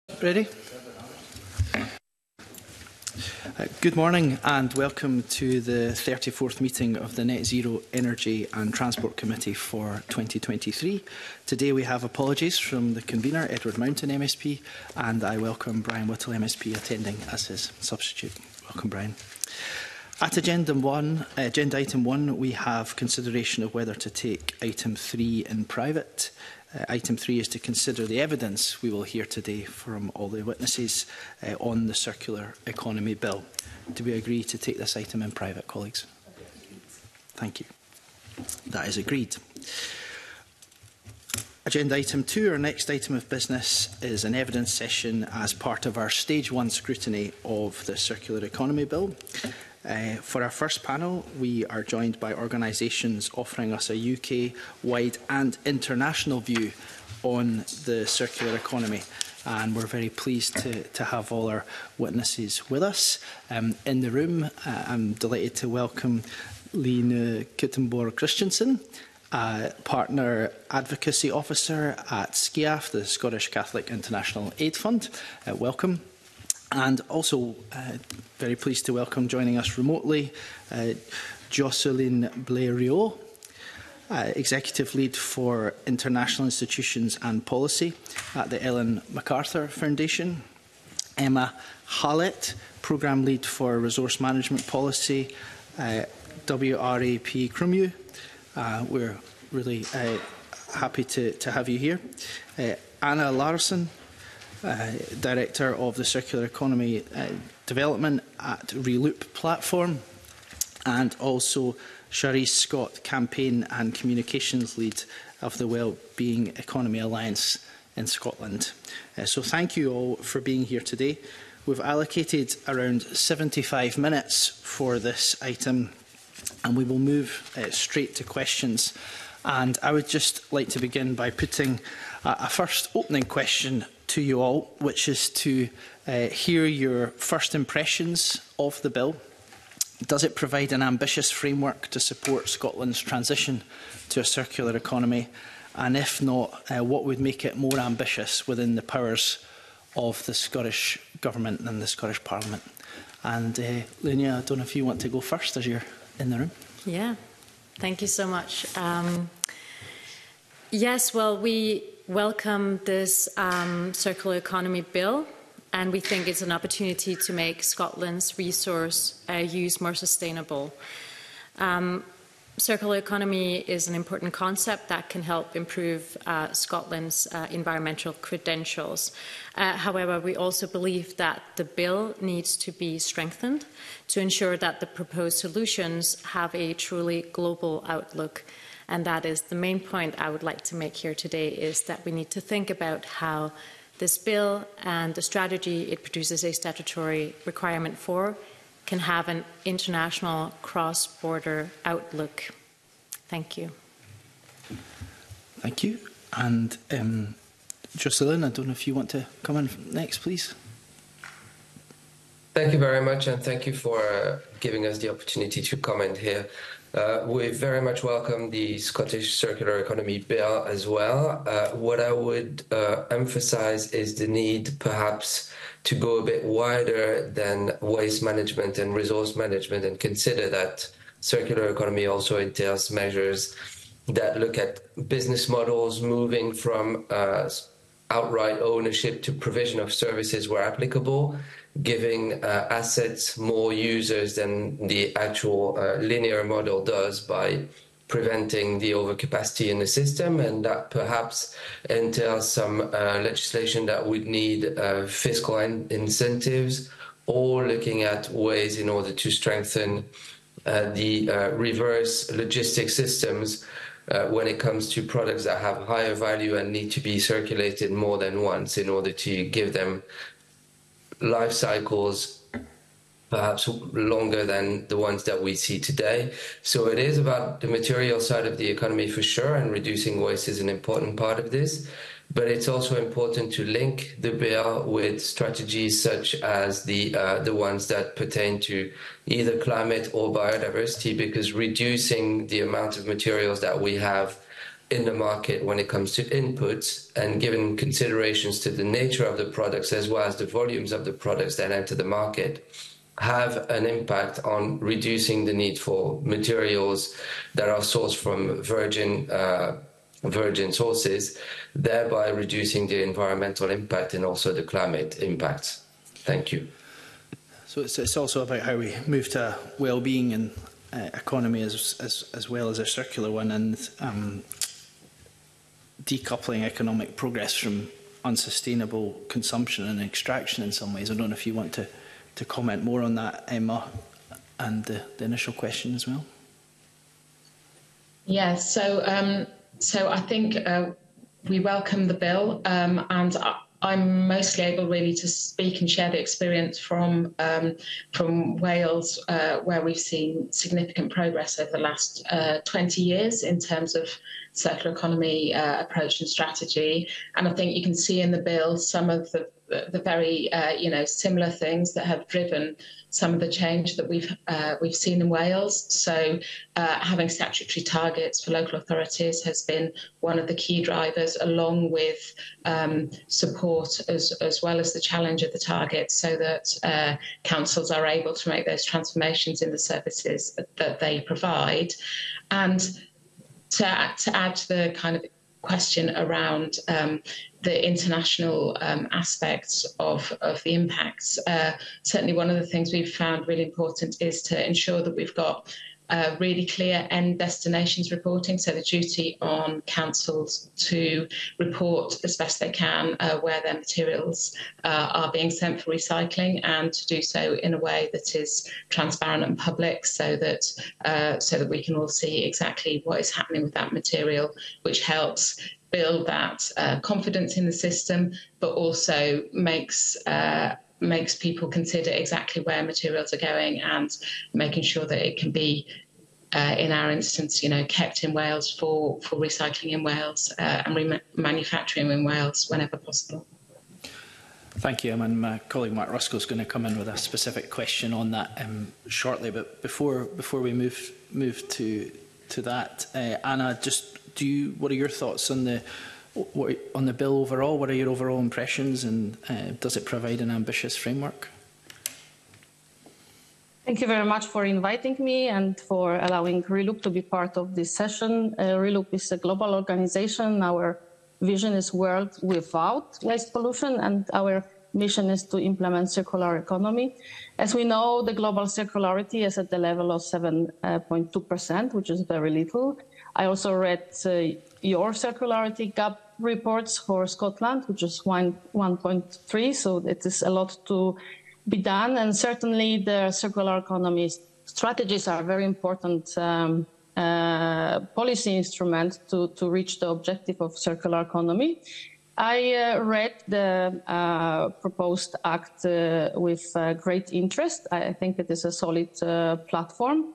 Ready? Good morning and welcome to the 34th meeting of the Net Zero Energy and Transport Committee for 2023. Today we have apologies from the convener, Edward Mountain MSP, and I welcome Brian Whittle MSP attending as his substitute. Welcome, Brian. At agenda item 1, we have consideration of whether to take item 3 in private. Item 3 is to consider the evidence we will hear today from all the witnesses on the Circular Economy Bill. Do we agree to take this item in private, colleagues? Thank you. That is agreed. Agenda item 2, our next item of business, is an evidence session as part of our Stage 1 scrutiny of the Circular Economy Bill. For our first panel, we are joined by organisations offering us a UK-wide and international view on the circular economy. And we're very pleased to have all our witnesses with us. In the room, I'm delighted to welcome Line Kittenborg Christensen, Partner Advocacy Officer at SCIAF, the Scottish Catholic International Aid Fund. Welcome. And also very pleased to welcome joining us remotely Jocelyn Blériot, Executive Lead for International Institutions and Policy at the Ellen MacArthur Foundation, Emma Hallett, Programme Lead for Resource Management Policy, WRAP Crumue. We're really happy to have you here. Anna Larson, Director of the Circular Economy Development at Reloop Platform, and also Charisse Scott, Campaign and Communications Lead of the Wellbeing Economy Alliance in Scotland. So thank you all for being here today. We've allocated around 75 minutes for this item, and we will move straight to questions. And I would just like to begin by putting a first opening question to you all, which is to hear your first impressions of the bill. Does it provide an ambitious framework to support Scotland's transition to a circular economy? And if not, what would make it more ambitious within the powers of the Scottish Government and the Scottish Parliament? And Linnea, I don't know if you want to go first as you're in the room. Yeah, thank you so much. Yes, well, we welcome this Circular Economy Bill, and we think it's an opportunity to make Scotland's resource use more sustainable. Circular economy is an important concept that can help improve Scotland's environmental credentials. However, we also believe that the bill needs to be strengthened to ensure that the proposed solutions have a truly global outlook. And that is the main point I would like to make here today, is that we need to think about how this bill and the strategy it produces a statutory requirement for can have an international cross-border outlook. Thank you. Thank you. And Jocelyn, I don't know if you want to come in next, please. Thank you very much, and thank you for giving us the opportunity to comment here. We very much welcome the Scottish Circular Economy Bill as well. What I would emphasise is the need perhaps to go a bit wider than waste management and resource management, and consider that circular economy also entails measures that look at business models moving from outright ownership to provision of services where applicable, giving assets more users than the actual linear model does by preventing the overcapacity in the system, and that perhaps entails some legislation that would need fiscal incentives, or looking at ways in order to strengthen the reverse logistics systems when it comes to products that have higher value and need to be circulated more than once in order to give them life cycles perhaps longer than the ones that we see today. So it is about the material side of the economy for sure, and reducing waste is an important part of this. But it's also important to link the bill with strategies such as the ones that pertain to either climate or biodiversity, because reducing the amount of materials that we have in the market when it comes to inputs, and given considerations to the nature of the products as well as the volumes of the products that enter the market, have an impact on reducing the need for materials that are sourced from virgin sources, thereby reducing the environmental impact and also the climate impacts. Thank you. So it's also about how we move to a well-being and economy as well as a circular one, and decoupling economic progress from unsustainable consumption and extraction in some ways. I don't know if you want to comment more on that, Emma, and the initial question as well. Yeah, so I think we welcome the bill, and I'm mostly able really to speak and share the experience from Wales, where we've seen significant progress over the last 20 years in terms of circular economy approach and strategy. And I think you can see in the bill some of the very similar things that have driven some of the change that we've seen in Wales. So having statutory targets for local authorities has been one of the key drivers, along with support as well as the challenge of the targets, so that councils are able to make those transformations in the services that they provide. And to add to the kind of question around the international aspects of the impacts, certainly one of the things we've found really important is to ensure that we've got really clear end destinations reporting, so the duty on councils to report as best they can where their materials are being sent for recycling, and to do so in a way that is transparent and public, so that we can all see exactly what is happening with that material, which helps build that confidence in the system, but also makes people consider exactly where materials are going, and making sure that it can be, in our instance, kept in Wales for recycling in Wales and remanufacturing in Wales whenever possible. Thank you. And my colleague Mark Ruskell is going to come in with a specific question on that shortly. But before we move to that, Anna, what are your thoughts on the bill overall? What are your overall impressions, and does it provide an ambitious framework? Thank you very much for inviting me and for allowing ReLoop to be part of this session. ReLoop is a global organization. Our vision is world without waste pollution, and our mission is to implement circular economy. As we know, the global circularity is at the level of 7.2%, which is very little. I also read your circularity gap reports for Scotland, which is 1.3, so it is a lot to be done. And certainly the circular economy strategies are a very important policy instrument to reach the objective of circular economy. I read the proposed act with great interest. I think it is a solid platform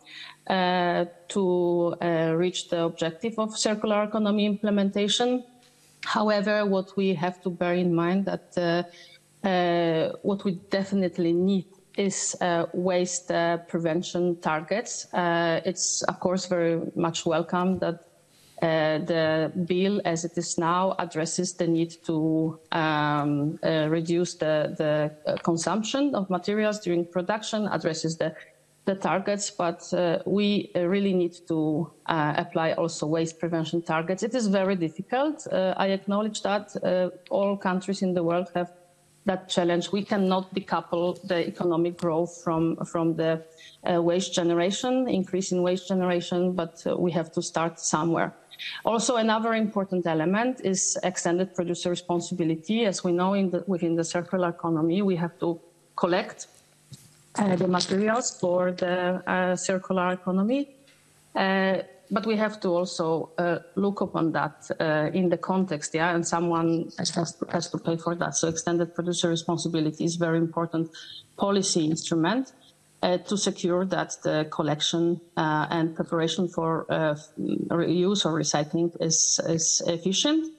to reach the objective of circular economy implementation. However, what we have to bear in mind that what we definitely need is waste prevention targets. It's, of course, very much welcome that the bill, as it is now, addresses the need to reduce the consumption of materials during production, addresses the targets, but we really need to apply also waste prevention targets. It is very difficult. I acknowledge that all countries in the world have that challenge. We cannot decouple the economic growth from the waste generation, increase in waste generation, but we have to start somewhere. Also, another important element is extended producer responsibility. As we know, within the circular economy, we have to collect the materials for the circular economy. But we have to also look upon that in the context, and someone has to pay for that. So extended producer responsibility is a very important policy instrument to secure that the collection and preparation for reuse or recycling is efficient.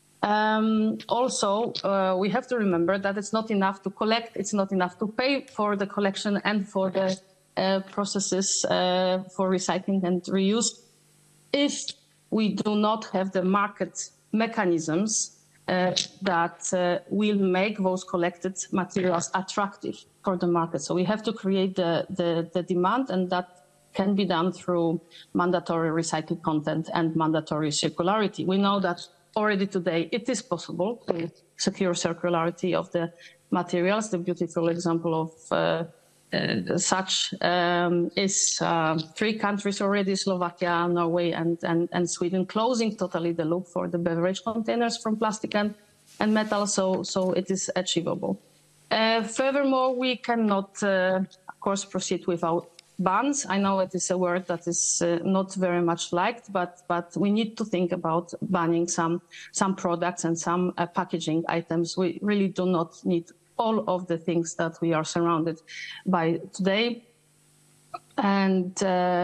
Also, we have to remember that it's not enough to collect, it's not enough to pay for the collection and for the processes for recycling and reuse if we do not have the market mechanisms that will make those collected materials attractive for the market. So we have to create the demand, and that can be done through mandatory recycled content and mandatory circularity. We know that already today it is possible to secure circularity of the materials. The beautiful example of such is 3 countries already, Slovakia, Norway, and Sweden, closing totally the loop for the beverage containers from plastic and metal, so it is achievable. Furthermore, we cannot, of course, proceed without bans. I know it is a word that is not very much liked, but we need to think about banning some products and some packaging items. We really do not need all of the things that we are surrounded by today. And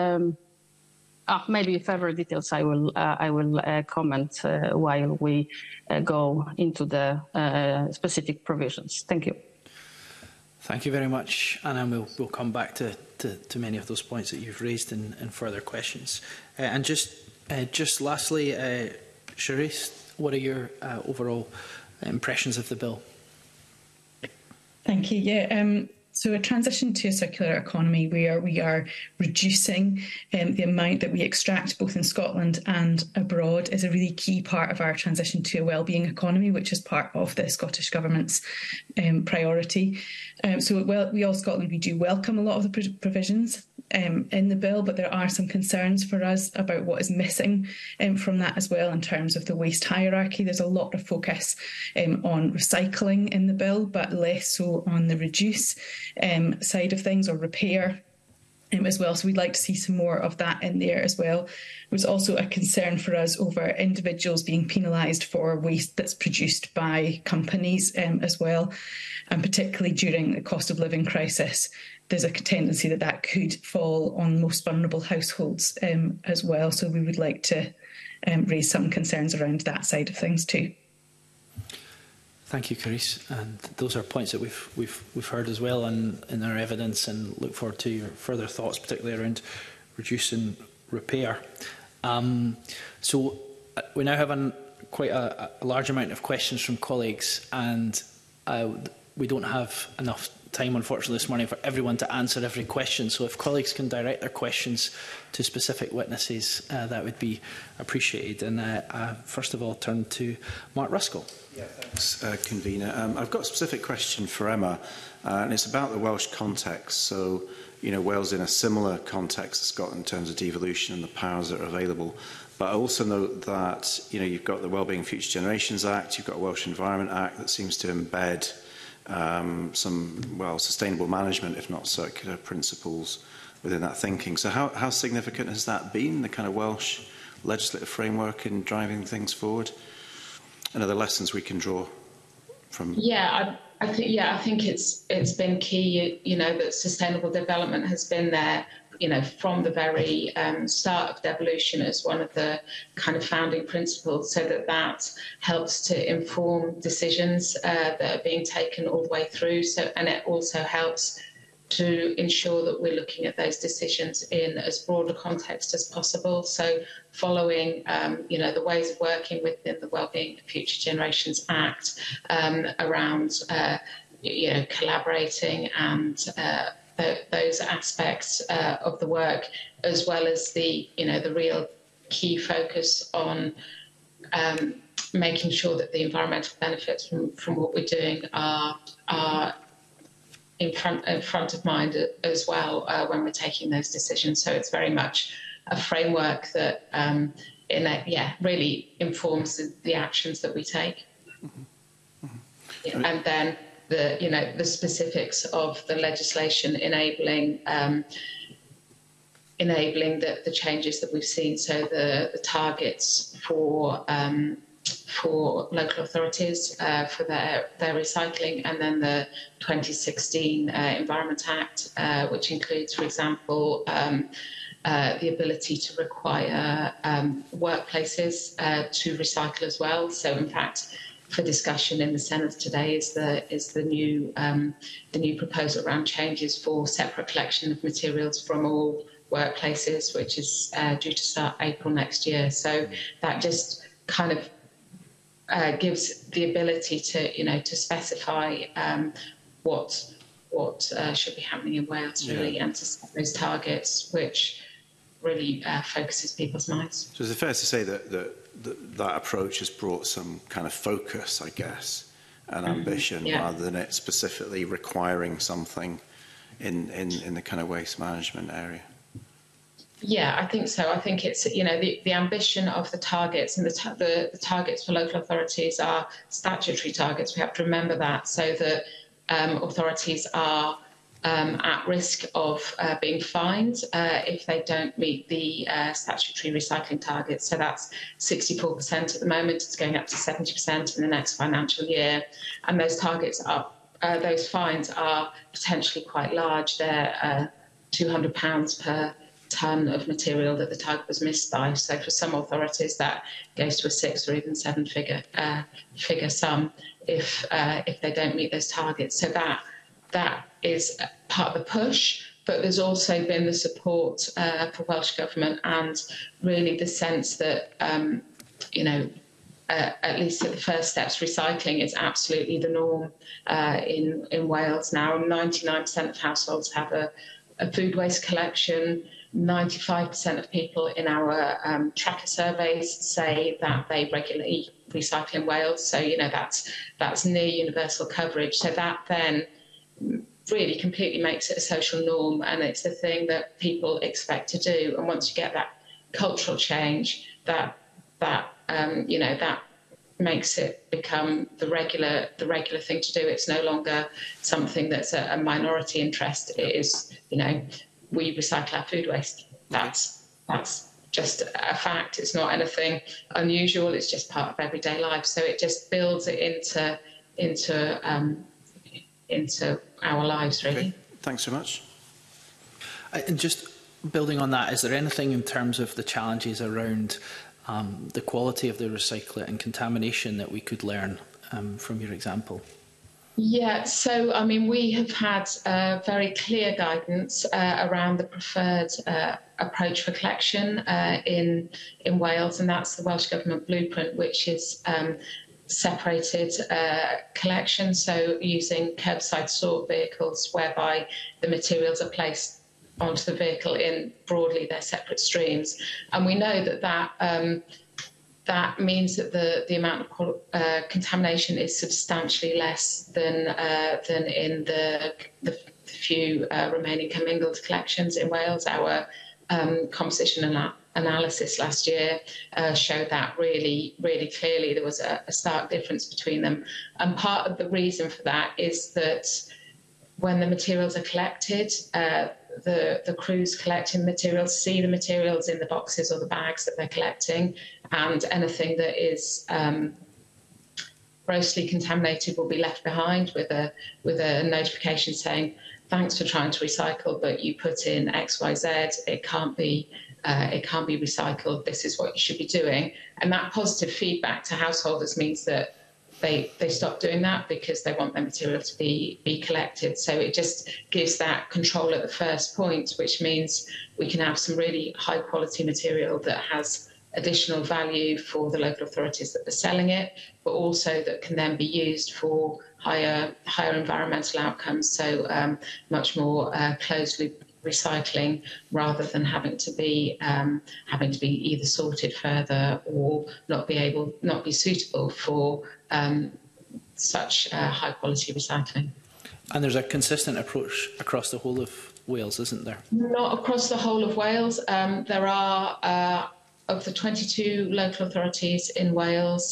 maybe further details I will comment while we go into the specific provisions. Thank you. Thank you very much, Anna. We'll come back to many of those points that you've raised in further questions. And just lastly, Charisse, what are your overall impressions of the bill? Thank you. Yeah. So a transition to a circular economy where we are reducing the amount that we extract both in Scotland and abroad is a really key part of our transition to a wellbeing economy, which is part of the Scottish Government's priority. So we all Scotland, we do welcome a lot of the provisions in the bill, but there are some concerns for us about what is missing from that as well in terms of the waste hierarchy. There's a lot of focus on recycling in the bill, but less so on the reduce side of things, or repair as well. So we'd like to see some more of that in there as well. There's also a concern for us over individuals being penalised for waste that's produced by companies as well, and particularly during the cost of living crisis. There's a tendency that could fall on most vulnerable households as well. So we would like to raise some concerns around that side of things too. Thank you, Charisse. And those are points that we've heard as well in our evidence, and look forward to your further thoughts, particularly around reduce and repair. So we now have quite a large amount of questions from colleagues, and we don't have enough time, unfortunately, this morning for everyone to answer every question. So if colleagues can direct their questions to specific witnesses, that would be appreciated. And first of all, turn to Mark Ruskell. Yeah, thanks, Convener. I've got a specific question for Emma, and it's about the Welsh context. So, you know, Wales in a similar context to Scotland in terms of devolution and the powers that are available. But I also note that, you know, you've got the Wellbeing Future Generations Act, you've got a Welsh Environment Act that seems to embed some, well, sustainable management, if not circular principles within that thinking. So how significant has that been, the kind of Welsh legislative framework in driving things forward? And are there lessons we can draw from? Yeah, I think it's been key, you know, that sustainable development has been there, you know, from the very start of devolution as one of the kind of founding principles, so that helps to inform decisions that are being taken all the way through. So, and it also helps to ensure that we're looking at those decisions in as broad a context as possible. So following, you know, the ways of working within the Wellbeing Future Generations Act around, you know, collaborating and those aspects of the work, as well as the, you know, the real key focus on making sure that the environmental benefits from what we're doing are in front of mind as well when we're taking those decisions. So it's very much a framework that really informs the actions that we take. Mm-hmm. Mm-hmm. And then the specifics of the legislation enabling the changes that we've seen. So the targets for local authorities for their recycling, and then the 2016 Environment Act, which includes, for example, the ability to require workplaces to recycle as well. So, in fact, for discussion in the Senate today is the new proposal around changes for separate collection of materials from all workplaces, which is due to start April next year. So that just kind of gives the ability to, to specify what should be happening in Wales, really, and to set those targets, which really focuses people's minds. So is it fair to say that approach has brought some kind of focus, I guess, and ambition, rather than it specifically requiring something in the kind of waste management area? Yeah, I think so. I think it's, the ambition of the targets, and the targets for local authorities are statutory targets. We have to remember that, so that authorities are at risk of being fined if they don't meet the statutory recycling targets. So that's 64% at the moment. It's going up to 70% in the next financial year. And those targets are, those fines are potentially quite large. They're £200 per tonne of material that the target was missed by. So for some authorities, that goes to a 6 or even 7 figure sum if they don't meet those targets. So that is part of the push, but there's also been the support for Welsh Government, and really the sense that, at least at the first steps, recycling is absolutely the norm in Wales now. 99% of households have a food waste collection. 95% of people in our tracker surveys say that they regularly recycle in Wales. So, that's near universal coverage. So that then really completely makes it a social norm, and it's the thing that people expect to do. And once you get that cultural change, that makes it become the regular thing to do. It's no longer something that's a minority interest. It is, we recycle our food waste. That's just a fact. It's not anything unusual. It's just part of everyday life. So it just builds it into our lives, really. Okay. Thanks so much. And just building on that, is there anything in terms of the challenges around the quality of the recycler and contamination that we could learn from your example? Yeah, so we have had very clear guidance around the preferred approach for collection in Wales, and that's the Welsh Government Blueprint, which is separated collection, so using curbside sort vehicles whereby the materials are placed onto the vehicle in broadly their separate streams. And we know that means that the amount of contamination is substantially less than in the few remaining commingled collections in Wales. Our composition analysis last year showed that really, really clearly. There was a stark difference between them. And part of the reason for that is that when the materials are collected, the crews collecting materials see the materials in the boxes or the bags that they're collecting, and anything that is grossly contaminated will be left behind with a notification saying, thanks for trying to recycle, but you put in XYZ, it can't be recycled, this is what you should be doing. And that positive feedback to householders means that they stop doing that because they want their material to be collected. So it just gives that control at the first point, which means we can have some really high quality material that has additional value for the local authorities that are selling it, but also that can then be used for higher environmental outcomes. So much more closed loop recycling, rather than having to be either sorted further or not be suitable for such high quality recycling. And there's a consistent approach across the whole of Wales, isn't there? Not across the whole of Wales. There are of the 22 local authorities in Wales,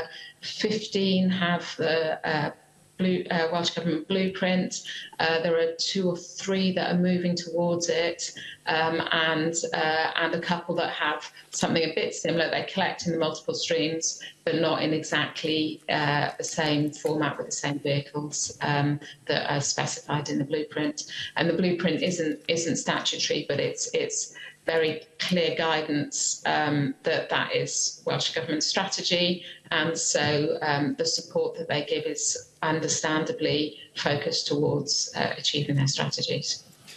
15 have the Welsh Government Blueprint. There are 2 or 3 that are moving towards it, and a couple that have something a bit similar. They collect in the multiple streams, but not in exactly the same format with the same vehicles that are specified in the blueprint. And the blueprint isn't statutory, but it's very clear guidance that is Welsh Government strategy, and so the support that they give is understandably focused towards achieving their strategies.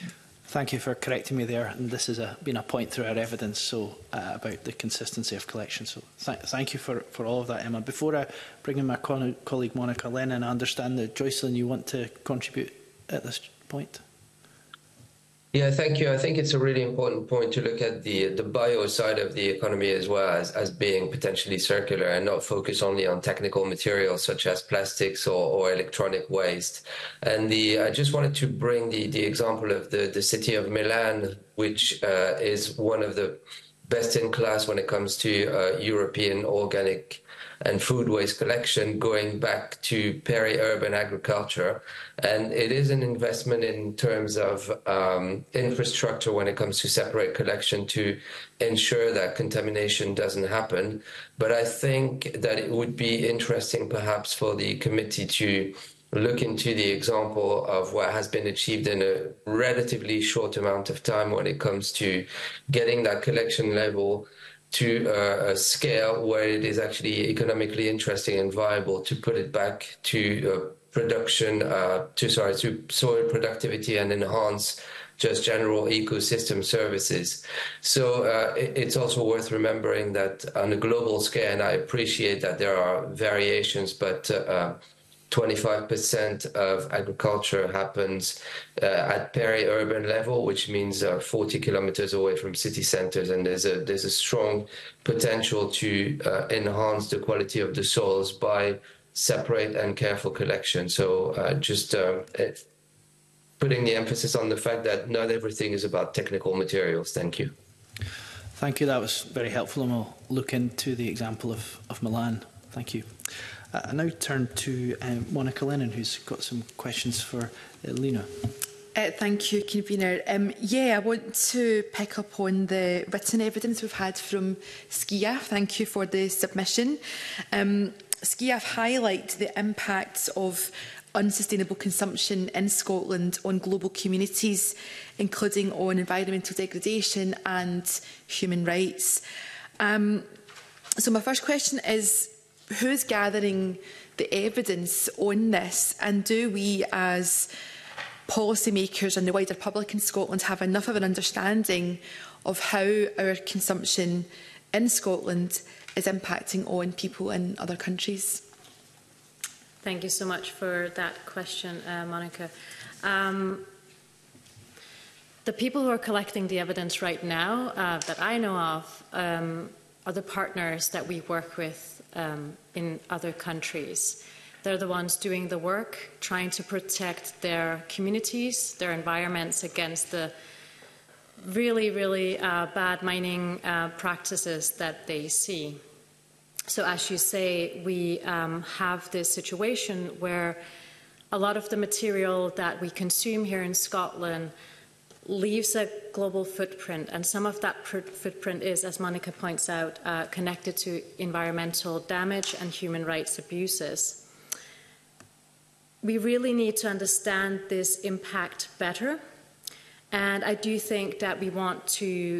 Thank you for correcting me there. And this has been a point through our evidence about the consistency of collection. So thank you for all of that, Emma. Before I bring in my colleague Monica Lennon, I understand that Joycelyn, you want to contribute at this point? Yeah, thank you. I think it's a really important point to look at the bio side of the economy as well as being potentially circular and not focus only on technical materials such as plastics or electronic waste. And I just wanted to bring the example of the city of Milan, which is one of the best in class when it comes to European organic and food waste collection, going back to peri-urban agriculture. And it is an investment in terms of infrastructure when it comes to separate collection to ensure that contamination doesn't happen. But I think that it would be interesting perhaps for the committee to look into the example of what has been achieved in a relatively short amount of time when it comes to getting that collection level to a scale where it is actually economically interesting and viable to put it back to production, to soil productivity and enhance just general ecosystem services. So it's also worth remembering that on a global scale, and I appreciate that there are variations, but 25% of agriculture happens at peri-urban level, which means 40 kilometers away from city centers, and there's a strong potential to enhance the quality of the soils by separate and careful collection. So just putting the emphasis on the fact that not everything is about technical materials. Thank you. Thank you. That was very helpful, and we'll look into the example of Milan. Thank you. I now turn to Monica Lennon, who's got some questions for Lena. Thank you, Convener. I want to pick up on the written evidence we've had from SCIAF. Thank you for the submission. SCIAF highlight the impacts of unsustainable consumption in Scotland on global communities, including on environmental degradation and human rights. So my first question is, who's gathering the evidence on this, and do we as policymakers and the wider public in Scotland have enough of an understanding of how our consumption in Scotland is impacting on people in other countries? Thank you so much for that question, Monica. The people who are collecting the evidence right now that I know of are the partners that we work with in other countries. They're the ones doing the work, trying to protect their communities, their environments against the really, really bad mining practices that they see. So as you say, we have this situation where a lot of the material that we consume here in Scotland leaves a global footprint, and some of that footprint is, as Monica points out, connected to environmental damage and human rights abuses. We really need to understand this impact better, and I do think that we want to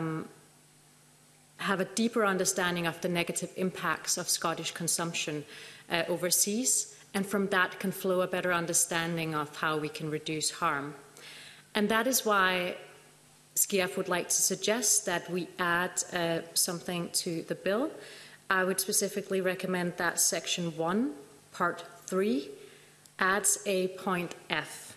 have a deeper understanding of the negative impacts of Scottish consumption overseas, and from that can flow a better understanding of how we can reduce harm. And that is why SCIAF would like to suggest that we add something to the bill. I would specifically recommend that Section 1, Part 3, adds a point F.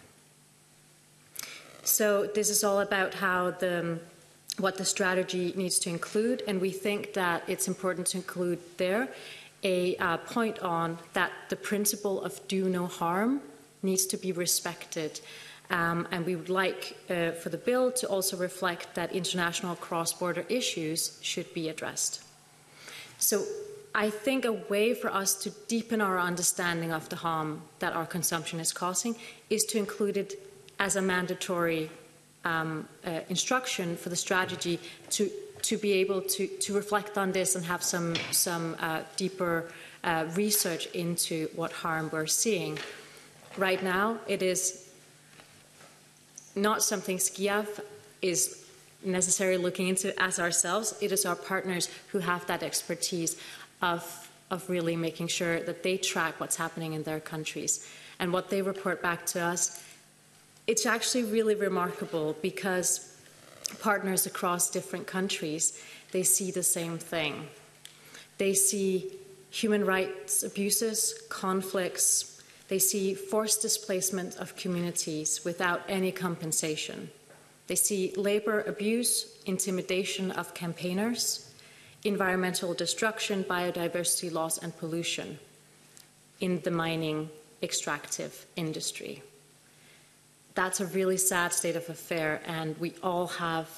So this is all about how what the strategy needs to include, and we think that it's important to include there a point on that the principle of do no harm needs to be respected. And we would like for the bill to also reflect that international cross-border issues should be addressed. So I think a way for us to deepen our understanding of the harm that our consumption is causing is to include it as a mandatory instruction for the strategy to be able to reflect on this and have some deeper research into what harm we're seeing. Right now, it is not something SCIAF is necessarily looking into as ourselves. It is our partners who have that expertise of really making sure that they track what's happening in their countries. And what they report back to us it's actually really remarkable because partners across different countries, they see the same thing. They see human rights abuses, conflicts. They see forced displacement of communities without any compensation. They see labour abuse, intimidation of campaigners, environmental destruction, biodiversity loss and pollution in the mining extractive industry. That's a really sad state of affair, and we all have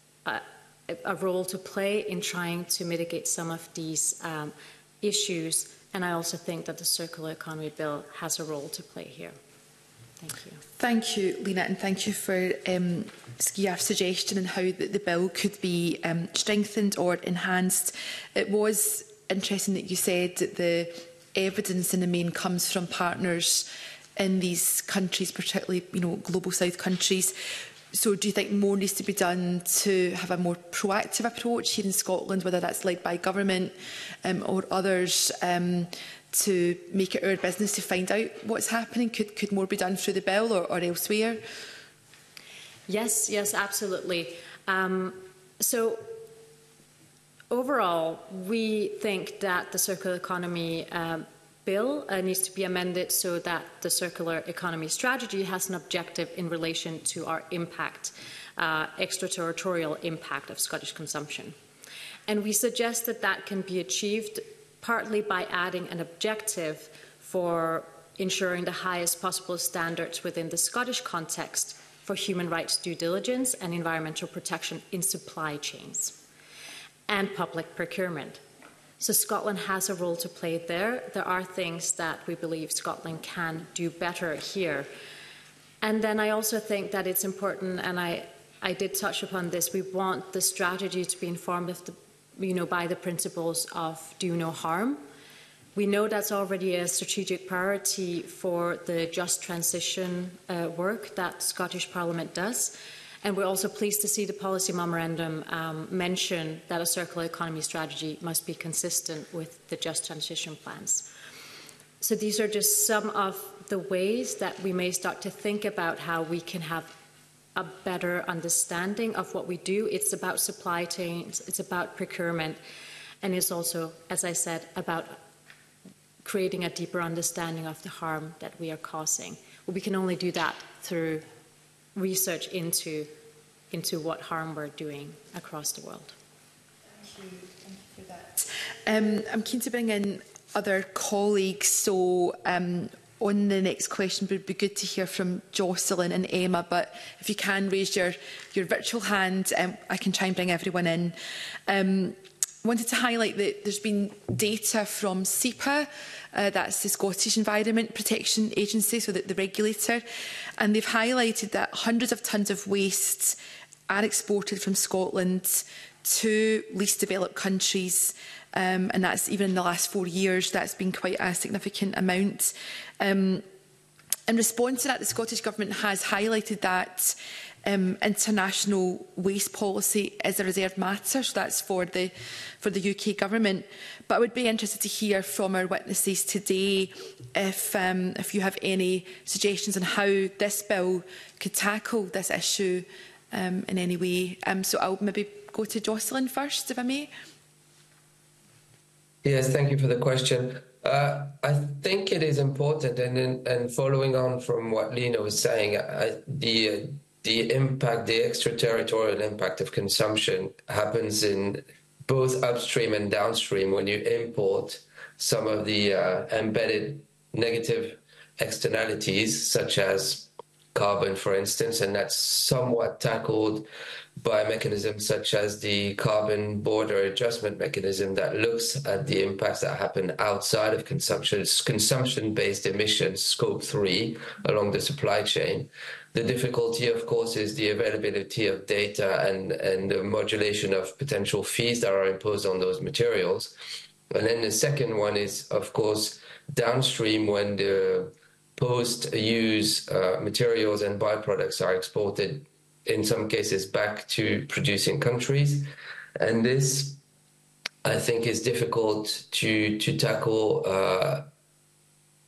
a role to play in trying to mitigate some of these issues, and I also think that the Circular Economy Bill has a role to play here. Thank you. Thank you, Lena, and thank you for SCIAF's suggestion and how the bill could be strengthened or enhanced. It was interesting that you said that the evidence in the main comes from partners in these countries, particularly, global south countries. So do you think more needs to be done to have a more proactive approach here in Scotland, whether that's led by government or others, to make it our business to find out what's happening? Could more be done through the bill or elsewhere? Yes, absolutely. So overall, we think that the circular economy bill needs to be amended so that the circular economy strategy has an objective in relation to our impact, extraterritorial impact of Scottish consumption. And we suggest that that can be achieved partly by adding an objective for ensuring the highest possible standards within the Scottish context for human rights due diligence and environmental protection in supply chains and public procurement. So Scotland has a role to play there. There are things that we believe Scotland can do better here. And then I also think that it's important, and I did touch upon this, we want the strategy to be informed of by the principles of do no harm. We know that's already a strategic priority for the just transition work that Scottish Parliament does. And we're also pleased to see the policy memorandum mention that a circular economy strategy must be consistent with the just transition plans. So these are just some of the ways that we may start to think about how we can have a better understanding of what we do. It's about supply chains, it's about procurement, and it's also, as I said, about creating a deeper understanding of the harm that we are causing. Well, we can only do that through research into what harm we're doing across the world. Thank you for that. I'm keen to bring in other colleagues, so on the next question it would be good to hear from Jocelyn and Emma, but if you can raise your virtual hand, I can try and bring everyone in. Wanted to highlight that there's been data from SEPA, that's the Scottish Environment Protection Agency, so the regulator, and they've highlighted that hundreds of tonnes of waste are exported from Scotland to least developed countries, and that's even in the last 4 years. That's been quite a significant amount. In response to that, the Scottish Government has highlighted that international waste policy is a reserved matter, so that's for the UK Government. But I would be interested to hear from our witnesses today if you have any suggestions on how this bill could tackle this issue in any way. So I'll maybe go to Jocelyn first, if I may. Yes, thank you for the question. I think it is important, and following on from what Lena was saying, the impact, the extraterritorial impact of consumption happens in both upstream and downstream when you import some of the embedded negative externalities, such as carbon, for instance, and that's somewhat tackled by mechanisms such as the carbon border adjustment mechanism that looks at the impacts that happen outside of consumption. It's consumption-based emissions, scope 3, along the supply chain. The difficulty, of course, is the availability of data and the modulation of potential fees that are imposed on those materials. And then the second one is, of course, downstream, when the post-use materials and byproducts are exported, in some cases, back to producing countries. And this, I think, is difficult to tackle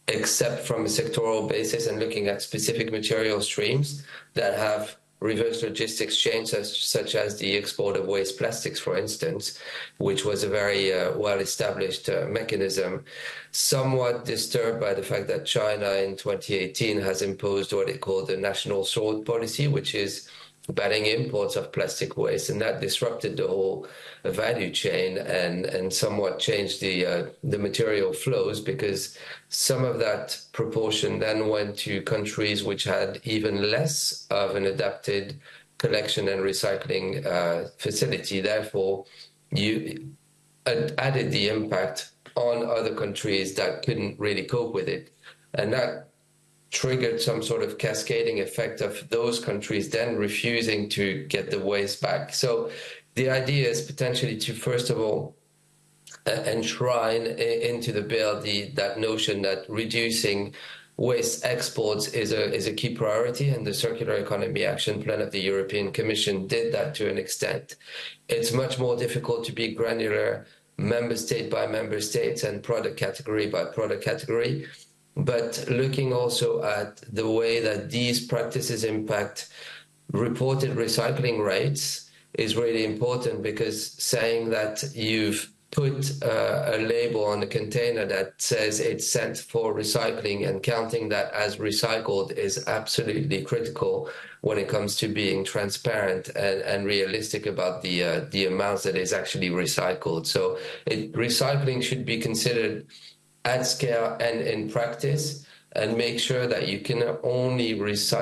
except from a sectoral basis and looking at specific material streams that have reverse logistics chains, such as the export of waste plastics, for instance, which was a very well-established mechanism, somewhat disturbed by the fact that China in 2018 has imposed what it called the national sword policy, which is banning imports of plastic waste, and that disrupted the whole value chain and somewhat changed the material flows, because some of that proportion then went to countries which had even less of an adapted collection and recycling facility. Therefore, you added the impact on other countries that couldn't really cope with it, and that triggered some sort of cascading effect of those countries then refusing to get the waste back. So the idea is potentially to, first of all, enshrine into the bill that notion that reducing waste exports is a key priority, and the Circular Economy Action Plan of the European Commission did that to an extent. It's much more difficult to be granular member state by member state and product category by product category. But looking also at the way that these practices impact reported recycling rates is really important, because saying that you've put a label on the container that says it's sent for recycling and counting that as recycled is absolutely critical when it comes to being transparent and realistic about the amounts that is actually recycled. So recycling should be considered at scale and in practice, and make sure that you can only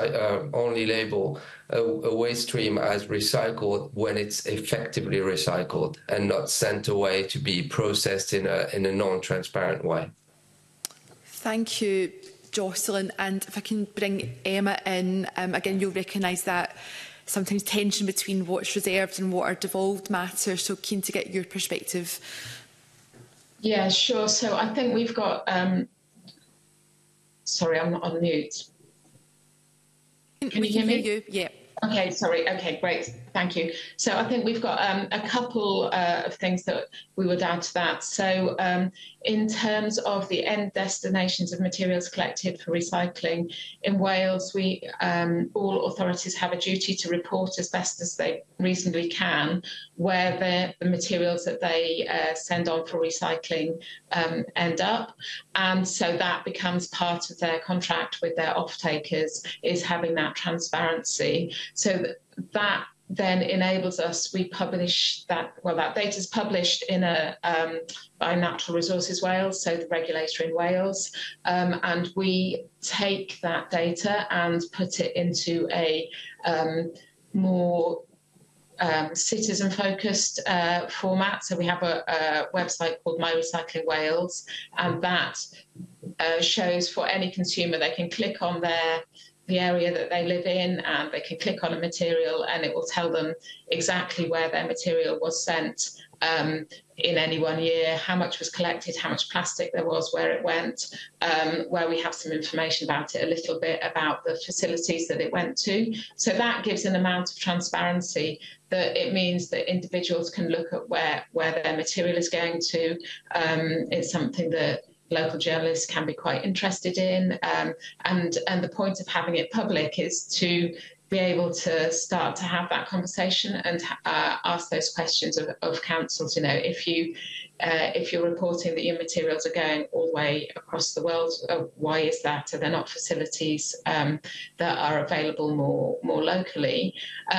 label a waste stream as recycled when it's effectively recycled and not sent away to be processed in a non-transparent way. Thank you, Jocelyn. And if I can bring Emma in, again, you'll recognise that sometimes tension between what's reserved and what are devolved matters, so keen to get your perspective. Yeah, sure. So I think we've got, sorry, I'm not on mute. Can you hear me? Yeah. Okay, sorry. Okay, great. Thank you. So I think we've got a couple of things that we would add to that. So in terms of the end destinations of materials collected for recycling, in Wales, all authorities have a duty to report as best as they reasonably can where the materials that they send on for recycling end up. And so that becomes part of their contract with their off-takers, is having that transparency. So that then enables us, we publish that, well, that data is published in by Natural Resources Wales, so the regulator in Wales, and we take that data and put it into a more citizen-focused format. So we have a website called My Recycling Wales, and that shows for any consumer, they can click on the area that they live in, and they can click on a material and it will tell them exactly where their material was sent in any 1 year, how much was collected, how much plastic there was, where it went, where we have some information about it, a little bit about the facilities that it went to. So that gives an amount of transparency that it means that individuals can look at where their material is going to. It's something that local journalists can be quite interested in, and the point of having it public is to be able to start to have that conversation and ask those questions of councils. You know, if you're reporting that your materials are going all the way across the world, why is that? Are there not facilities that are available more locally?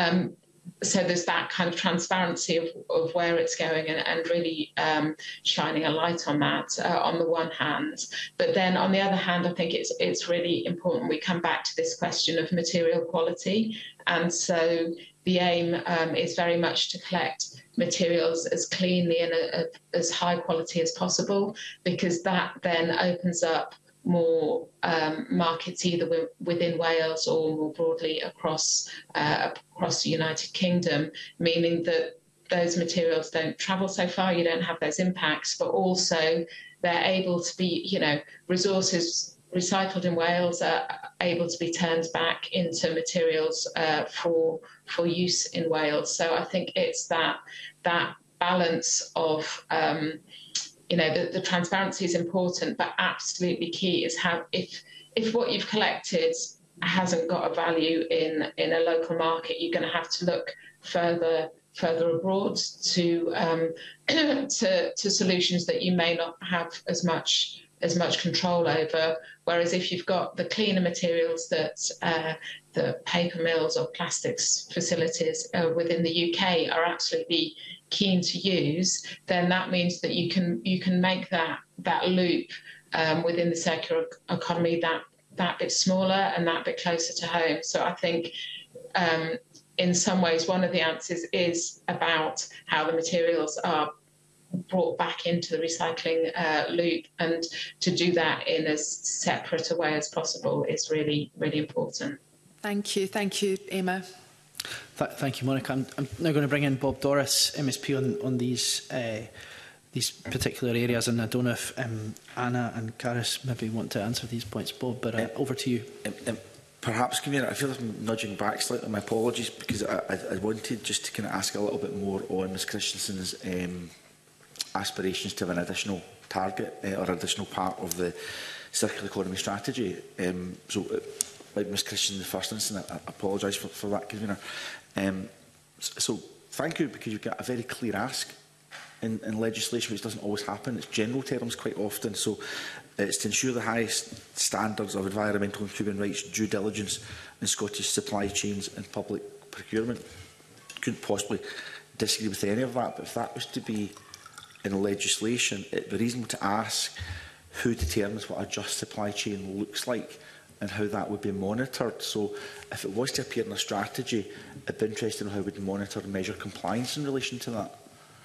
So there's that kind of transparency of where it's going, and really shining a light on that on the one hand. But then on the other hand, I think it's really important we come back to this question of material quality. And so the aim is very much to collect materials as cleanly and as high quality as possible, because that then opens up more markets either within Wales or more broadly across the United Kingdom, meaning that those materials don't travel so far, you don't have those impacts, but also they're able to be, you know, resources recycled in Wales are able to be turned back into materials for use in Wales. So I think it's that balance of the transparency is important, but absolutely key is how if what you've collected hasn't got a value in a local market, you're going to have to look further abroad to solutions that you may not have as much control over. Whereas if you've got the cleaner materials that the paper mills or plastics facilities within the UK are absolutely keen to use, then that means that you can make that loop within the circular economy that bit smaller and that bit closer to home. So I think in some ways one of the answers is about how the materials are brought back into the recycling loop, and to do that in as separate a way as possible is really, really important. Thank you, Emma. Thank you, Monica. I'm now going to bring in Bob Doris, MSP, on these particular areas, and I don't know if Anna and Caris maybe want to answer these points, Bob, but over to you. Perhaps, Convener, I feel like I'm nudging back slightly. My apologies, because I wanted just to kind of ask a little bit more on Ms Christensen's aspirations to have an additional target or additional part of the circular economy strategy. Like Ms Christensen in the first instance, I apologise for that, Convener. So thank you, because you've got a very clear ask in legislation, which doesn't always happen. It's general terms quite often. So it's to ensure the highest standards of environmental and human rights due diligence in Scottish supply chains and public procurement. Couldn't possibly disagree with any of that, but if that was to be in legislation, it would be reasonable to ask who determines what a just supply chain looks like and how that would be monitored. So if it was to appear in a strategy, I'd be interested in how we would monitor and measure compliance in relation to that.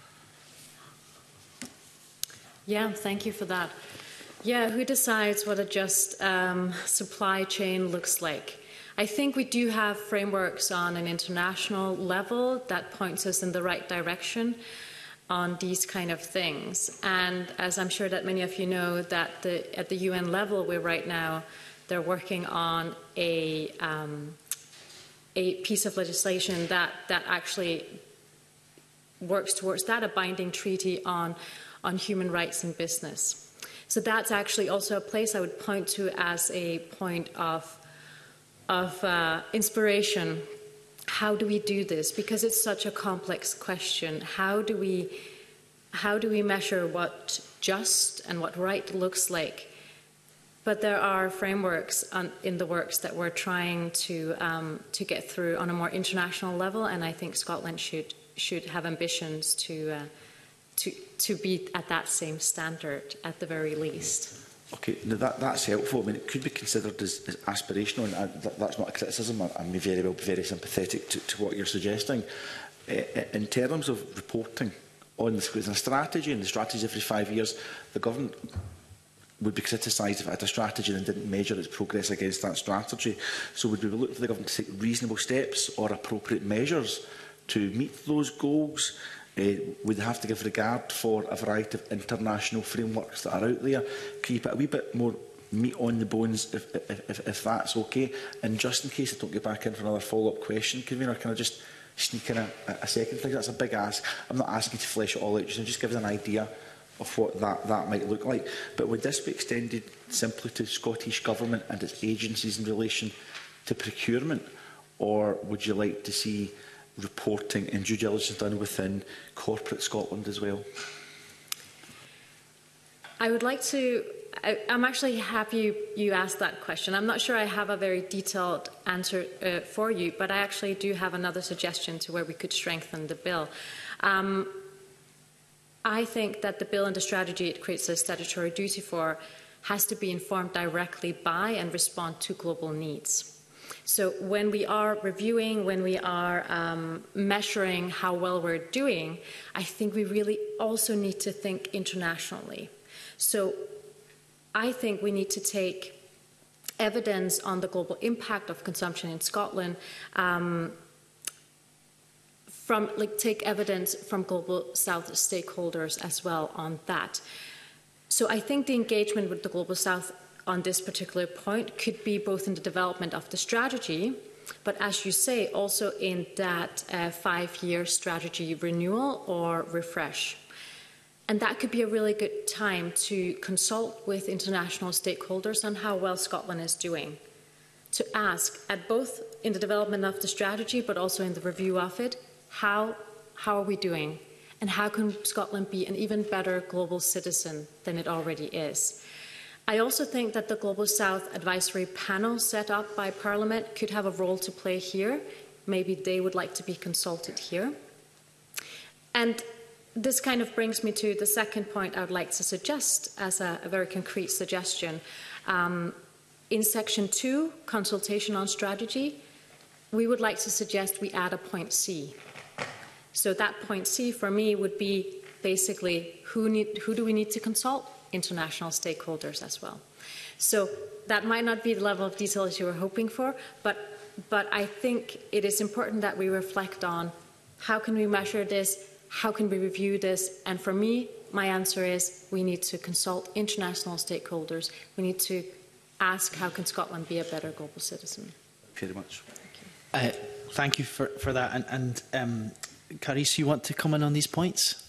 Yeah, thank you for that. Yeah, who decides what a just supply chain looks like? I think we do have frameworks on an international level that points us in the right direction on these kind of things. And as I'm sure that many of you know, that at the UN level, right now, they're working on a piece of legislation that actually works towards that, a binding treaty on human rights in business. So that's actually also a place I would point to as a point of inspiration. How do we do this? Because it's such a complex question. How do we measure what just and what right looks like? But there are frameworks in the works that we're trying to get through on a more international level, and I think Scotland should have ambitions to be at that same standard at the very least. Okay, now that's helpful. I mean, it could be considered as aspirational, and that's not a criticism. I may very well be very sympathetic to what you're suggesting. In terms of reporting on the strategy, and the strategy every 5 years, the government would be criticised if it had a strategy and didn't measure its progress against that strategy. So would we look for the government to take reasonable steps or appropriate measures to meet those goals? Would they have to give regard for a variety of international frameworks that are out there? Can you put a wee bit more meat on the bones if that's okay? And just in case I don't get back in for another follow-up question, Convener, can I just sneak in a second thing? That's a big ask. I'm not asking to flesh it all out, just give us an idea of what that might look like. But would this be extended simply to Scottish Government and its agencies in relation to procurement? Or would you like to see reporting and due diligence done within corporate Scotland as well? I would like to... I'm actually happy you asked that question. I'm not sure I have a very detailed answer for you, but I actually do have another suggestion to where we could strengthen the bill. I think that the bill and the strategy it creates a statutory duty for has to be informed directly by and respond to global needs. So when we are reviewing, when we are measuring how well we're doing, I think we really also need to think internationally. So I think we need to take evidence on the global impact of consumption in Scotland, take evidence from Global South stakeholders as well on that. So I think the engagement with the Global South on this particular point could be both in the development of the strategy, but as you say, also in that 5-year strategy renewal or refresh. And that could be a really good time to consult with international stakeholders on how well Scotland is doing. To ask, at both in the development of the strategy, but also in the review of it, how are we doing? And how can Scotland be an even better global citizen than it already is? I also think that the Global South Advisory Panel set up by Parliament could have a role to play here. Maybe they would like to be consulted here. And this kind of brings me to the second point I would like to suggest as a very concrete suggestion. In Section 2, Consultation on Strategy, we would like to suggest we add a point C. So that point C for me would be basically who do we need to consult? International stakeholders as well. So that might not be the level of detail as you were hoping for, but I think it is important that we reflect on how can we measure this, how can we review this, and for me, my answer is we need to consult international stakeholders. We need to ask how can Scotland be a better global citizen. Very much. Thank you for that. And Carice, you want to comment on these points?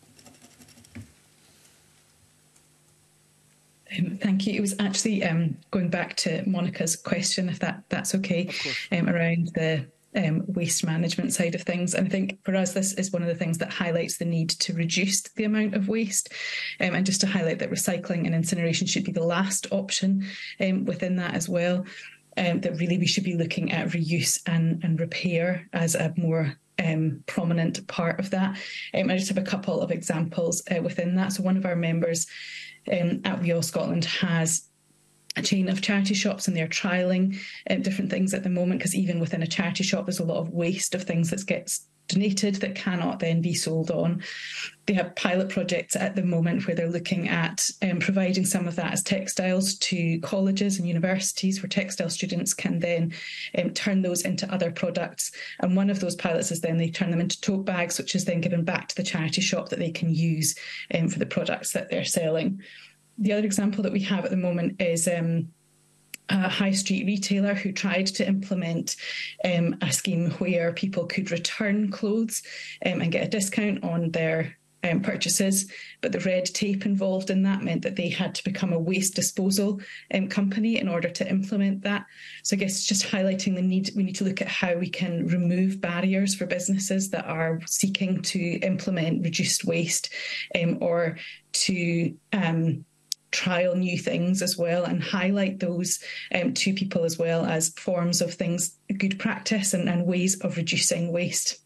Thank you. It was actually going back to Monica's question, if that's okay, around the waste management side of things. And I think for us, this is one of the things that highlights the need to reduce the amount of waste. And just to highlight that recycling and incineration should be the last option within that as well. That really we should be looking at reuse and repair as a more prominent part of that. I just have a couple of examples within that. So one of our members at We All Scotland has a chain of charity shops, and they're trialling different things at the moment, because even within a charity shop there's a lot of waste of things that gets donated that cannot then be sold on. They have pilot projects at the moment where they're looking at providing some of that as textiles to colleges and universities, where textile students can then turn those into other products. And one of those pilots is then they turn them into tote bags, which is then given back to the charity shop that they can use for the products that they're selling. The other example that we have at the moment is a high street retailer who tried to implement a scheme where people could return clothes and get a discount on their purchases, but the red tape involved in that meant that they had to become a waste disposal company in order to implement that. So I guess it's just highlighting the need. We need to look at how we can remove barriers for businesses that are seeking to implement reduced waste or to trial new things as well, and highlight those to people as well as forms of things, good practice and ways of reducing waste.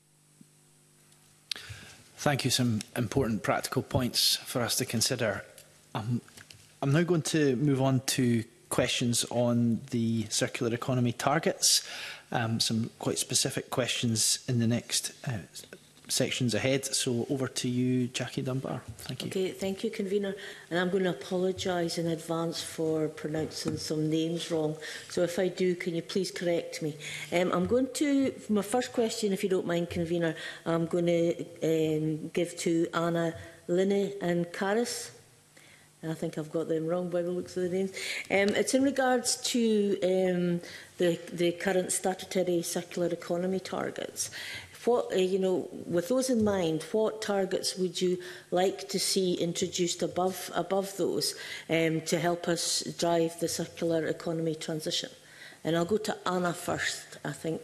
Thank you. Some important practical points for us to consider. I'm now going to move on to questions on the circular economy targets. Some quite specific questions in the next sections ahead. So over to you, Jackie Dunbar. Thank you. Okay, thank you, Convener. And I'm going to apologise in advance for pronouncing some names wrong. So if I do, can you please correct me? I'm going to, for my first question, if you don't mind, Convener, I'm going to give to Anna Linney and Caris. I think I've got them wrong by the looks of the names. It's in regards to the current statutory circular economy targets. What, with those in mind, what targets would you like to see introduced above those to help us drive the circular economy transition? And I'll go to Anna first, I think.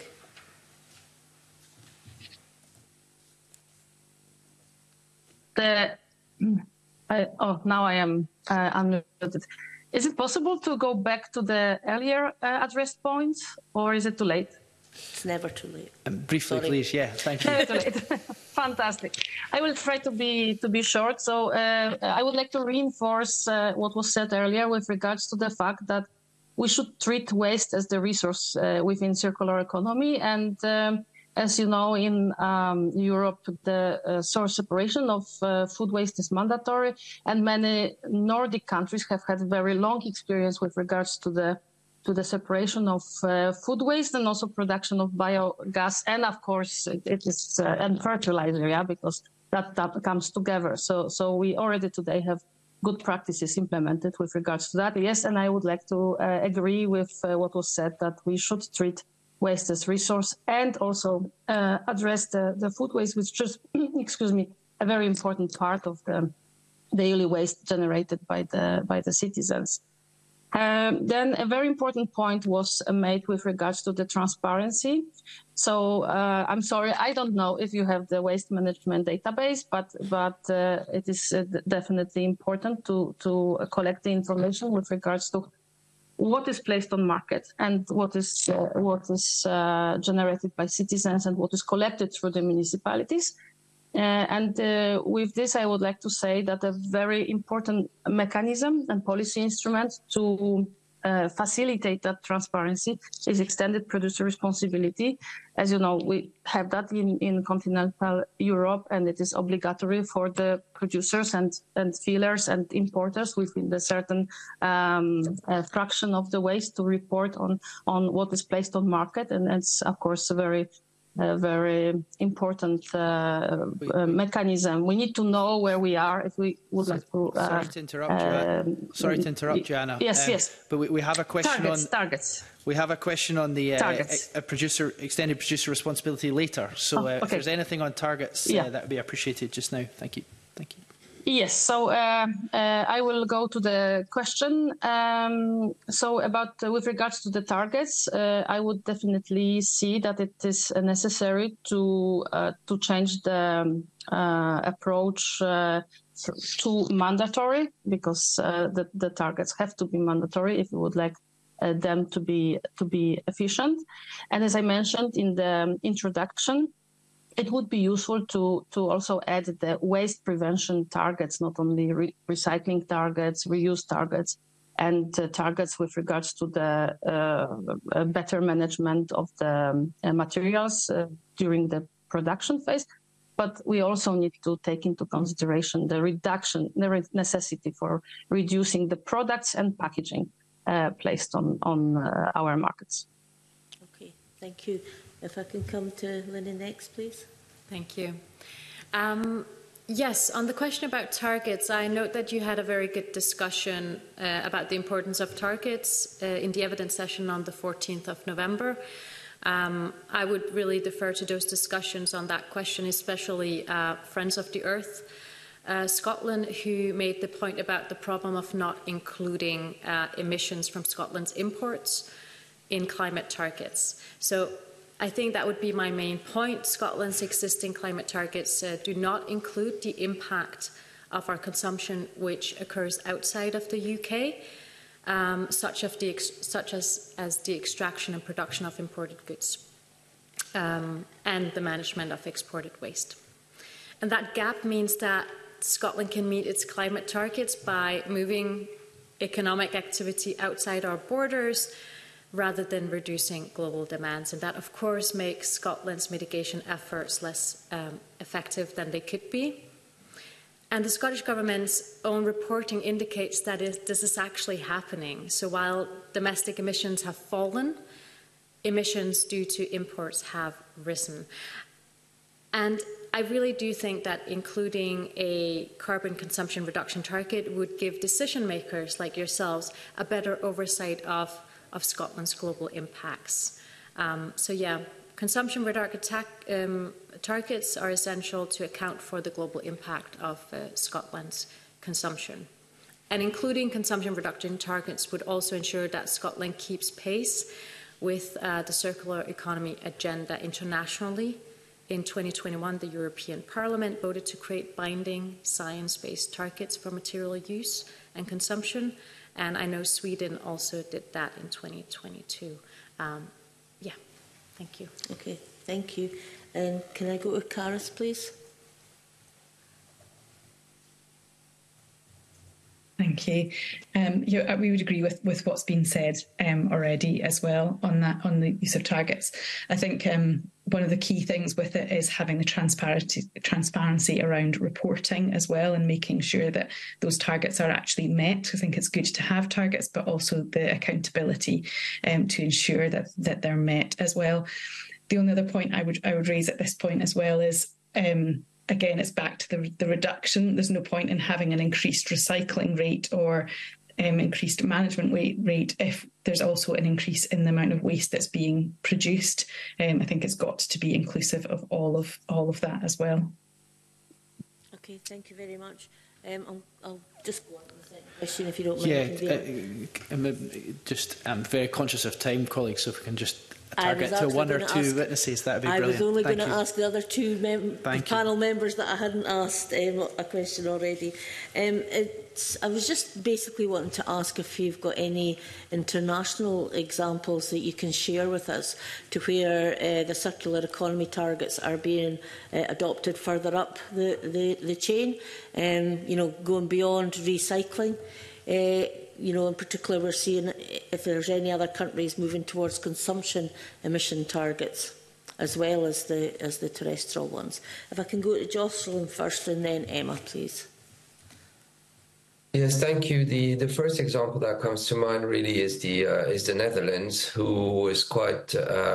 Now I am unmuted. Is it possible to go back to the earlier addressed points, or is it too late? It's never too late. Briefly, sorry. Please. Yeah, thank you. Never too late. Fantastic. I will try to be short. So I would like to reinforce what was said earlier with regards to the fact that we should treat waste as the resource within circular economy. And as you know, in Europe, the source separation of food waste is mandatory, and many Nordic countries have had very long experience with regards to the separation of food waste and also production of biogas, and of course it is and fertilizer, yeah, because that comes together. So we already today have good practices implemented with regards to that. Yes, and I would like to agree with what was said, that we should treat waste as resource and also address the food waste, which is, excuse me, a very important part of the daily waste generated by the citizens. Then a very important point was made with regards to the transparency. So I'm sorry, I don't know if you have the waste management database, but it is definitely important to collect the information with regards to what is placed on market and what is generated by citizens and what is collected through the municipalities. With this, I would like to say that a very important mechanism and policy instrument to facilitate that transparency is extended producer responsibility. As you know, we have that in continental Europe, and it is obligatory for the producers and fillers and importers within the certain fraction of the waste to report on what is placed on market. And it's, of course, a very important mechanism. We need to know where we are if we would like to. Sorry to interrupt you, Anna. Yes. But we have a question targets. We have a question on the extended producer responsibility later. So if there's anything on targets, that would be appreciated just now. Thank you. Yes, so I will go to the question. So with regards to the targets, I would definitely see that it is necessary to change the approach to mandatory, because the targets have to be mandatory if you would like them to be efficient. And as I mentioned in the introduction, it would be useful to also add the waste prevention targets, not only recycling targets, reuse targets, and targets with regards to the better management of the materials during the production phase. But we also need to take into consideration the necessity for reducing the products and packaging placed on our markets. Okay, thank you. If I can come to Lynne next, please. Thank you. Yes, on the question about targets, I note that you had a very good discussion about the importance of targets in the evidence session on the 14th of November. I would really defer to those discussions on that question, especially Friends of the Earth Scotland, who made the point about the problem of not including emissions from Scotland's imports in climate targets. So I think that would be my main point. Scotland's existing climate targets do not include the impact of our consumption which occurs outside of the UK, such as the extraction and production of imported goods and the management of exported waste. And that gap means that Scotland can meet its climate targets by moving economic activity outside our borders, rather than reducing global demands. And that, of course, makes Scotland's mitigation efforts less effective than they could be. And the Scottish Government's own reporting indicates that this is actually happening. So while domestic emissions have fallen, emissions due to imports have risen. And I really do think that including a carbon consumption reduction target would give decision makers like yourselves a better oversight of Scotland's global impacts. So yeah, consumption reduction targets are essential to account for the global impact of Scotland's consumption. And including consumption reduction targets would also ensure that Scotland keeps pace with the circular economy agenda internationally. In 2021, the European Parliament voted to create binding science-based targets for material use and consumption. And I know Sweden also did that in 2022. Yeah, thank you. Okay, thank you. And can I go to Karis, please? Thank you. We would agree with what's been said already as well on the use of targets. I think one of the key things with it is having the transparency around reporting as well, and making sure that those targets are actually met. I think it's good to have targets, but also the accountability to ensure that they're met as well. The only other point I would raise at this point as well is, again, it's back to the reduction. There's no point in having an increased recycling rate or increased management rate if there's also an increase in the amount of waste that's being produced. I think it's got to be inclusive of all of that as well. Okay, thank you very much. I'll just go on to the second question, if you don't mind. I'm very conscious of time, colleagues, so if we can just target to one or two witnesses, that would be brilliant. I was only going to ask the other two panel members that I hadn't asked a question already. I was just basically wanting to ask if you've got any international examples that you can share with us to where the circular economy targets are being adopted further up the chain, going beyond recycling. In particular, we're seeing if there's any other countries moving towards consumption emission targets, as well as the terrestrial ones. If I can go to Jocelyn first and then Emma, please. Yes, thank you. The first example that comes to mind really is the Netherlands, who is quite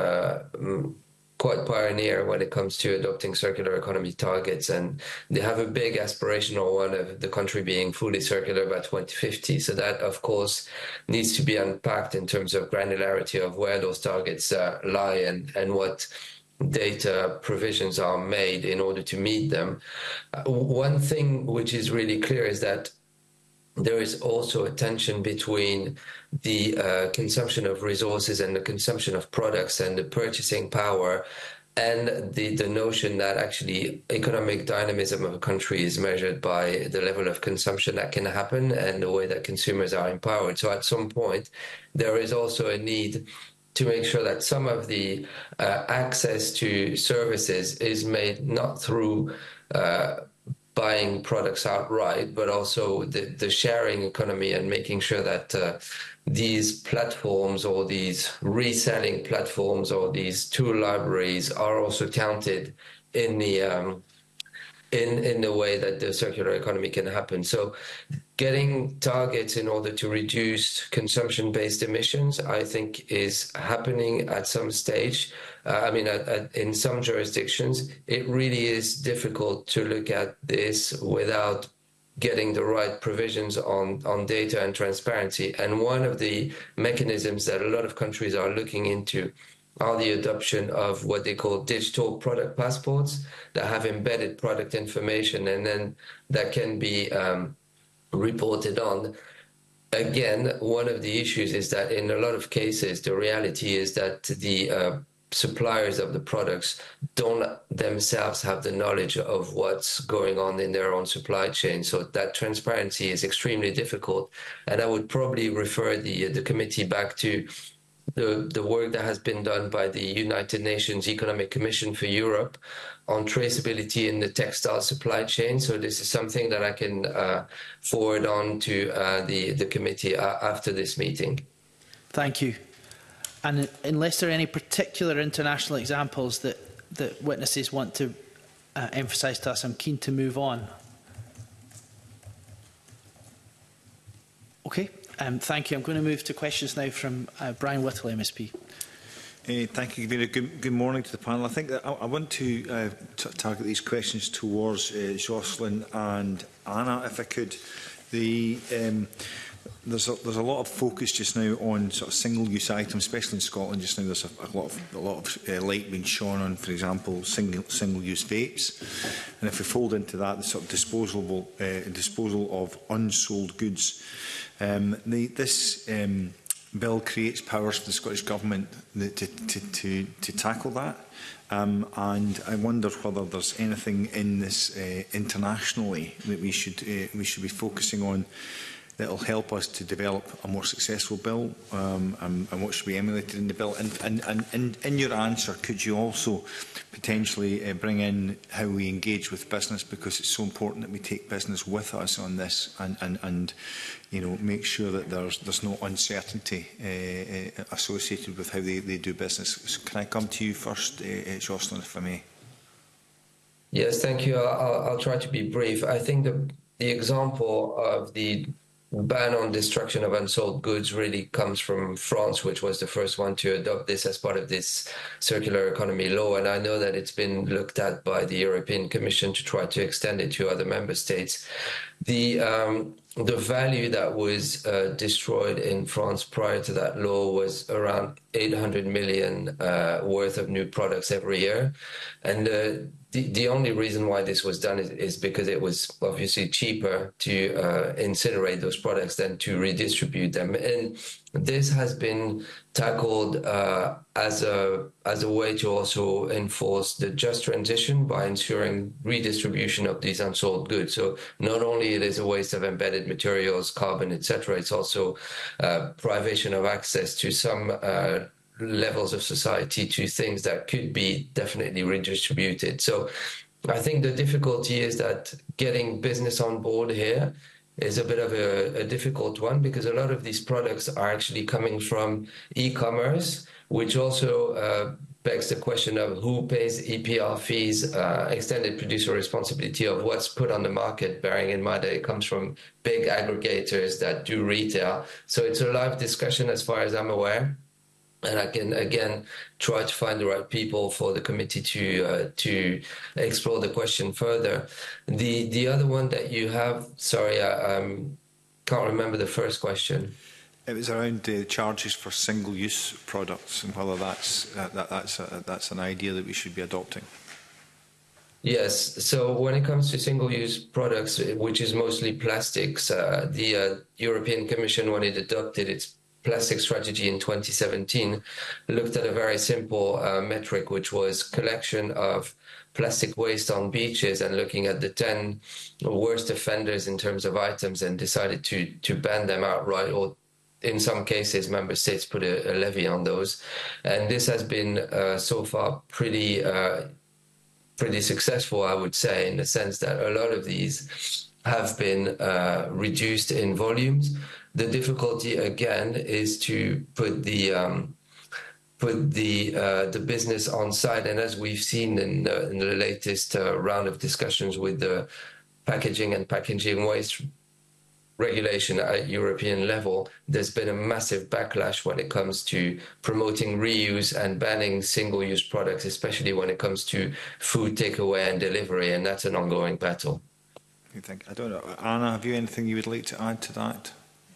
pioneer when it comes to adopting circular economy targets, and they have a big aspirational one of the country being fully circular by 2050. So that, of course, needs to be unpacked in terms of granularity of where those targets lie and what data provisions are made in order to meet them. One thing which is really clear is that there is also a tension between the consumption of resources and the consumption of products and the purchasing power, and the notion that actually economic dynamism of a country is measured by the level of consumption that can happen and the way that consumers are empowered. So at some point, there is also a need to make sure that some of the access to services is made not through buying products outright, but also the sharing economy, and making sure that these platforms or these reselling platforms or these tool libraries are also counted in the way that the circular economy can happen. So getting targets in order to reduce consumption-based emissions, I think, is happening at some stage. In some jurisdictions, it really is difficult to look at this without getting the right provisions on data and transparency. And one of the mechanisms that a lot of countries are looking into are the adoption of what they call digital product passports that have embedded product information, and then that can be reported on. Again, one of the issues is that in a lot of cases, the reality is that the suppliers of the products don't themselves have the knowledge of what's going on in their own supply chain. So that transparency is extremely difficult. And I would probably refer the committee back to the work that has been done by the United Nations Economic Commission for Europe on traceability in the textile supply chain. So this is something that I can forward on to the committee after this meeting. Thank you. And unless there are any particular international examples that witnesses want to emphasise to us, I'm keen to move on. Okay. Thank you. I'm going to move to questions now from Brian Whittle, MSP. Thank you, Convener. Good morning to the panel. I think that I want to target these questions towards Jocelyn and Anna, if I could. There's a lot of focus just now on sort of single-use items, especially in Scotland. Just now, there's a lot of light being shone on, for example, single-use vapes. And if we fold into that the sort of disposal of unsold goods, this bill creates powers for the Scottish Government to tackle that. And I wonder whether there's anything in this internationally that we should be focusing on that will help us to develop a more successful bill, and what should be emulated in the bill. And in your answer, could you also potentially bring in how we engage with business, because it's so important that we take business with us on this, and make sure that there's no uncertainty associated with how they do business. So can I come to you first, Jocelyn, if I may? Yes, thank you. I'll try to be brief. I think the example of the ban on destruction of unsold goods really comes from France, which was the first one to adopt this as part of this circular economy law. And I know that it's been looked at by the European Commission to try to extend it to other member states. the value that was destroyed in France prior to that law was around 800 million worth of new products every year. And the only reason why this was done is because it was obviously cheaper to incinerate those products than to redistribute them. And this has been tackled as a way to also enforce the just transition by ensuring redistribution of these unsold goods. So not only it is a waste of embedded materials, carbon, etc., it's also privation of access to some levels of society to things that could be definitely redistributed. So I think the difficulty is that getting business on board here is a bit of a difficult one, because a lot of these products are actually coming from e-commerce, which also begs the question of who pays EPR fees, extended producer responsibility of what's put on the market, bearing in mind that it comes from big aggregators that do retail. So it's a live discussion as far as I'm aware. And I can, again, try to find the right people for the committee to explore the question further. The other one that you have, sorry, I can't remember the first question. It was around charges for single-use products and whether that's an idea that we should be adopting. Yes. So when it comes to single-use products, which is mostly plastics, the European Commission, when it adopted its plastic strategy in 2017, looked at a very simple metric, which was collection of plastic waste on beaches and looking at the 10 worst offenders in terms of items, and decided to ban them outright, or in some cases member states put a levy on those. And this has been so far pretty successful, I would say, in the sense that a lot of these have been reduced in volumes. The difficulty again is to put the business on site, and as we've seen in the latest round of discussions with the packaging and packaging waste regulation at European level, there's been a massive backlash when it comes to promoting reuse and banning single-use products, especially when it comes to food takeaway and delivery, and that's an ongoing battle. I don't know, Anna, have you anything you would like to add to that?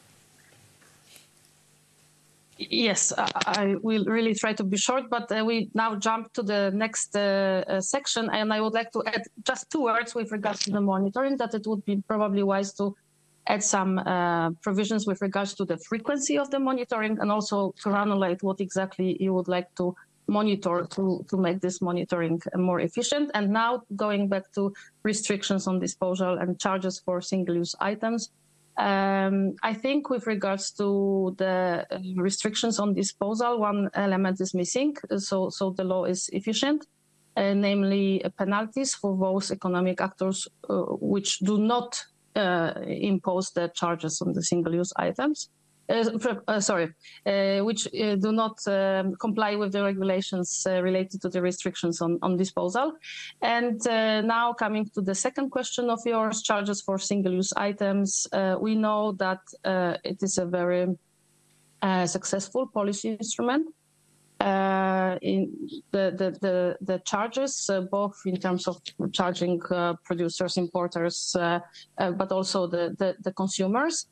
Yes, I will really try to be short, but we now jump to the next section, and I would like to add just 2 words with regards to the monitoring, that it would be probably wise to add some provisions with regards to the frequency of the monitoring, and also to granulate what exactly you would like to monitor to make this monitoring more efficient. And now going back to restrictions on disposal and charges for single-use items. I think with regards to the restrictions on disposal, one element is missing, so the law is efficient, namely penalties for those economic actors which do not impose the charges on the single-use items. Which do not comply with the regulations related to the restrictions on disposal. And now coming to the second question of yours, charges for single-use items, we know that it is a very successful policy instrument. In the charges, both in terms of charging producers, importers, but also the consumers.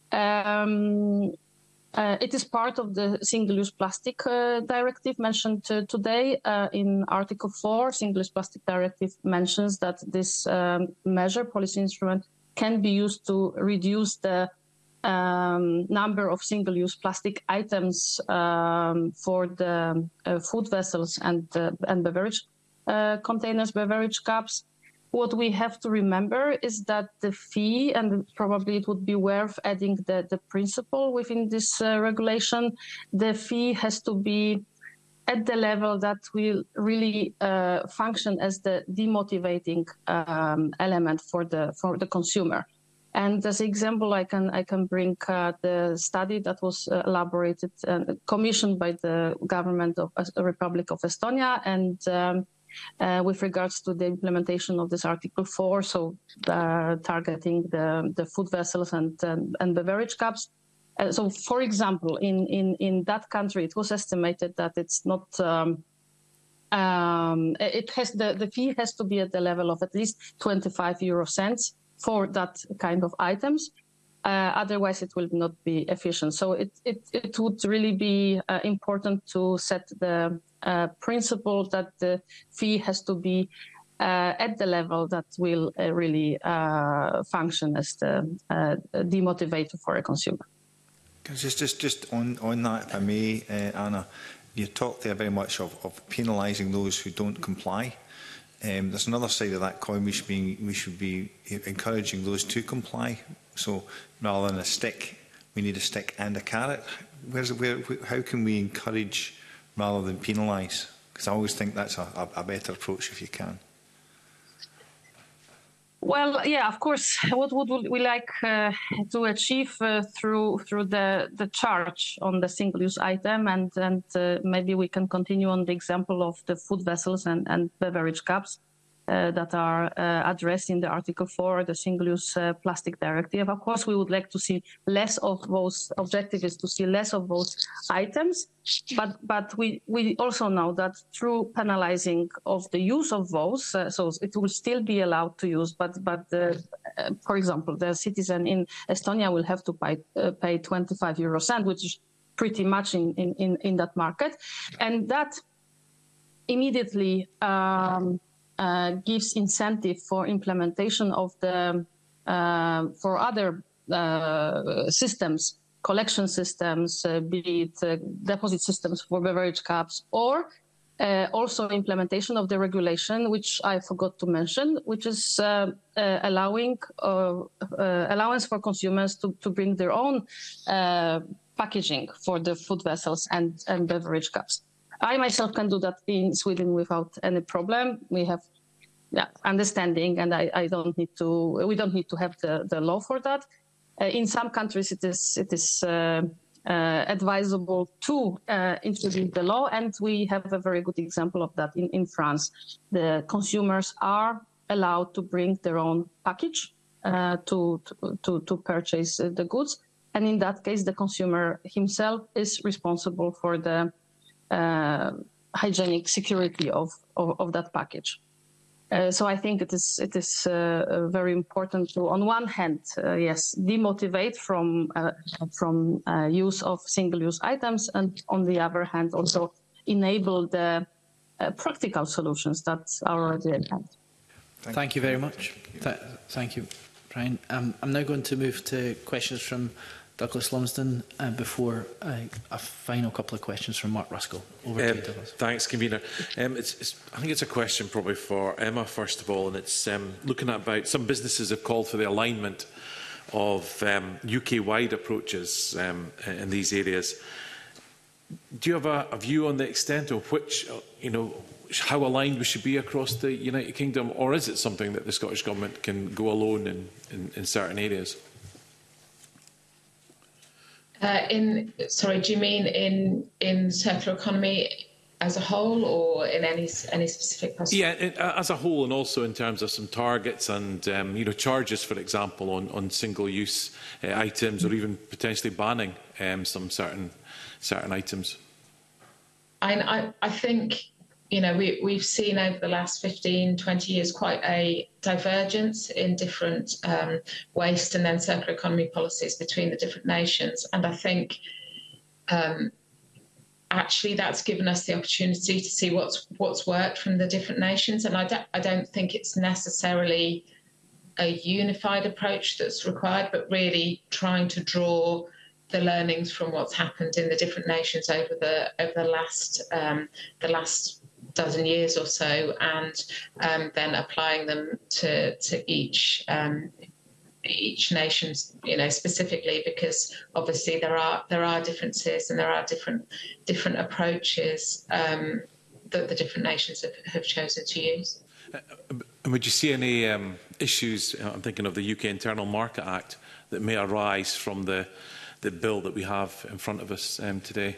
It is part of the single-use plastic directive mentioned today. In Article 4, single-use plastic directive mentions that this policy instrument, can be used to reduce the number of single-use plastic items for the food vessels and beverage containers, beverage cups. What we have to remember is that the fee, and probably it would be worth adding the principle within this regulation, the fee has to be at the level that will really function as the demotivating element for the consumer. And as an example, I can bring the study that was elaborated and commissioned by the government of the Republic of Estonia, and with regards to the implementation of this Article 4, so targeting the food vessels and beverage cups. So, for example, in that country, it was estimated that it's not. The fee has to be at the level of at least 25 euro cents for that kind of items. Otherwise, it will not be efficient. So it would really be important to set the principle that the fee has to be at the level that will really function as the demotivator for a consumer. Just on that, if I may, Anna, you talked there very much of penalising those who don't comply. There's another side of that coin. We should be encouraging those to comply. So rather than a stick, we need a stick and a carrot. How can we encourage rather than penalise? Because I always think that's a better approach if you can. Well, yeah, of course. What would we like to achieve through the charge on the single-use item, and maybe we can continue on the example of the food vessels and beverage cups that are addressed in the Article 4, the Single-Use Plastic Directive. Of course, we would like to see less of those. Objective is to see less of those items, but we also know that through penalizing of the use of those, so it will still be allowed to use, but for example, the citizen in Estonia will have to pay 25 euro cent, which is pretty much in that market, and that immediately gives incentive for implementation of the for other systems, collection systems, be it deposit systems for beverage cups, or also implementation of the regulation, which I forgot to mention, which is allowing allowance for consumers to bring their own packaging for the food vessels and beverage cups. I myself can do that in Sweden without any problem. We have understanding, and I don't need to. We don't need to have the law for that. In some countries, it is advisable to introduce the law, and we have a very good example of that in France. The consumers are allowed to bring their own package to purchase the goods, and in that case, the consumer himself is responsible for the hygienic security of that package. So I think it is very important to, on one hand, yes, demotivate from use of single-use items, and on the other hand, also enable the practical solutions that are already at hand. Thank you very much. Thank you, Brian. I'm now going to move to questions from Douglas Lumsden, before a final couple of questions from Mark Ruskell. Over to you, Douglas. Thanks, Convener. I think it's a question probably for Emma, first of all, and it's looking at about some businesses have called for the alignment of UK-wide approaches in these areas. Do you have a view on the extent of which, how aligned we should be across the United Kingdom, or is it something that the Scottish Government can go alone in certain areas? Sorry, do you mean in circular economy as a whole, or in any specific possible? Yeah, as a whole, and also in terms of some targets and charges, for example, on single-use items, or even potentially banning some certain items. I think we've seen over the last 15, 20 years quite a divergence in different waste and then circular economy policies between the different nations. And I think actually that's given us the opportunity to see what's worked from the different nations. And I don't think it's necessarily a unified approach that's required, but really trying to draw the learnings from what's happened in the different nations over the last dozen years or so, and then applying them to each nation, specifically, because obviously there are differences and there are different approaches that the different nations have chosen to use. And would you see any issues? I'm thinking of the UK Internal Market Act that may arise from the bill that we have in front of us today.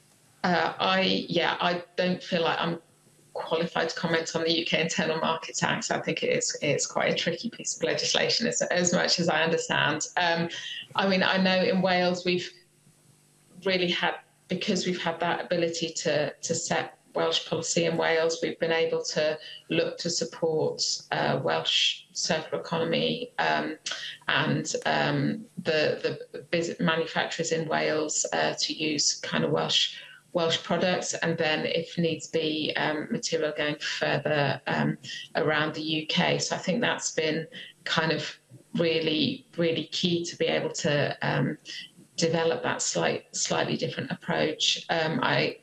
I don't feel like I'm qualified to comment on the UK Internal Market Act. I think it's quite a tricky piece of legislation, as much as I understand. I know in Wales we've really had, because we've had that ability to set Welsh policy in Wales, we've been able to look to support Welsh circular economy and the manufacturers in Wales to use kind of Welsh products, and then if needs be material going further around the UK. So I think that's been kind of really key to be able to develop that slightly different approach. I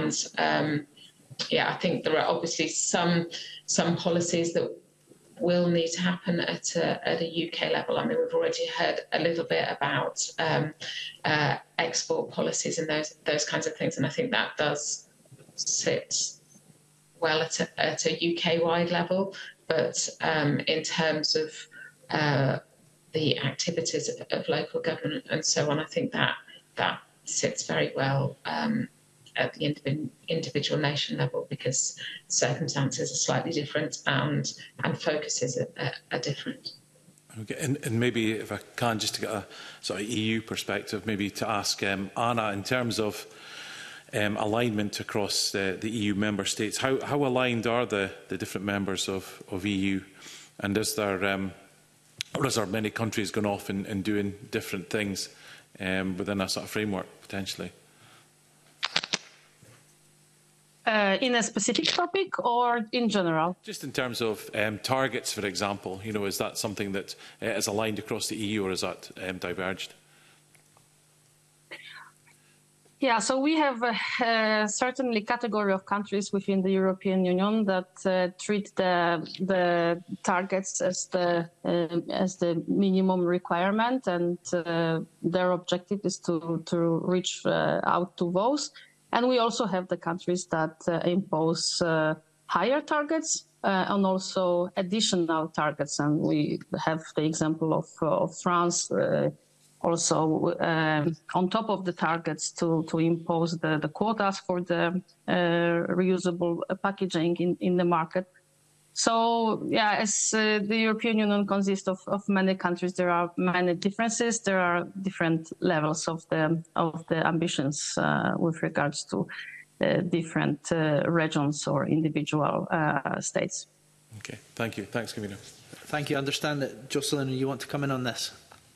think there are obviously some policies that will need to happen at a UK level. I mean, we've already heard a little bit about export policies and those kinds of things, and I think that does sit well at a UK-wide level. But in terms of the activities of local government and so on, I think that sits very well at the individual nation level, because circumstances are slightly different and focuses are different. Okay, and maybe if I can, just to get a sort of EU perspective, maybe to ask Anna, in terms of alignment across the EU member states, how aligned are the different members of EU, and is there many countries going off and doing different things within a sort of framework potentially? In a specific topic or in general? Just in terms of targets, for example, is that something that is aligned across the EU, or is that diverged? Yeah, so we have certainly category of countries within the European Union that treat the targets as the minimum requirement, and their objective is to reach out to those. And we also have the countries that impose higher targets and also additional targets. And we have the example of France also on top of the targets to impose the quotas for the reusable packaging in the market. So, yeah, as the European Union consists of many countries, there are many differences. There are different levels of the ambitions with regards to different regions or individual states. Okay, thank you. Thanks, Camilla. Thank you. I understand that, Jocelyn, you want to come in on this?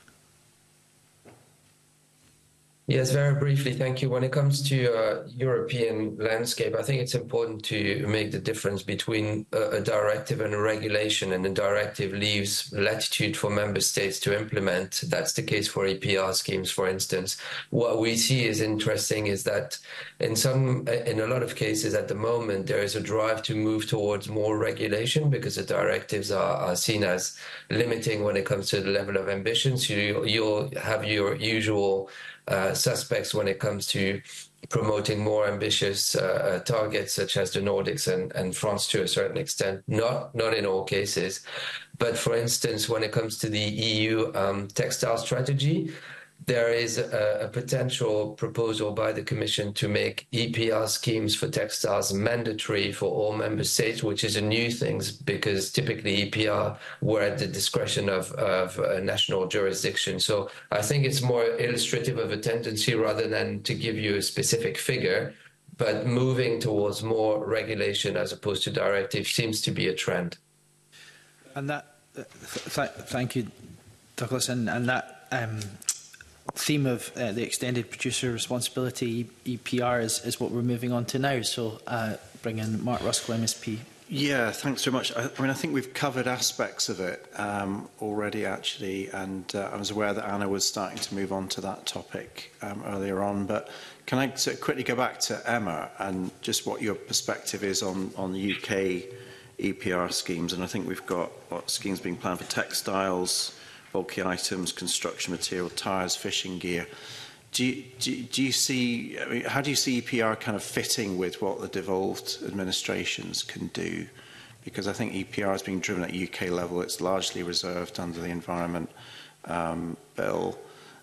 Yes, very briefly, thank you. When it comes to European landscape, I think it's important to make the difference between a directive and a regulation, and the directive leaves latitude for member states to implement. That's the case for EPR schemes, for instance. What we see is interesting is that in a lot of cases at the moment, there is a drive to move towards more regulation because the directives are seen as limiting when it comes to the level of ambition. So you'll have your usual suspects when it comes to promoting more ambitious targets, such as the Nordics and France to a certain extent, not in all cases. But for instance, when it comes to the EU textile strategy, there is a potential proposal by the Commission to make EPR schemes for textiles mandatory for all member states, which is a new thing because typically EPR were at the discretion of national jurisdiction. So I think it's more illustrative of a tendency rather than to give you a specific figure, but moving towards more regulation as opposed to directive seems to be a trend. And that, thank you, Douglas, and that theme of the extended producer responsibility, EPR, is what we're moving on to now. So bring in Mark Ruskell, MSP. Yeah, thanks very much. I mean, I think we've covered aspects of it already, actually, and I was aware that Anna was starting to move on to that topic earlier on. But can I sort of quickly go back to Emma and just what your perspective is on the UK EPR schemes? And I think we've got schemes being planned for textiles, bulky items, construction material, tyres, fishing gear. Do you see, I mean, how do you see EPR kind of fitting with what the devolved administrations can do? Because I think EPR is being driven at UK level. It's largely reserved under the Environment Bill.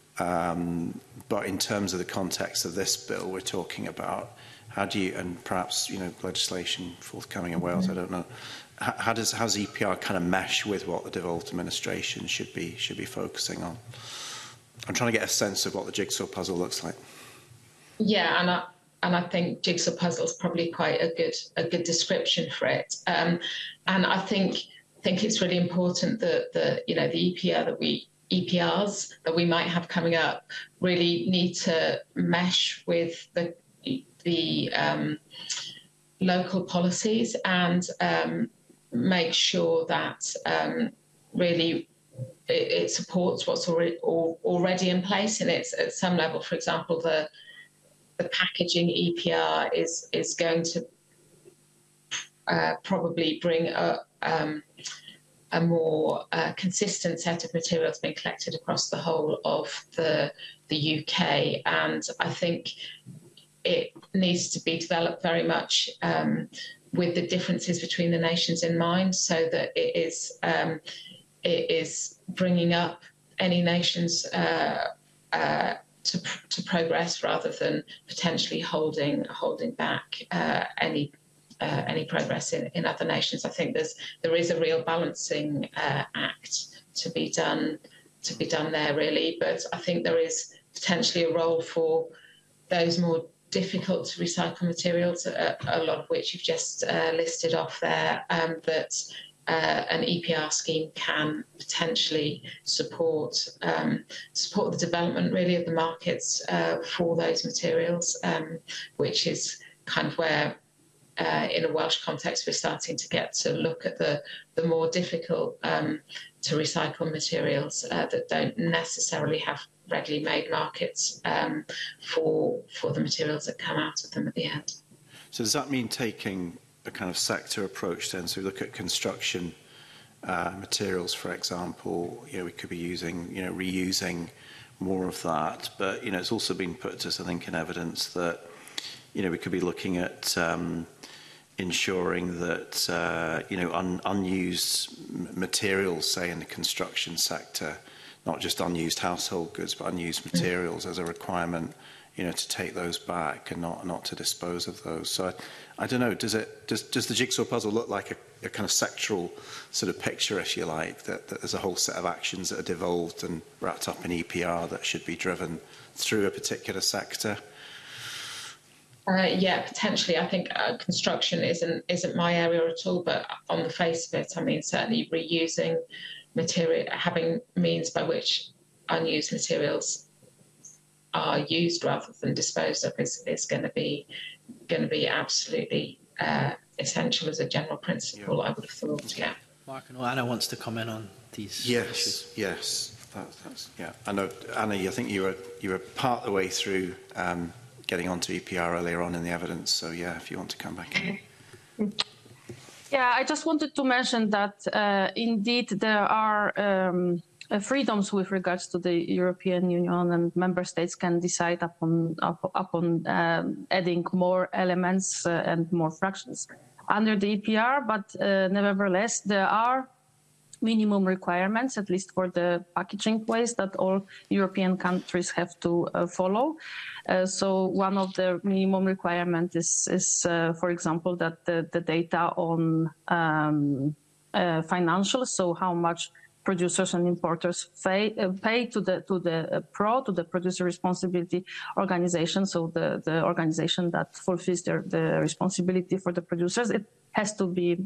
But in terms of the context of this bill we're talking about, how do you, and perhaps, legislation forthcoming in Wales, I don't know, how's EPR kind of mesh with what the devolved administration should be focusing on? I'm trying to get a sense of what the jigsaw puzzle looks like. Yeah, and I think jigsaw puzzle is probably quite a good description for it. And I think it's really important that the EPRs that we might have coming up really need to mesh with the local policies and make sure that really it supports what's already in place, and it's at some level. For example, the packaging EPR is going to probably bring a more consistent set of materials being collected across the whole of the UK, and I think it needs to be developed very much with the differences between the nations in mind, so that it is bringing up any nations to progress rather than potentially holding back any progress in other nations. I think there is a real balancing act to be done there, really. But I think there is potentially a role for those more difficult to recycle materials, a lot of which you've just listed off there, that an EPR scheme can potentially support the development, really, of the markets for those materials, which is kind of where, in a Welsh context, we're starting to get to look at the more difficult to recycle materials that don't necessarily have readily made markets for the materials that come out of them at the end. So does that mean taking a kind of sector approach then? So we look at construction materials, for example, we could be using, reusing more of that. But, it's also been put to us, I think, in evidence that, we could be looking at ensuring that, unused materials, say, in the construction sector, not just unused household goods, but unused materials as a requirement, to take those back and not to dispose of those. So I don't know, does the jigsaw puzzle look like a kind of sectoral sort of picture, if you like, that there's a whole set of actions that are devolved and wrapped up in EPR that should be driven through a particular sector? Yeah, potentially. I think construction isn't my area at all, but on the face of it, I mean, certainly reusing material, having means by which unused materials are used rather than disposed of is going to be absolutely essential as a general principle. Yeah. I would have thought. Yeah. Mark, I know Anna wants to come in on these issues. Yes. That's yeah. I know, Anna. I think you were part of the way through getting onto EPR earlier on in the evidence. So yeah, if you want to come back in. Yeah, I just wanted to mention that indeed there are freedoms with regards to the European Union, and member states can decide upon adding more elements and more fractions under the EPR. But nevertheless, there are minimum requirements, at least for the packaging waste, that all European countries have to follow. So one of the minimum requirements is for example, that the data on financials, so how much producers and importers pay to the producer responsibility organization, so the organization that fulfills the responsibility for the producers. It has to be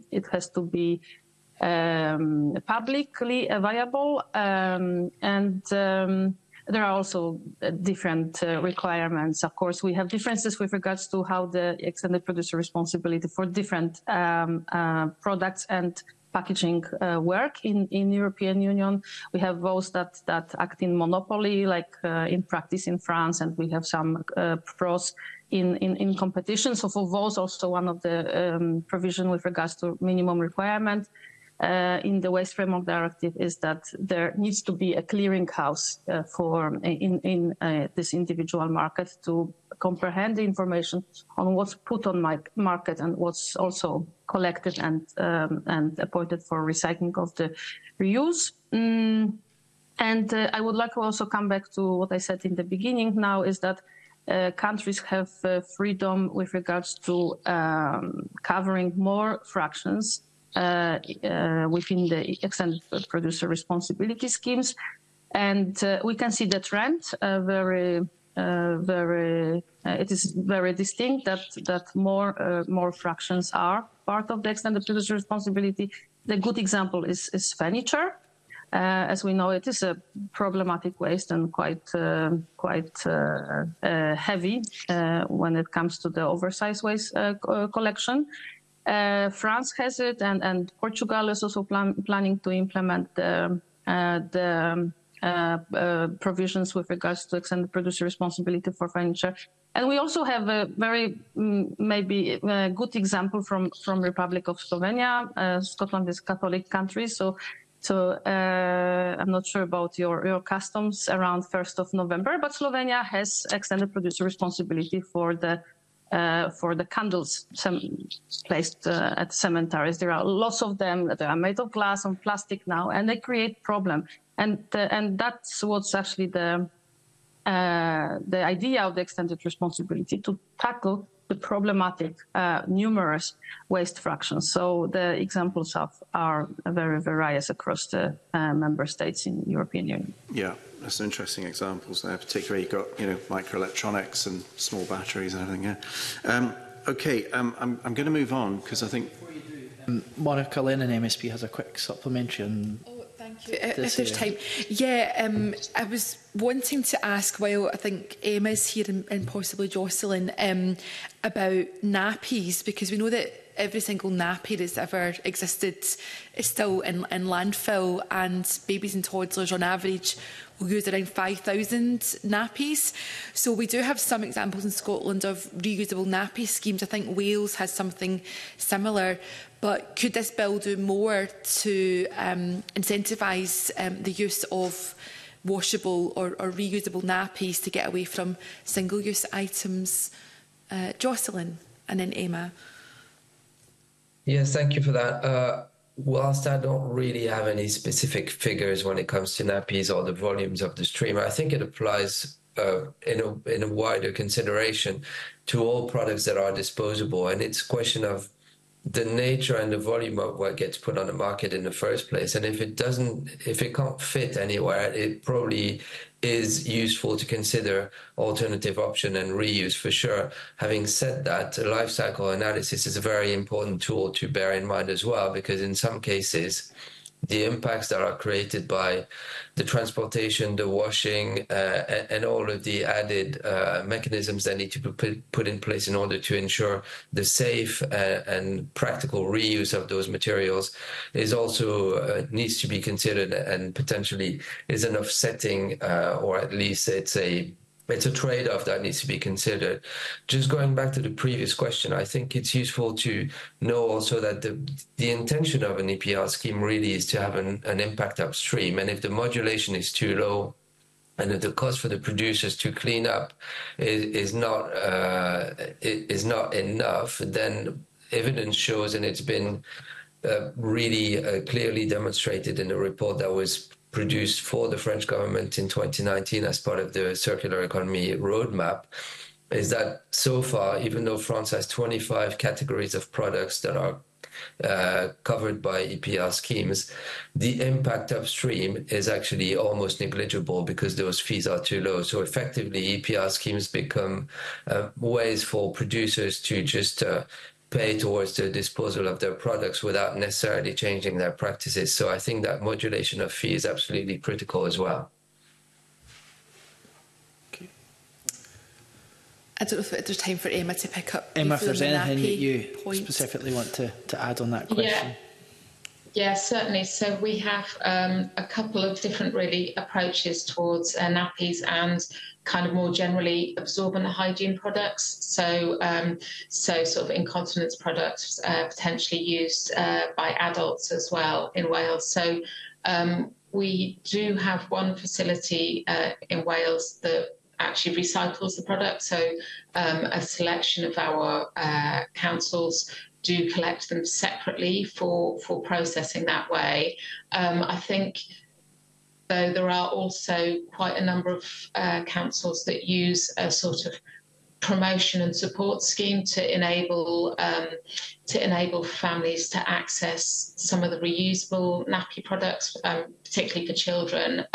publicly available, and there are also different requirements. Of course, we have differences with regards to how the extended producer responsibility for different products and packaging work in European Union. We have those that act in monopoly, like in practice in France, and we have some pros in competition. So for those, also one of the provision with regards to minimum requirement in the Waste Framework Directive is that there needs to be a clearinghouse in this individual market to comprehend the information on what's put on my market and what's also collected and appointed for recycling of the reuse. And I would like to also come back to what I said in the beginning now, is that countries have freedom with regards to covering more fractions within the extended producer responsibility schemes. And we can see the trend very it is very distinct that more fractions are part of the extended producer responsibility. The good example is furniture. As we know, it is a problematic waste and quite heavy when it comes to the oversized waste collection. France has it, and Portugal is also planning to implement the provisions with regards to extended producer responsibility for furniture. And we also have a very maybe good example from Republic of Slovenia. Scotland is a Catholic country, so I'm not sure about your customs around 1st of November, but Slovenia has extended producer responsibility for the candles placed at cemeteries. There are lots of them that are made of glass and plastic now, and they create problem. And that's what's actually the idea of the extended responsibility, to tackle the problematic numerous waste fractions. So the examples are very various across the member states in the European Union. Yeah, there's some interesting examples there. Particularly, you've got microelectronics and small batteries and everything. Yeah. Okay, I'm going to move on because I think Monica Lennon, MSP, has a quick supplementary on. Thank you. If there's time. Yeah, I was wanting to ask, while I think Emma's here and possibly Jocelyn, about nappies, because we know that every single nappy that's ever existed is still in landfill, and babies and toddlers on average will use around 5,000 nappies. So we do have some examples in Scotland of reusable nappy schemes. I think Wales has something similar. But could this bill do more to incentivise the use of washable or reusable nappies to get away from single-use items? Jocelyn, and then Emma. Yes, thank you for that. Whilst I don't really have any specific figures when it comes to nappies or the volumes of the stream, I think it applies in a wider consideration to all products that are disposable. And it's a question of the nature and the volume of what gets put on the market in the first place. And if it can't fit anywhere, it probably is useful to consider alternative option and reuse for sure. Having said that, life cycle analysis is a very important tool to bear in mind as well, because in some cases, the impacts that are created by the transportation, the washing, and all of the added mechanisms that need to be put in place in order to ensure the safe and practical reuse of those materials is also needs to be considered, and potentially is an offsetting, or at least it's a trade-off that needs to be considered. Just going back to the previous question, I think it's useful to know also that the intention of an EPR scheme really is to have an impact upstream. And if the modulation is too low, and if the cost for the producers to clean up is not enough, then evidence shows, and it's been really clearly demonstrated in the report that was produced for the French government in 2019 as part of the circular economy roadmap, is that so far, even though France has 25 categories of products that are covered by EPR schemes, the impact upstream is actually almost negligible because those fees are too low. So effectively, EPR schemes become ways for producers to just pay towards the disposal of their products without necessarily changing their practices. So I think that modulation of fee is absolutely critical as well. Okay. I don't know if there's time for Emma to pick up. Emma, if there's anything that you specifically want to add on that question. Yeah, certainly. So we have a couple of different really approaches towards nappies and kind of more generally absorbent hygiene products. So sort of incontinence products potentially used by adults as well in Wales. So we do have one facility in Wales that actually recycles the product. So a selection of our councils do collect them separately for processing that way. I think, though, there are also quite a number of councils that use a sort of promotion and support scheme to enable families to access some of the reusable nappy products, particularly for children,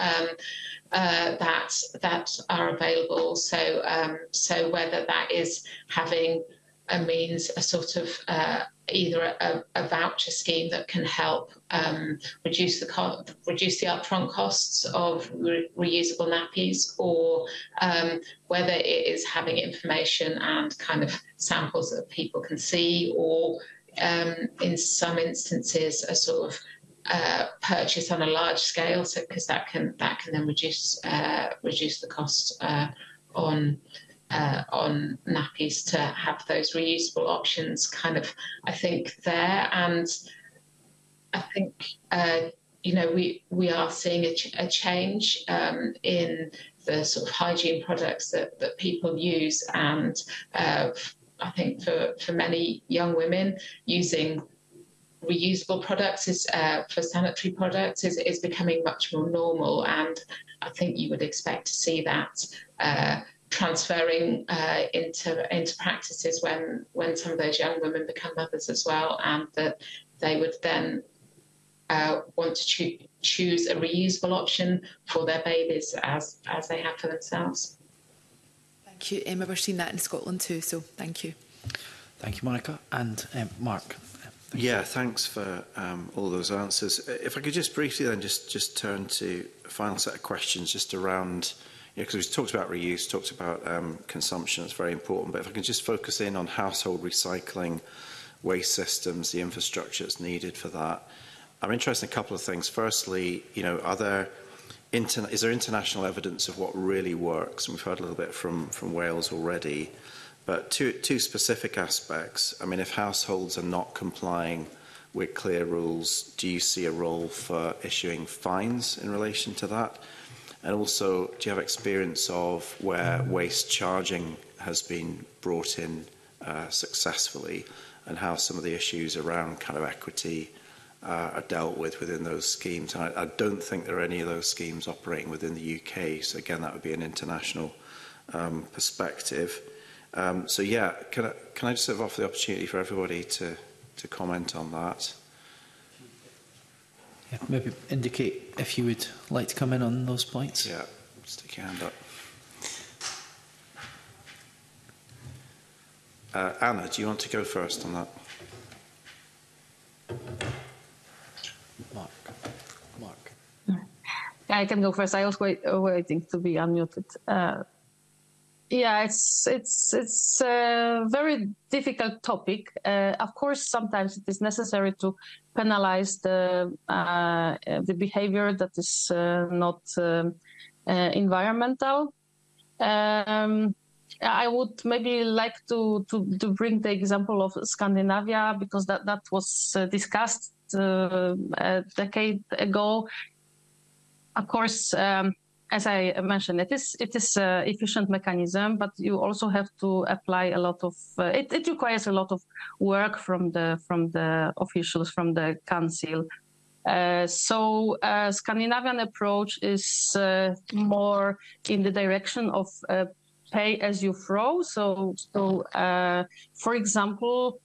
that are available. So whether that is having a means, a sort of either a voucher scheme that can help reduce the upfront costs of reusable nappies, or whether it is having information and kind of samples that people can see, or in some instances a sort of purchase on a large scale, so because that can then reduce the cost on nappies, to have those reusable options kind of, I think, there. And I think we are seeing a change in the sort of hygiene products that people use, and I think for many young women, using reusable products for sanitary products is becoming much more normal, and I think you would expect to see that transferring into practices when some of those young women become mothers as well, and that they would then want to choose a reusable option for their babies as they have for themselves. Thank you, Emma. We're seeing that in Scotland too, so thank you. Thank you, Monica. And Mark. Thanks for all those answers. If I could just briefly then just turn to a final set of questions just around, because we've talked about reuse, talked about consumption, it's very important, but if I can just focus in on household recycling, waste systems, the infrastructure that's needed for that. I'm interested in a couple of things. Firstly, is there international evidence of what really works? And we've heard a little bit from Wales already. But two specific aspects. I mean, if households are not complying with clear rules, do you see a role for issuing fines in relation to that? And also, do you have experience of where waste charging has been brought in successfully, and how some of the issues around kind of equity are dealt with within those schemes? And I don't think there are any of those schemes operating within the UK. So again, that would be an international perspective. Can I just offer the opportunity for everybody to comment on that? Yeah, maybe indicate if you would like to come in on those points. Yeah, stick your hand up. Anna, do you want to go first on that? Mark. Yeah, I can go first. I was waiting to be unmuted. It's a very difficult topic. Of course, sometimes it is necessary to penalize the behavior that is not environmental. I would maybe like to bring the example of Scandinavia, because that was discussed a decade ago. Of course, as I mentioned, it is an efficient mechanism, but you also have to apply a lot of. It requires a lot of work from the officials, from the council. Scandinavian approach is more in the direction of pay as you throw. For example,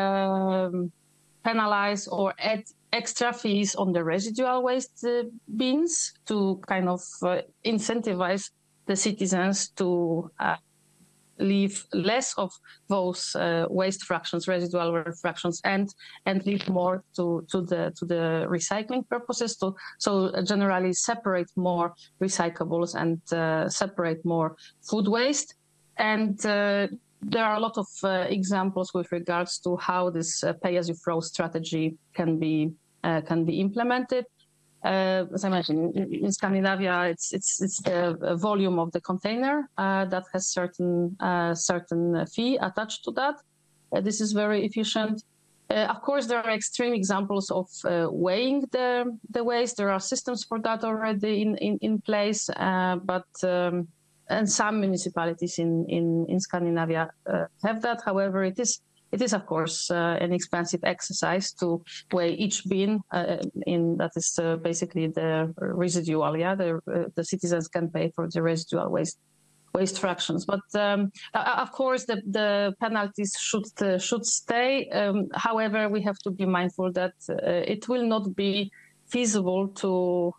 penalize or add extra fees on the residual waste bins to kind of incentivize the citizens to leave less of those waste fractions, residual waste fractions, and leave more to the recycling purposes. So generally separate more recyclables and separate more food waste. And there are a lot of examples with regards to how this pay-as-you-throw strategy can be implemented. As I mentioned, in Scandinavia, it's the volume of the container that has certain fee attached to that. This is very efficient. Of course, there are extreme examples of weighing the waste. There are systems for that already in place, and some municipalities in Scandinavia have that. However, it is of course an expensive exercise to weigh each bin. That is basically the residual. The citizens can pay for the residual waste waste fractions. But of course, the penalties should stay. However, we have to be mindful that it will not be feasible to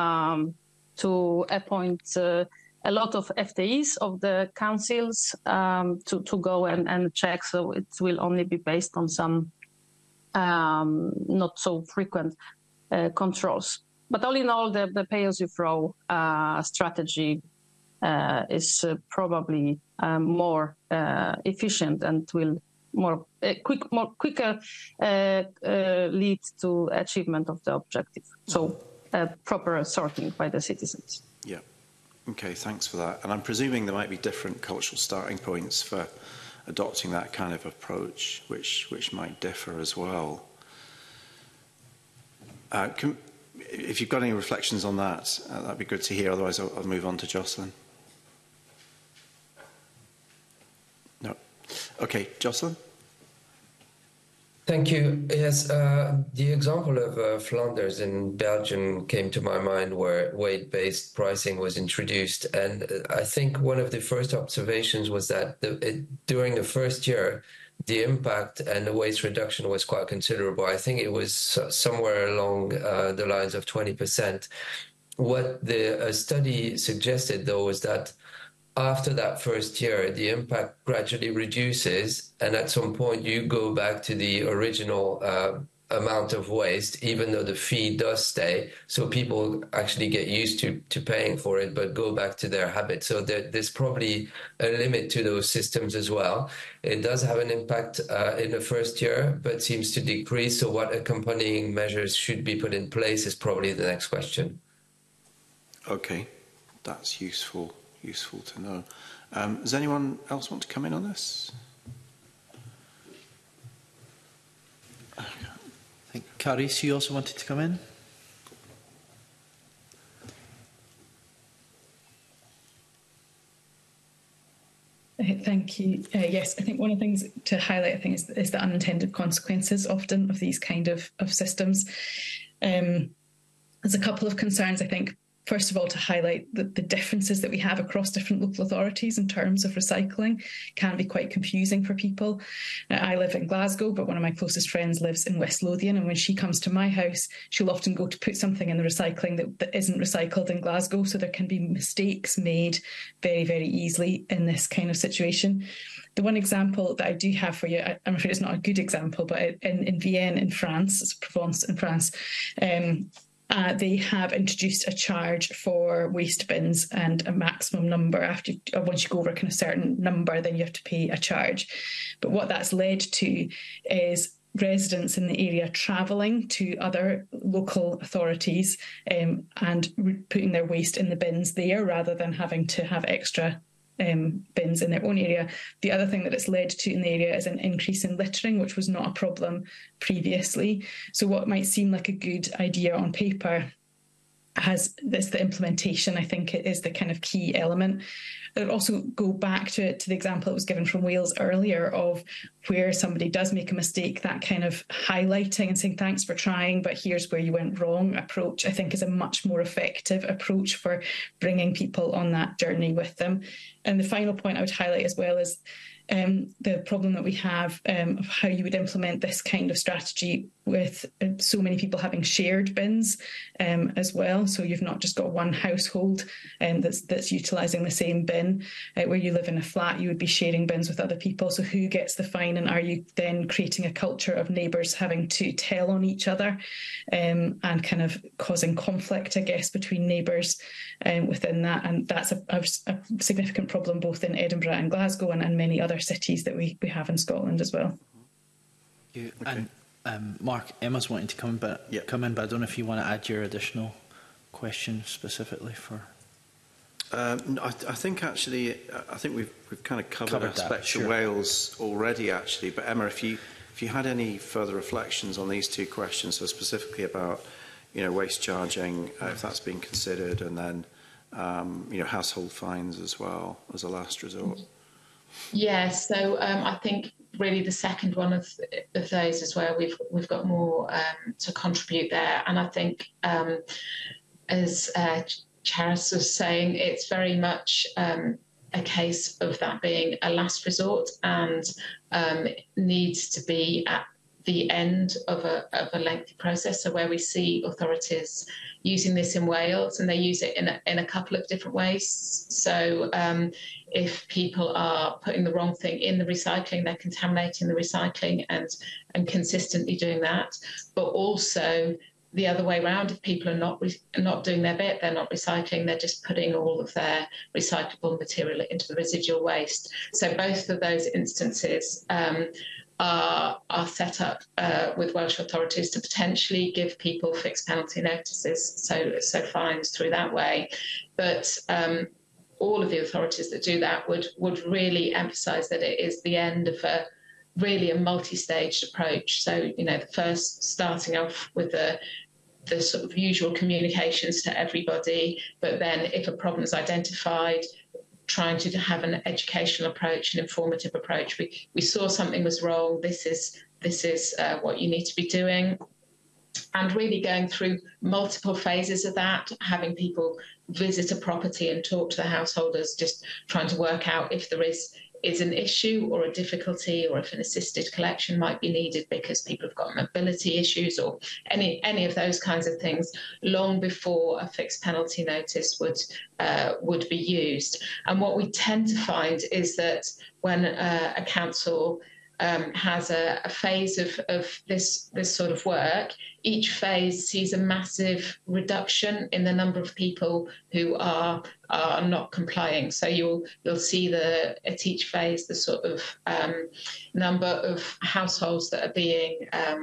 appoint a lot of FTEs of the councils to go and check. So it will only be based on some not so frequent controls. But all in all, the pay-as-you-throw strategy is probably more efficient and will quicker lead to achievement of the objective. So proper sorting by the citizens. Yeah. Okay, thanks for that. And I'm presuming there might be different cultural starting points for adopting that kind of approach, which might differ as well. If you've got any reflections on that, that'd be good to hear. Otherwise, I'll move on to Jocelyn. No. Okay, Jocelyn? Thank you. Yes, the example of Flanders in Belgium came to my mind, where weight-based pricing was introduced. And I think one of the first observations was that during the first year, the impact and the waste reduction was quite considerable. I think it was somewhere along the lines of 20%. What the study suggested, though, was that after that first year, the impact gradually reduces, and at some point you go back to the original amount of waste, even though the fee does stay. So people actually get used to paying for it, but go back to their habits. So there's probably a limit to those systems as well. It does have an impact in the first year, but seems to decrease. So what accompanying measures should be put in place is probably the next question. Okay, that's useful to know. Does anyone else want to come in on this? I think Carice, you also wanted to come in? Thank you. Yes, I think one of the things to highlight, I think, is the unintended consequences often of these kind of systems. There's a couple of concerns, I think. First of all, to highlight that the differences that we have across different local authorities in terms of recycling can be quite confusing for people. I live in Glasgow, but one of my closest friends lives in West Lothian, and when she comes to my house, she'll often go to put something in the recycling that isn't recycled in Glasgow, so there can be mistakes made very, very easily in this kind of situation. The one example that I do have for you, I'm afraid it's not a good example, but in Vienne in France, it's Provence in France, they have introduced a charge for waste bins and a maximum number. Once you go over a kind of certain number, then you have to pay a charge. But what that's led to is residents in the area travelling to other local authorities and putting their waste in the bins there rather than having to have extra bins in their own area. The other thing that it's led to in the area is an increase in littering, which was not a problem previously. So what might seem like a good idea on paper the implementation, I think, it is the kind of key element. I'd also go back to the example that was given from Wales earlier of where somebody does make a mistake, that kind of highlighting and saying, thanks for trying, but here's where you went wrong approach, I think is a much more effective approach for bringing people on that journey with them. And the final point I would highlight as well is the problem that we have of how you would implement this kind of strategy with so many people having shared bins as well. So you've not just got one household that's utilising the same bin. Where you live in a flat, you would be sharing bins with other people. So who gets the fine? And are you then creating a culture of neighbours having to tell on each other and kind of causing conflict, I guess, between neighbours within that? And that's a significant problem both in Edinburgh and Glasgow and many other cities that we have in Scotland as well. Okay. And Mark, Emma's wanting to come in, but I don't know if you want to add your additional question specifically for. No, I think actually, I think we've kind of covered aspects of Wales already, actually. But Emma, if you had any further reflections on these two questions, so specifically about waste charging, if that's being considered, and then household fines as well as a last resort. Yeah, so I think really the second one of those is where we've got more to contribute there, and I think as Charis was saying, it's very much a case of that being a last resort and needs to be at the end of a lengthy process. So where we see authorities using this in Wales, and they use it in a couple of different ways. So if people are putting the wrong thing in the recycling, they're contaminating the recycling and consistently doing that. But also the other way around, if people are not doing their bit, they're not recycling, they're just putting all of their recyclable material into the residual waste. So both of those instances are set up with Welsh authorities to potentially give people fixed penalty notices, so fines through that way. But all of the authorities that do that would really emphasise that it is the end of really a multi-staged approach. So, you know, the first starting off with the sort of usual communications to everybody, but then if a problem is identified, trying to have an educational approach, an informative approach. We saw something was wrong. This is what you need to be doing, and really going through multiple phases of that, having people visit a property and talk to the householders, just trying to work out if there is an issue or a difficulty, or if an assisted collection might be needed because people have got mobility issues, or any of those kinds of things, long before a fixed penalty notice would be used. And what we tend to find is that when a council has a phase of this sort of work, each phase sees a massive reduction in the number of people who are not complying. So you'll see at each phase the sort of number of households that are being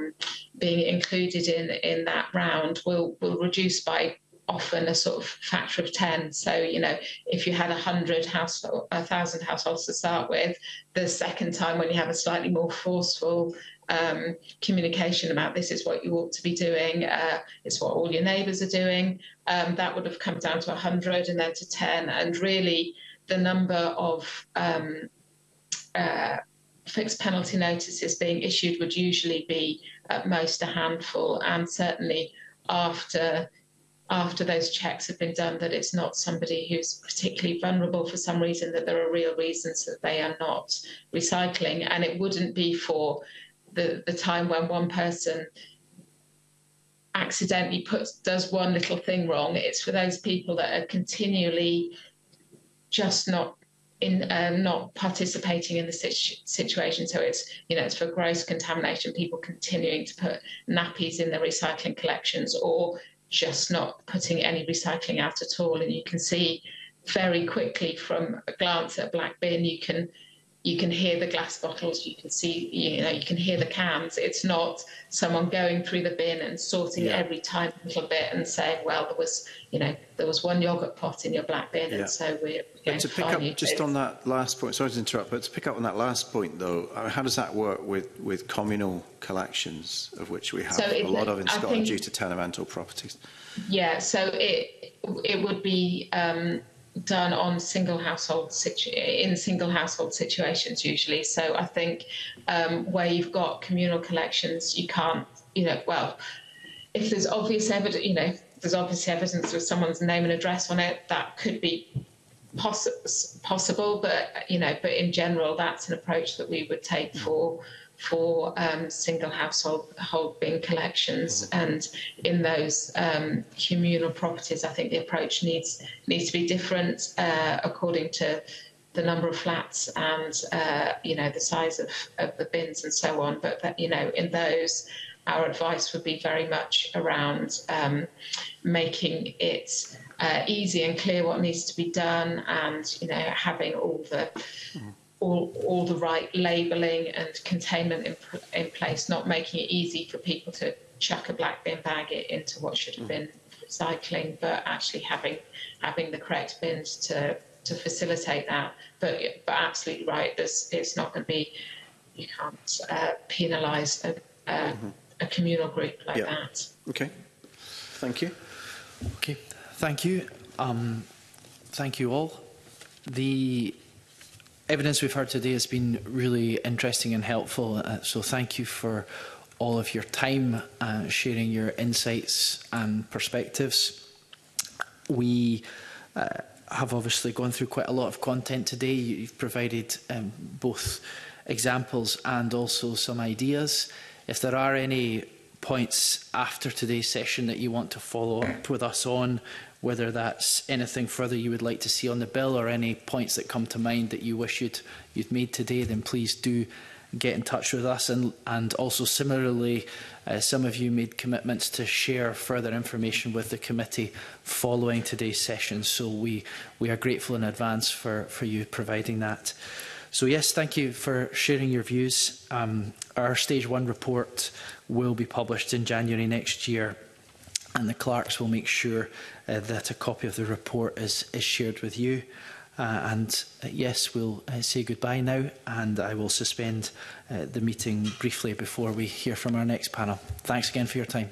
included in that round will reduce by often a sort of factor of 10. So, you know, if you had 1,000 households to start with, the second time when you have a slightly more forceful communication about this is what you ought to be doing, it's what all your neighbours are doing, that would have come down to 100 and then to 10. And really the number of fixed penalty notices being issued would usually be at most a handful, and certainly after those checks have been done, that it's not somebody who's particularly vulnerable for some reason, that there are real reasons that they are not recycling. And it wouldn't be for the time when one person accidentally does one little thing wrong. It's for those people that are continually just not participating in the situation. So it's for gross contamination, people continuing to put nappies in their recycling collections, or just not putting any recycling out at all. And you can see very quickly from a glance at a black bin, you can hear the glass bottles, you can see, you can hear the cans. It's not someone going through the bin and sorting every tiny little bit and saying, well, there was one yoghurt pot in your black bin, and so we're going to pick up just on that last point. Sorry to interrupt, but to pick up on that last point, though, how does that work with communal collections, of which we have a lot of in Scotland due to tenemental properties? Yeah, so it would be done on single household situations usually. So I think where you've got communal collections, you can't, if there's obvious evidence, of someone's name and address on it, that could be possible, but in general, that's an approach that we would take for single household bin collections. And in those communal properties, I think the approach needs to be different according to the number of flats and the size of the bins and so on. But that, in those, our advice would be very much around making it easy and clear what needs to be done, and having all the right labelling and containment in place, not making it easy for people to chuck a black bin bag into what should have been recycling, but actually having the correct bins to facilitate that. But absolutely right, it's not going to be, you can't penalise a communal group like that. Okay, thank you. Okay, thank you. Thank you all. The evidence we've heard today has been really interesting and helpful, so thank you for all of your time sharing your insights and perspectives. We have obviously gone through quite a lot of content today. You've provided both examples and also some ideas. If there are any points after today's session that you want to follow up with us on, whether that's anything further you would like to see on the bill or any points that come to mind that you wish you'd made today, then please do get in touch with us. And also similarly, some of you made commitments to share further information with the committee following today's session. So we are grateful in advance for you providing that. So yes, thank you for sharing your views. Our Stage 1 report will be published in January next year, and the clerks will make sure that a copy of the report is shared with you. Yes, we'll say goodbye now, and I will suspend the meeting briefly before we hear from our next panel. Thanks again for your time.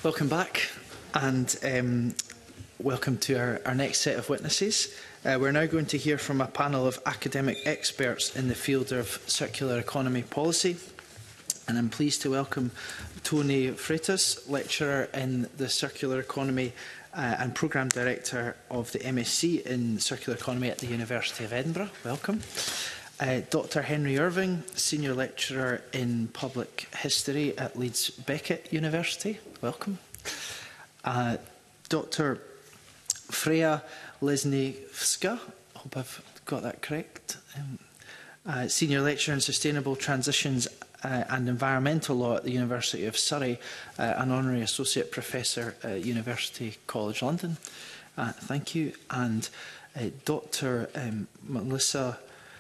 Welcome back, and welcome to our next set of witnesses. We're now going to hear from a panel of academic experts in the field of circular economy policy. And I'm pleased to welcome Tony Freitas, lecturer in the circular economy and programme director of the MSc in circular economy at the University of Edinburgh. Welcome. Dr Henry Irving, senior lecturer in public history at Leeds Beckett University. Welcome. Dr Freya Lesniewska, I hope I've got that correct. Senior lecturer in sustainable transitions and environmental law at the University of Surrey, an honorary associate professor at University College London. Thank you. And Dr Melissa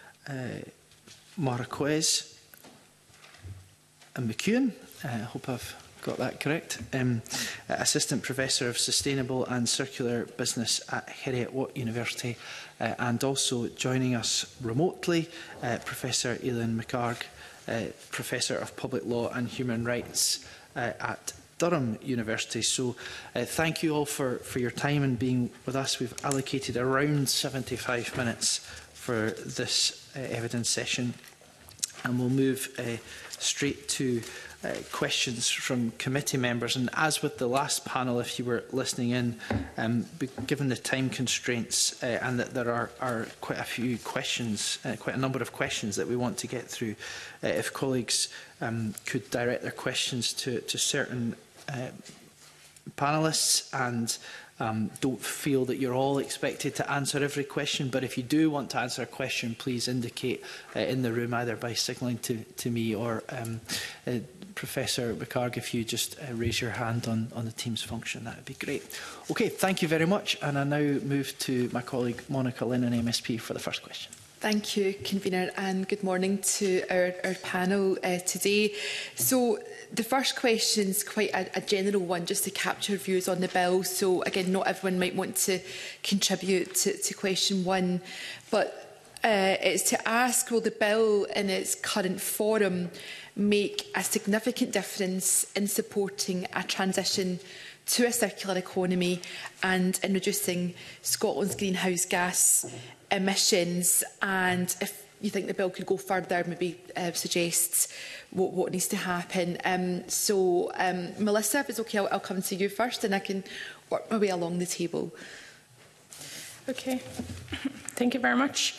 Marquez McEwen, I hope I've got that correct, Assistant Professor of Sustainable and Circular Business at Heriot-Watt University, and also joining us remotely, Professor Aileen McHarg, Professor of Public Law and Human Rights at Durham University. So thank you all for your time and being with us. We've allocated around 75 minutes for this evidence session, and we'll move straight to questions from committee members. And as with the last panel, if you were listening in, given the time constraints and that there are quite a few questions, quite a number of questions that we want to get through, if colleagues could direct their questions to certain panellists, and don't feel that you're all expected to answer every question, but if you do want to answer a question, please indicate in the room, either by signalling to me or Professor McHarg, if you just raise your hand on the Teams function, that would be great. Okay, thank you very much, and I now move to my colleague Monica Lennon, MSP, for the first question. Thank you, Convener, and good morning to our panel today. So the first question is quite a general one, just to capture views on the bill. So again, not everyone might want to contribute to question one, but it's to ask, will the bill in its current form make a significant difference in supporting a transition to a circular economy and in reducing Scotland's greenhouse gas emissions? And if you think the bill could go further, maybe suggest what needs to happen. Melissa, if it's okay, I'll come to you first, and I can work my way along the table. Okay, thank you very much.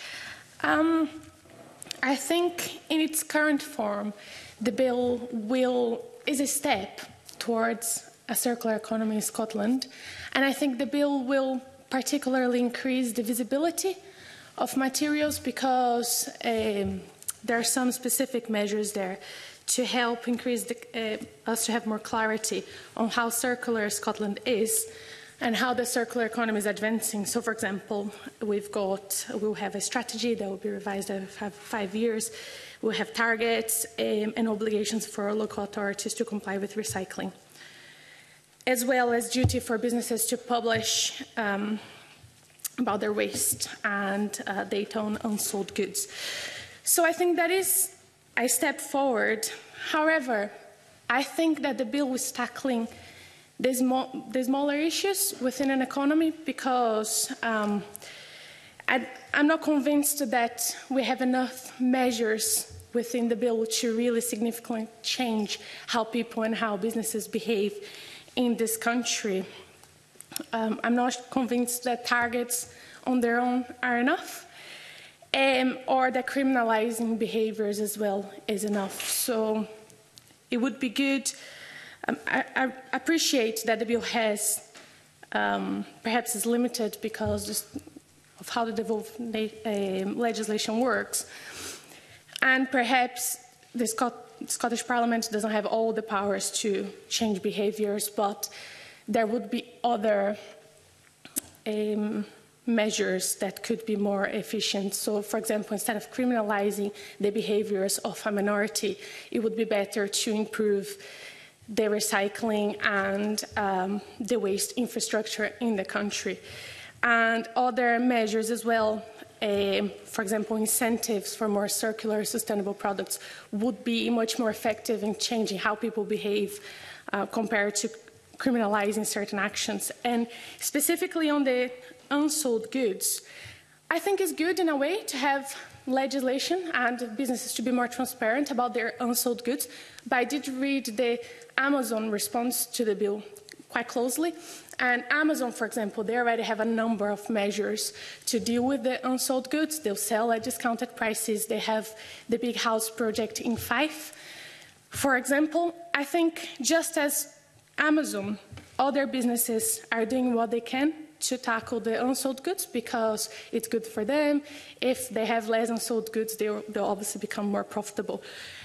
I think in its current form, the bill is a step towards a circular economy in Scotland, and I think the bill will particularly increase the visibility of materials, because there are some specific measures there to help increase us to have more clarity on how circular Scotland is and how the circular economy is advancing. So, for example, we'll have a strategy that will be revised every 5 years. We'll have targets and obligations for local authorities to comply with recycling, as well as duty for businesses to publish about their waste and data on unsold goods. So I think that is a step forward. However, I think that the bill is tackling the smaller issues within an economy, because I'm not convinced that we have enough measures within the bill to really significantly change how people and how businesses behave in this country. I'm not convinced that targets on their own are enough, or that criminalising behaviours as well is enough. So it would be good. I appreciate that the bill has, perhaps is limited because of how the devolved legislation works, and perhaps the Scottish Parliament doesn't have all the powers to change behaviours, but there would be other measures that could be more efficient. So, for example, instead of criminalising the behaviours of a minority, it would be better to improve the recycling and the waste infrastructure in the country. And other measures as well, for example, incentives for more circular, sustainable products would be much more effective in changing how people behave compared to criminalising certain actions. And specifically on the unsold goods, I think it's good in a way to have legislation and businesses to be more transparent about their unsold goods. But I did read the Amazon response to the bill quite closely. And Amazon, for example, they already have a number of measures to deal with the unsold goods. They'll sell at discounted prices. They have the Big House project in Fife. For example, I think just as Amazon, other businesses are doing what they can to tackle the unsold goods because it's good for them. If they have less unsold goods, they'll obviously become more profitable.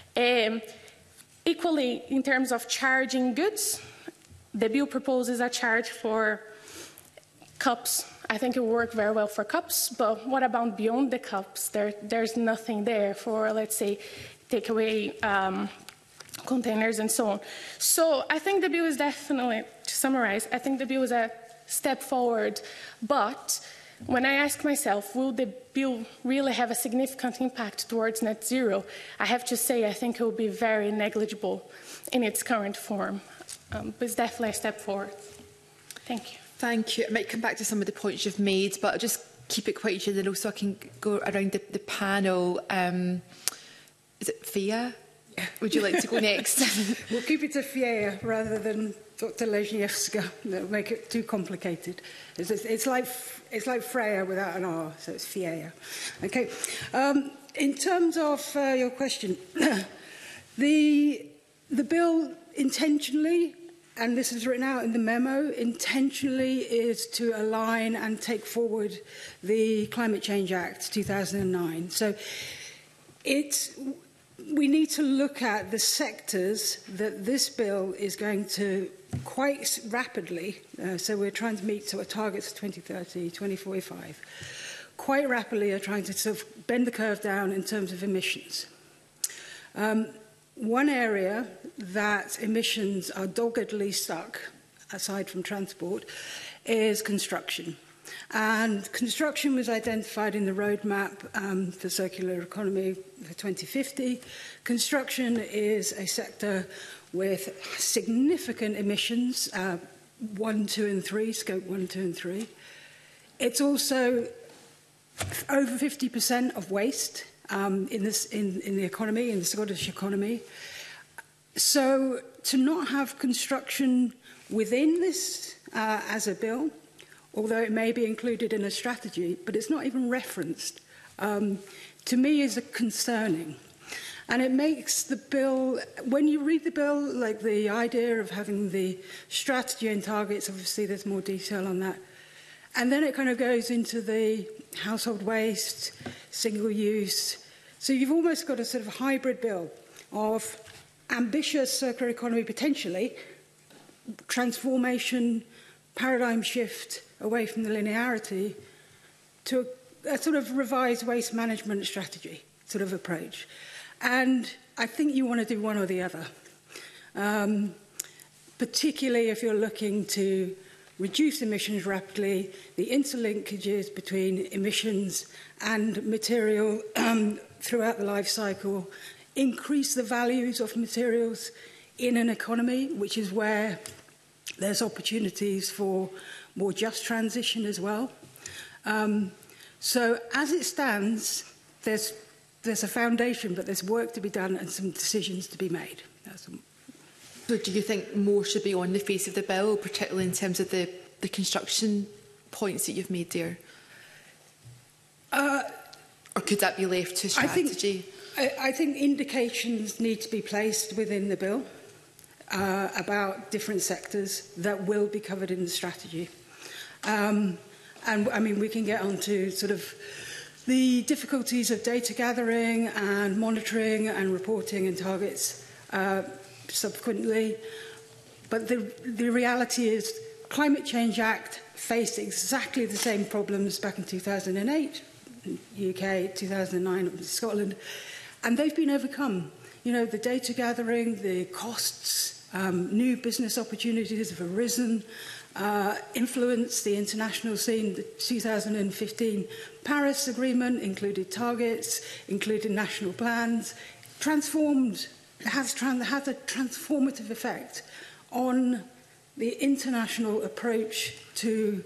Equally, in terms of charging goods, the bill proposes a charge for cups. I think it will work very well for cups, but what about beyond the cups? There's nothing there for, let's say, takeaway containers and so on. So I think the bill is definitely, to summarize, I think the bill is a step forward, but when I ask myself, will the bill really have a significant impact towards net zero, I have to say I think it will be very negligible in its current form. But it's definitely a step forward. Thank you. Thank you. I might come back to some of the points you've made, but I'll just keep it quite general so I can go around the panel. Is it Fia? Yeah. Would you like to go next? We'll keep it to Fia rather than Dr. Leśniewska. That'll make it too complicated. It's like Freya without an R, so it's Fia. Okay. In terms of your question, the bill intentionally, and this is written out in the memo, intentionally is to align and take forward the Climate Change Act 2009. So we need to look at the sectors that this bill is going to quite rapidly, so we're trying to meet our targets for 2030, 2045, quite rapidly are trying to sort of bend the curve down in terms of emissions. One area that emissions are doggedly stuck, aside from transport, is construction. And construction was identified in the roadmap for circular economy for 2050. Construction is a sector with significant emissions, 1, 2 and 3, scope 1, 2 and 3. It's also over 50% of waste in the economy, in the Scottish economy. So to not have construction within this as a bill, although it may be included in a strategy, but it's not even referenced, to me is concerning. And it makes the bill, when you read the bill, like the idea of having the strategy and targets, obviously there's more detail on that. And then it kind of goes into the household waste, single use. So you've almost got a sort of hybrid bill of ambitious circular economy potentially, transformation, paradigm shift away from the linearity to a sort of revised waste management strategy sort of approach. And I think you want to do one or the other, particularly if you're looking to reduce emissions rapidly, the interlinkages between emissions and material throughout the life cycle, increase the values of materials in an economy, which is where there's opportunities for more just transition as well. So as it stands, there's a foundation, but there's work to be done and some decisions to be made. So do you think more should be on the face of the bill, particularly in terms of the construction points that you've made there? Or could that be left to strategy? I think indications need to be placed within the bill about different sectors that will be covered in the strategy. And I mean, we can get on to sort of the difficulties of data gathering and monitoring and reporting and targets subsequently. But the reality is Climate Change Act faced exactly the same problems back in 2008, UK, 2009 in Scotland, and they've been overcome. You know, the data gathering, the costs, new business opportunities have arisen, influenced the international scene. The 2015 Paris Agreement included targets, included national plans, has a transformative effect on the international approach to,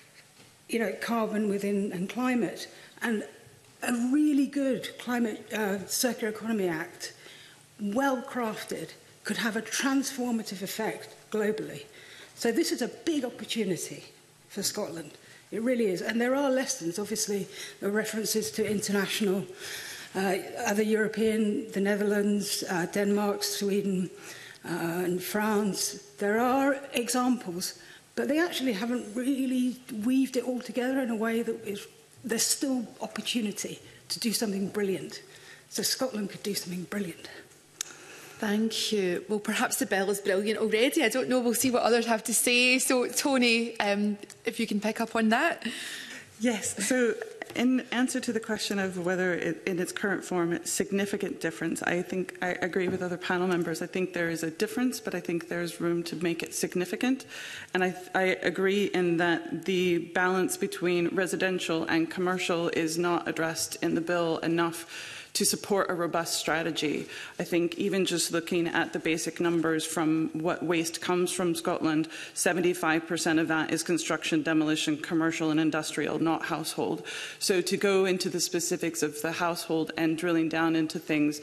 carbon within and climate, and a really good climate circular economy act, well crafted, could have a transformative effect globally. So this is a big opportunity for Scotland. It really is. And there are lessons, obviously, there are references to international, other European, the Netherlands, Denmark, Sweden, and France. There are examples, but they actually haven't really weaved it all together in a way that there's still opportunity to do something brilliant. So Scotland could do something brilliant. Thank you. Well, perhaps the bill is brilliant already. I don't know. We'll see what others have to say. So, Tony, if you can pick up on that. Yes. So, in answer to the question of whether in its current form it's significant difference, I think I agree with other panel members. I think there is a difference, but I think there's room to make it significant. And I agree in that the balance between residential and commercial is not addressed in the bill enough to support a robust strategy. I think even just looking at the basic numbers from what waste comes from Scotland, 75% of that is construction, demolition, commercial and industrial, not household. So to go into the specifics of the household and drilling down into things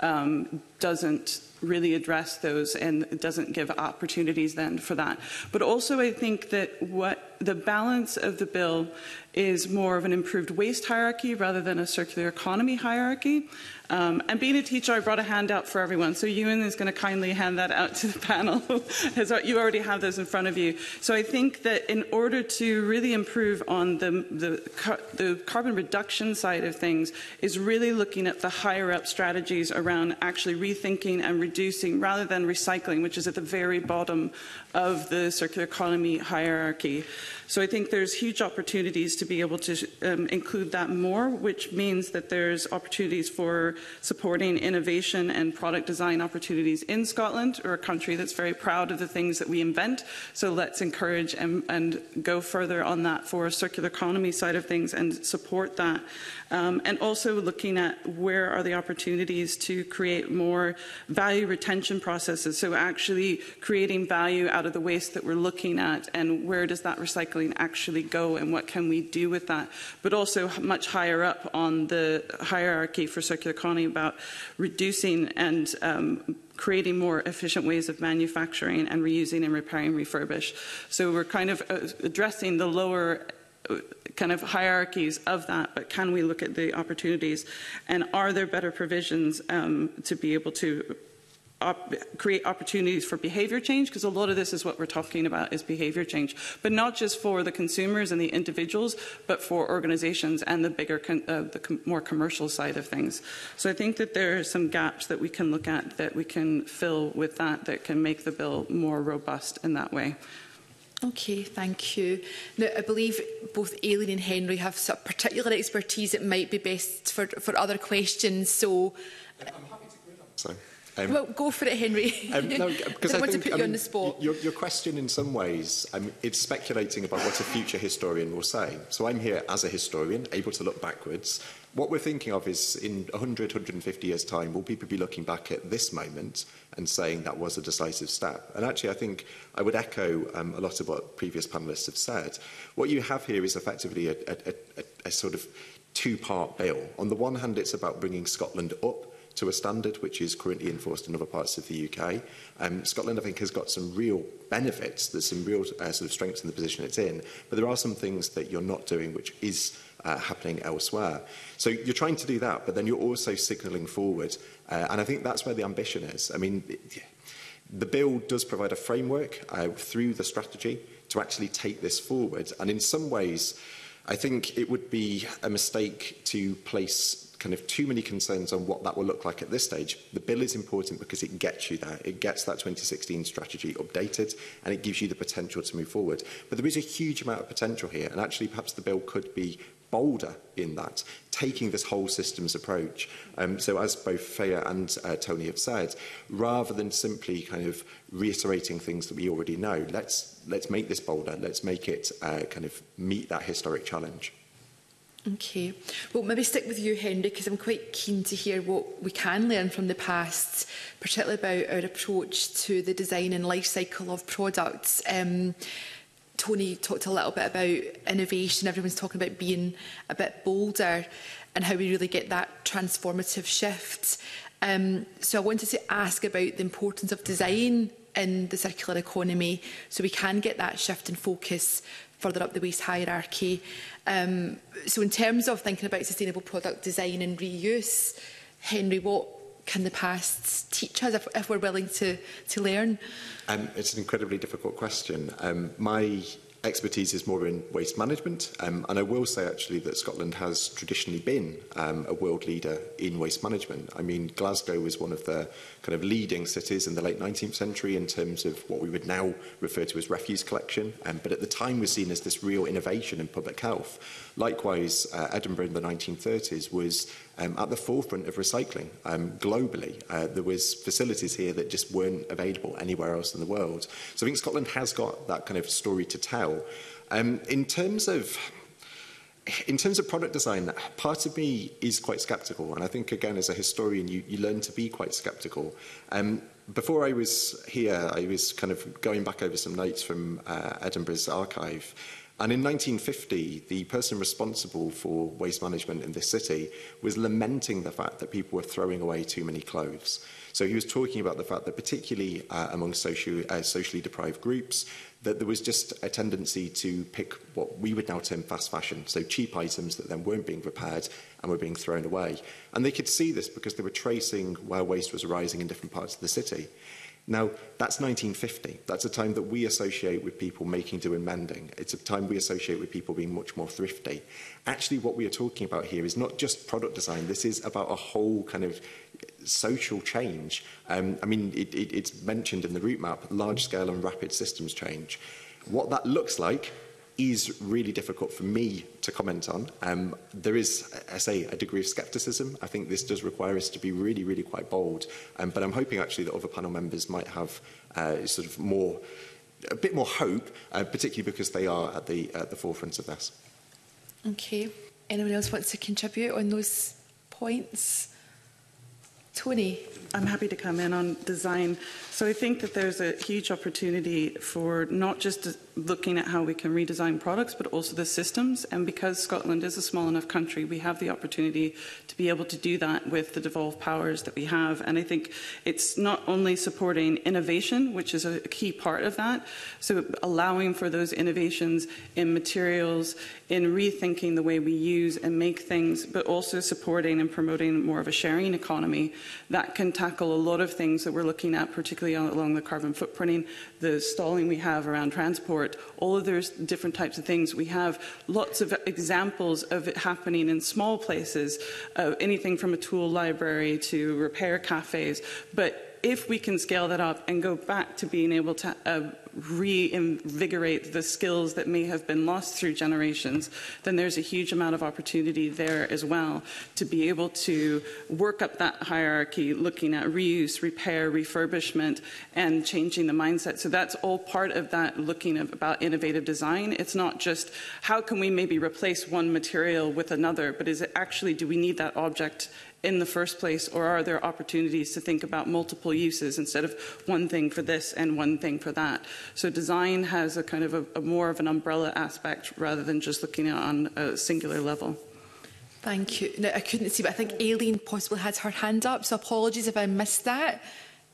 doesn't really address those, and it doesn't give opportunities then for that. But also I think that what the balance of the bill is more of an improved waste hierarchy rather than a circular economy hierarchy. And being a teacher, I brought a handout for everyone. So Ewan is going to kindly hand that out to the panel. You already have those in front of you. So I think that in order to really improve on the carbon reduction side of things is really looking at the higher up strategies around actually rethinking and reducing rather than recycling, which is at the very bottom of the circular economy hierarchy. So I think there's huge opportunities to be able to include that more, which means that there's opportunities for supporting innovation and product design opportunities in Scotland. We're a country that's very proud of the things that we invent. So let's encourage and go further on that for a circular economy side of things and support that. And also looking at where are the opportunities to create more value retention processes. So actually creating value out of the waste that we're looking at, and where does that recycling actually go and what can we do with that. But also much higher up on the hierarchy for circular economy about reducing and creating more efficient ways of manufacturing and reusing and repairing, refurbish. So we're kind of addressing the lower kind of hierarchies of that, but can we look at the opportunities, and are there better provisions to be able to create opportunities for behaviour change, because a lot of this is what we're talking about is behaviour change, but not just for the consumers and the individuals, but for organisations and the bigger, more commercial side of things. So I think that there are some gaps that we can look at that we can fill with that can make the bill more robust in that way. Okay, thank you. Now, I believe both Aileen and Henry have some particular expertise. It might be best for other questions. So, I'm happy to go. Well, go for it, Henry. No, because I want to put you on the spot. Your question, in some ways, it's speculating about what a future historian will say. So I'm here as a historian, able to look backwards. What we're thinking of is in 100, 150 years' time, will people be looking back at this moment and saying that was a decisive step? And actually, I think I would echo a lot of what previous panellists have said. What you have here is effectively a sort of two-part bill. On the one hand, it's about bringing Scotland up to a standard which is currently enforced in other parts of the UK. Scotland, I think, has got some real benefits. There's some real sort of strengths in the position it's in, but there are some things that you're not doing which is happening elsewhere. So you're trying to do that, but then you're also signalling forward, and I think that's where the ambition is. I mean, the bill does provide a framework through the strategy to actually take this forward, and in some ways, I think it would be a mistake to place kind of too many concerns on what that will look like at this stage. The bill is important because it gets you there. It gets that 2016 strategy updated, and it gives you the potential to move forward. But there is a huge amount of potential here, and actually perhaps the bill could be bolder in that, taking this whole systems approach. So as both Freya and Tony have said, rather than simply kind of reiterating things that we already know, let's make this bolder. Let's make it kind of meet that historic challenge. Okay. Well, maybe stick with you, Henry, because I'm quite keen to hear what we can learn from the past, particularly about our approach to the design and life cycle of products. Tony talked a little bit about innovation. Everyone's talking about being a bit bolder and how we really get that transformative shift. So I wanted to ask about the importance of design in the circular economy so we can get that shift in focus further up the waste hierarchy. So in terms of thinking about sustainable product design and reuse, Henry, what can the past teach us if we're willing to learn? It's an incredibly difficult question. My expertise is more in waste management, and I will say actually that Scotland has traditionally been a world leader in waste management. I mean, Glasgow was one of the kind of leading cities in the late 19th century in terms of what we would now refer to as refuse collection, but at the time was seen as this real innovation in public health. Likewise, Edinburgh in the 1930s was at the forefront of recycling globally. There was facilities here that just weren't available anywhere else in the world. So I think Scotland has got that kind of story to tell. In terms of product design, part of me is quite sceptical, and I think, again, as a historian, you learn to be quite sceptical. Before I was here, I was kind of going back over some notes from Edinburgh's archive, and in 1950, the person responsible for waste management in this city was lamenting the fact that people were throwing away too many clothes. So he was talking about the fact that particularly among socially deprived groups, that there was just a tendency to pick what we would now term fast fashion, so cheap items that then weren't being repaired and were being thrown away. And they could see this because they were tracing where waste was arising in different parts of the city. Now, that's 1950. That's a time that we associate with people making do and mending. It's a time we associate with people being much more thrifty. Actually, what we are talking about here is not just product design. This is about a whole kind of social change. I mean, it's mentioned in the route map, large-scale and rapid systems change. What that looks like is really difficult for me to comment on. There is, I say, a degree of scepticism. I think this does require us to be really, really quite bold. But I'm hoping actually that other panel members might have sort of a bit more hope, particularly because they are at the forefront of this. Okay. Anyone else wants to contribute on those points? Tony? I'm happy to come in on design. So I think that there's a huge opportunity for not just looking at how we can redesign products, but also the systems. And because Scotland is a small enough country, we have the opportunity to be able to do that with the devolved powers that we have. And I think it's not only supporting innovation, which is a key part of that, so allowing for those innovations in materials, in rethinking the way we use and make things, but also supporting and promoting more of a sharing economy that can tackle a lot of things that we're looking at, particularly along the carbon footprinting, the stalling we have around transport, all of those different types of things. We have lots of examples of it happening in small places, anything from a tool library to repair cafes. But if we can scale that up and go back to being able to reinvigorate the skills that may have been lost through generations, then there's a huge amount of opportunity there as well to be able to work up that hierarchy, looking at reuse, repair, refurbishment, and changing the mindset. So that's all part of that looking about innovative design. It's not just how can we maybe replace one material with another, but is it actually, do we need that object in the first place, or are there opportunities to think about multiple uses instead of one thing for this and one thing for that? So design has a kind of a more of an umbrella aspect rather than just looking at it on a singular level. Thank you. Now, I couldn't see, but I think Aileen possibly had her hand up, so apologies if I missed that.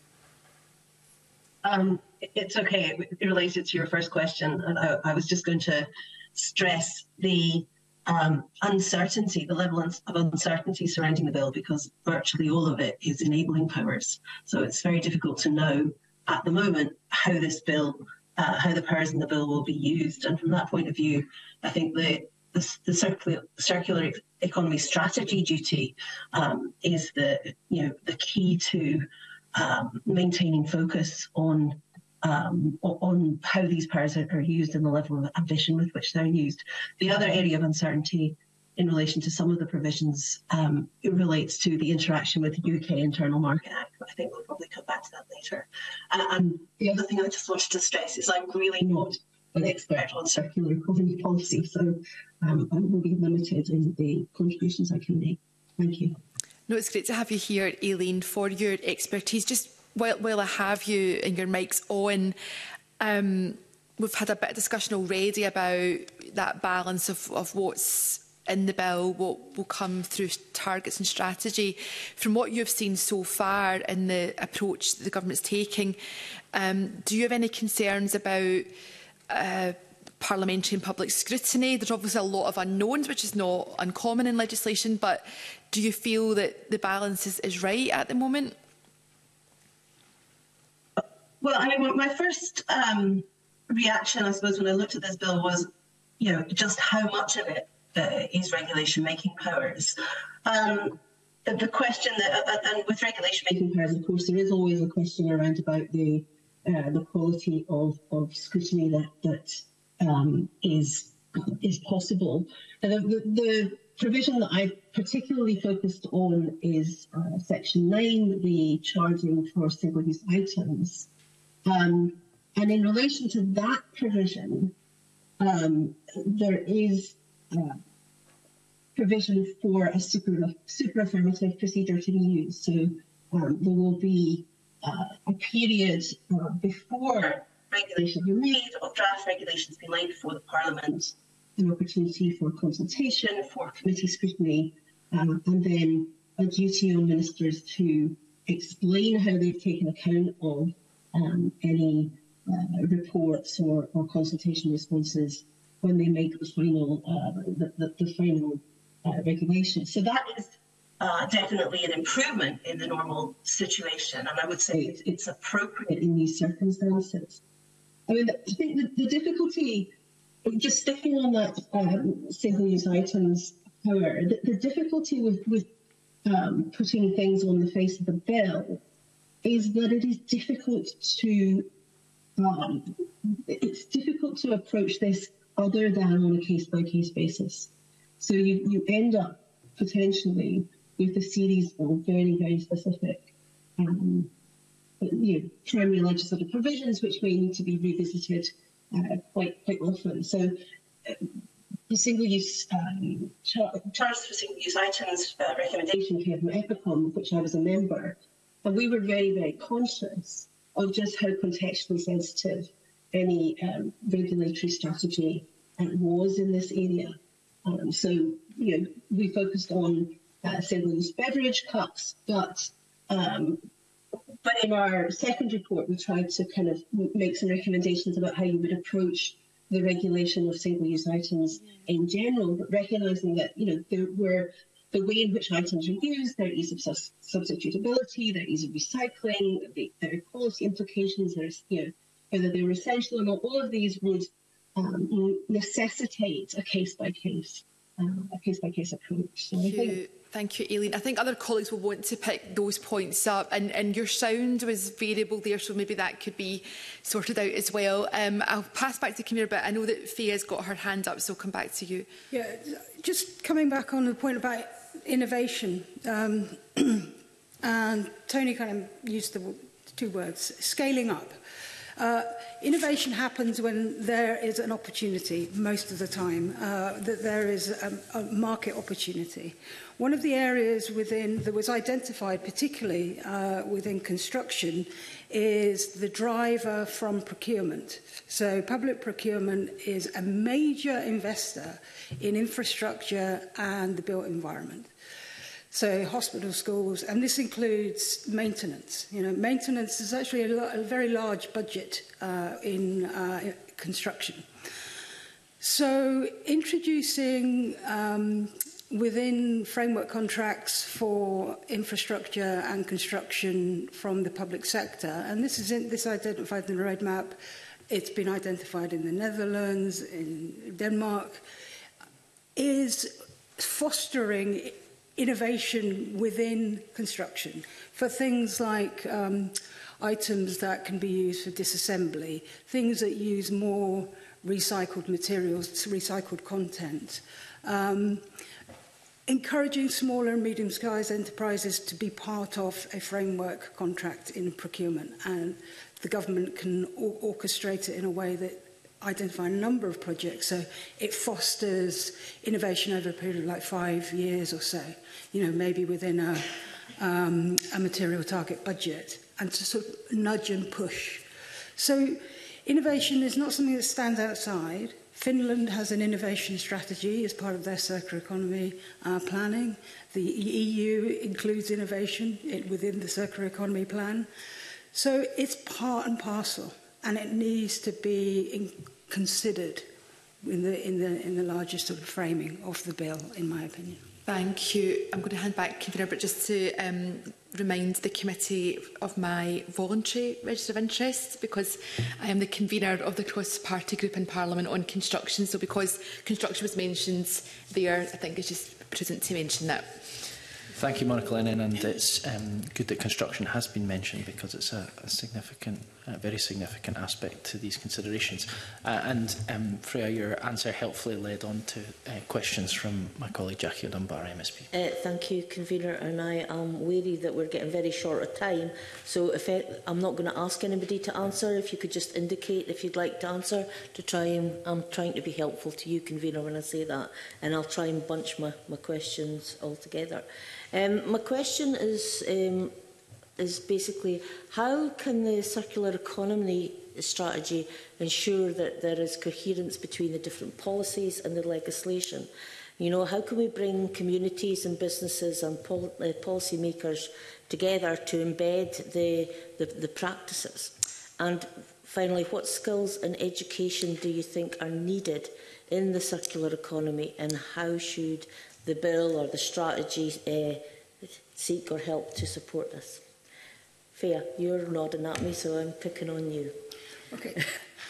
It's okay. It related to your first question, and I was just going to stress the uncertainty, the level of uncertainty surrounding the bill, because virtually all of it is enabling powers. So it's very difficult to know at the moment how this bill, how the powers in the bill will be used. And from that point of view, I think the circular economy strategy duty is the key to maintaining focus on how these powers are used and the level of ambition with which they're used. The other area of uncertainty in relation to some of the provisions it relates to the interaction with the UK Internal Market Act, but I think we'll probably come back to that later. And the other thing I just wanted to stress is I'm really not an expert on circular economy policy, so I will be limited in the contributions I can make. Thank you. No, it's great to have you here, Aileen, for your expertise. Just while I have you and your mics on, we've had a bit of discussion already about that balance of what's in the bill, what will come through targets and strategy. From what you've seen so far in the approach that the government's taking, do you have any concerns about parliamentary and public scrutiny? There's obviously a lot of unknowns, which is not uncommon in legislation, but do you feel that the balance is right at the moment? Well, I mean, my first reaction, I suppose, when I looked at this bill was, just how much of it is regulation-making powers. The question that, and with regulation-making powers, of course, there is always a question around about the quality of scrutiny that is possible. And the provision that I particularly focused on is Section 9, the charging for single-use items. And in relation to that provision, there is provision for a super affirmative procedure to be used. So there will be a period before regulations are made, or draft regulations be laid before the Parliament, an opportunity for consultation, for committee scrutiny, and then a duty on ministers to explain how they've taken account of any reports or consultation responses when they make the final regulation. So that is definitely an improvement in the normal situation, and I would say it's appropriate in these circumstances. I mean, I think the difficulty, just sticking on that single-use items power, the difficulty with putting things on the face of the bill is that it is difficult to approach this other than on a case-by-case basis. So you end up potentially with a series of very, very specific primary legislative provisions which may need to be revisited quite often. So the single-use charge for single-use items recommendation came from EPICOM, of which I was a member, and we were very, very conscious of just how contextually sensitive any regulatory strategy was in this area. So we focused on single-use beverage cups, but in our second report, we tried to kind of make some recommendations about how you would approach the regulation of single-use items in general, but recognising that there were the way in which items are used, their ease of substitutability, their ease of recycling, their quality implications, whether they were essential or not. All of these would necessitate a case-by-case approach. So Thank you, Aileen. I think other colleagues will want to pick those points up, and your sound was variable there, so maybe that could be sorted out as well. I'll pass back to Camilla, but I know that Fia's got her hand up, so I'll come back to you. Yeah, just coming back on the point about innovation, and Tony kind of used the two words, scaling up. Innovation happens when there is an opportunity, most of the time, that there is a market opportunity. One of the areas that was identified, particularly within construction, is the driver from procurement. So public procurement is a major investor in infrastructure and the built environment. So hospitals, schools, and this includes maintenance. Maintenance is actually a very large budget in construction. So introducing within framework contracts for infrastructure and construction from the public sector, and this is identified in the roadmap. It's been identified in the Netherlands, in Denmark, is fostering innovation within construction for things like items that can be used for disassembly, things that use more recycled materials, recycled content. Encouraging smaller and medium-sized enterprises to be part of a framework contract in procurement, and the government can orchestrate it in a way that identifying a number of projects. So it fosters innovation over a period of like 5 years or so, maybe within a material target budget, and to sort of nudge and push. So innovation is not something that stands outside. Finland has an innovation strategy as part of their circular economy planning. The EU includes innovation within the circular economy plan. So it's part and parcel, and it needs to be considered in the larger sort of framing of the bill, in my opinion. Thank you. I'm going to hand back, Convener, but just to remind the committee of my voluntary register of interest, because I am the convener of the cross-party group in Parliament on construction. So because construction was mentioned there, I think it's just prudent to mention that. Thank you, Monica Lennon, and it's good that construction has been mentioned because it's a significant, very significant aspect to these considerations. Freya, your answer helpfully led on to questions from my colleague Jackie O'Dunbar, MSP. Thank you, Convener, and I am wary that we're getting very short of time, so I'm not going to ask anybody to answer. If you could just indicate if you'd like to answer, I'm trying to be helpful to you, Convener, when I say that, and I'll try and bunch my questions all together. My question is basically, how can the circular economy strategy ensure that there is coherence between the different policies and the legislation? How can we bring communities and businesses and policy makers together to embed the practices? And finally, what skills and education do you think are needed in the circular economy, and how should the bill or the strategy seek or help to support this? Freya, you're nodding at me, so I'm picking on you. Okay.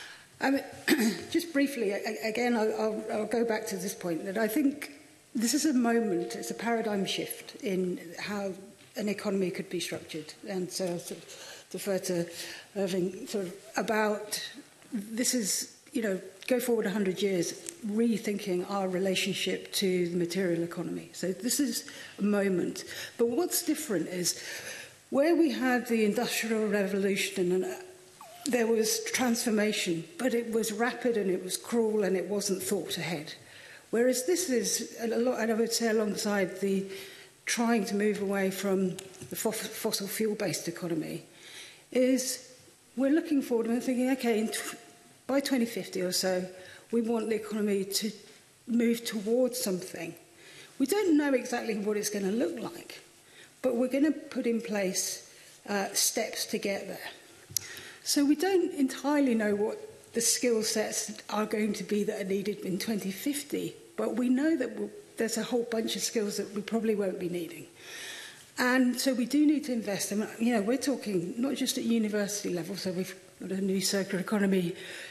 Just briefly, again, I'll go back to this point, that I think this is a moment, it's a paradigm shift in how an economy could be structured. And so I'll sort of defer to Irving about this is, go forward 100 years, rethinking our relationship to the material economy. So this is a moment. But what's different is where we had the Industrial Revolution and there was transformation, but it was rapid and it was cruel and it wasn't thought ahead. Whereas this is, and I would say alongside the trying to move away from the fossil fuel-based economy, is we're looking forward and we're thinking, okay, by 2050 or so, we want the economy to move towards something. We don't know exactly what it's going to look like, but we're going to put in place steps to get there. So we don't entirely know what the skill sets are going to be that are needed in 2050, but we know that there's a whole bunch of skills that we probably won't be needing. And so we do need to invest. And, we're talking not just at university level, so we've got a new circular economy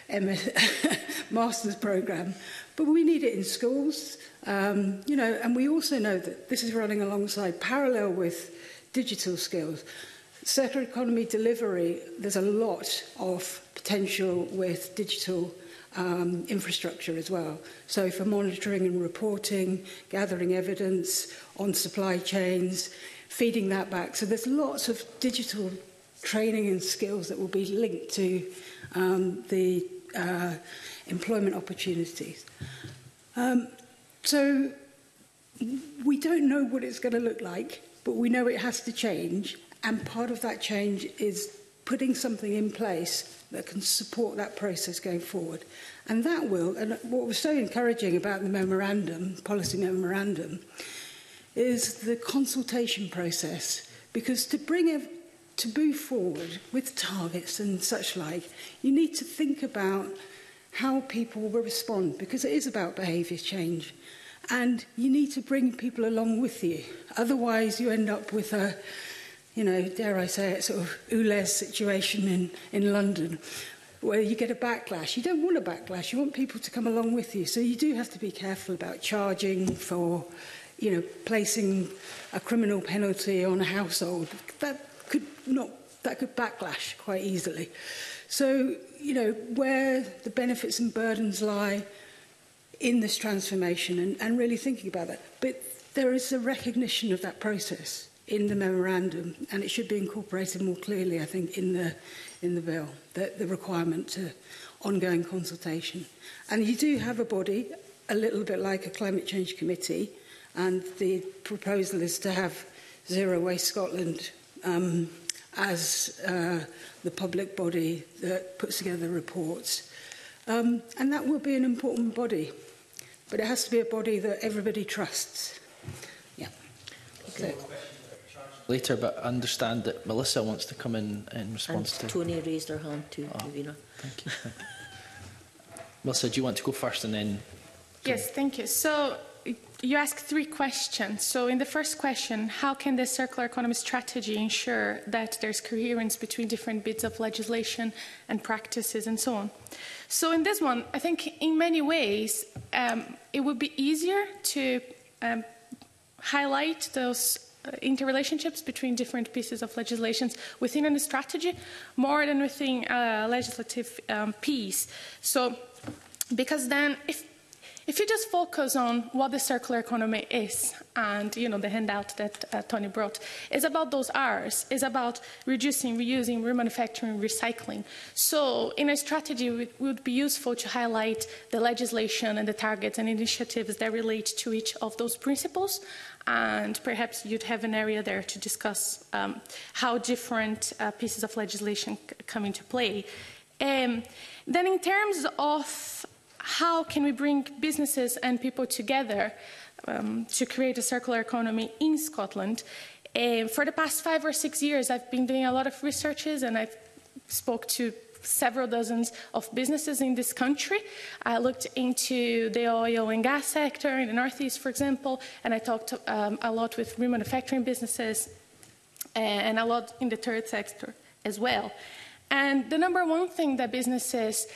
master's programme, but we need it in schools, and we also know that this is running alongside, parallel with digital skills. Circular economy delivery, there's a lot of potential with digital infrastructure as well. So for monitoring and reporting, gathering evidence on supply chains, feeding that back. So there's lots of digital training and skills that will be linked to the employment opportunities. So we don't know what it's going to look like, but we know it has to change. And part of that change is putting something in place that can support that process going forward. And that will, and what was so encouraging about the memorandum, policy memorandum, is the consultation process. Because to move forward with targets and such like, you need to think about how people will respond, because it is about behaviour change. And you need to bring people along with you. Otherwise, you end up with a, dare I say it, sort of Ulez situation in London, where you get a backlash. You don't want a backlash. You want people to come along with you. So you do have to be careful about charging for, placing a criminal penalty on a household. That could backlash quite easily. So, where the benefits and burdens lie in this transformation and really thinking about that. But there is a recognition of that process in the memorandum, and it should be incorporated more clearly, I think, in the bill, the requirement ongoing consultation. And you do have a body, a little bit like a climate change committee, and the proposal is to have Zero Waste Scotland as the public body that puts together reports. And that will be an important body, but it has to be a body that everybody trusts. Yeah. Okay. Later, but I understand that Melissa wants to come in response and to... Tony raised her hand too, Convener. Thank you. Melissa, do you want to go first and then... Yes, thank you. So you asked 3 questions. So in the first question, how can the circular economy strategy ensure that there's coherence between different bits of legislation and practices and so on? So in this one, I think in many ways, it would be easier to highlight those interrelationships between different pieces of legislation within a strategy more than within a legislative piece. So, because then if you just focus on what the circular economy is, and the handout that Tony brought, is about those R's, is about reducing, reusing, remanufacturing, recycling. So in a strategy, it would be useful to highlight the legislation and the targets and initiatives that relate to each of those principles, and perhaps you'd have an area there to discuss how different pieces of legislation come into play. Then in terms of how can we bring businesses and people together to create a circular economy in Scotland? For the past 5 or 6 years, I've been doing a lot of researches, and I've spoke to several dozens of businesses in this country. I looked into the oil and gas sector in the Northeast, for example, and I talked a lot with remanufacturing businesses and a lot in the third sector as well. And the number one thing that businesses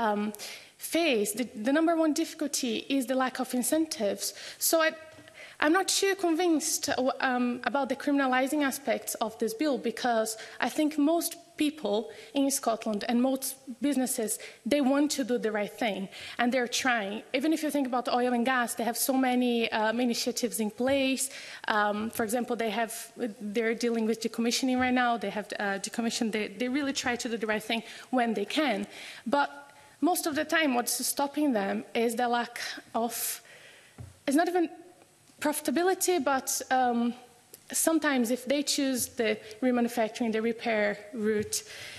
face, the number one difficulty is the lack of incentives. So I'm not too convinced about the criminalising aspects of this bill, because I think most people in Scotland and most businesses, they want to do the right thing, and they're trying. Even if you think about oil and gas, they have so many initiatives in place. For example, they're dealing with decommissioning right now. They have decommissioned. They really try to do the right thing when they can. But most of the time, what's stopping them is the lack of, it's not even profitability, but sometimes if they choose the remanufacturing, the repair route,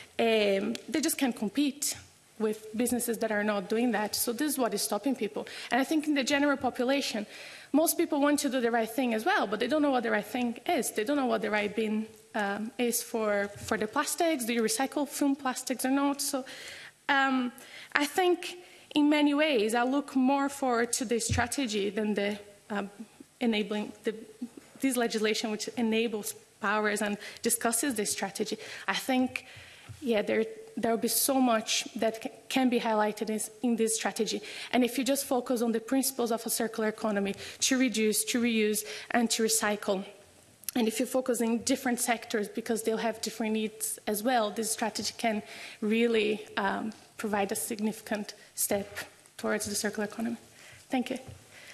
they just can't compete with businesses that are not doing that. So this is what is stopping people. And I think in the general population, most people want to do the right thing as well, but they don't know what the right thing is. They don't know what the right bin is for the plastics. Do you recycle film plastics or not? So I think in many ways, I look more forward to the strategy than the enabling this legislation, which enables powers and discusses this strategy. I think, yeah, there will be so much that can be highlighted in this strategy. And if you just focus on the principles of a circular economy, to reduce, to reuse, and to recycle, and if you focus in different sectors, because they'll have different needs as well, this strategy can really provide a significant step towards the circular economy. Thank you.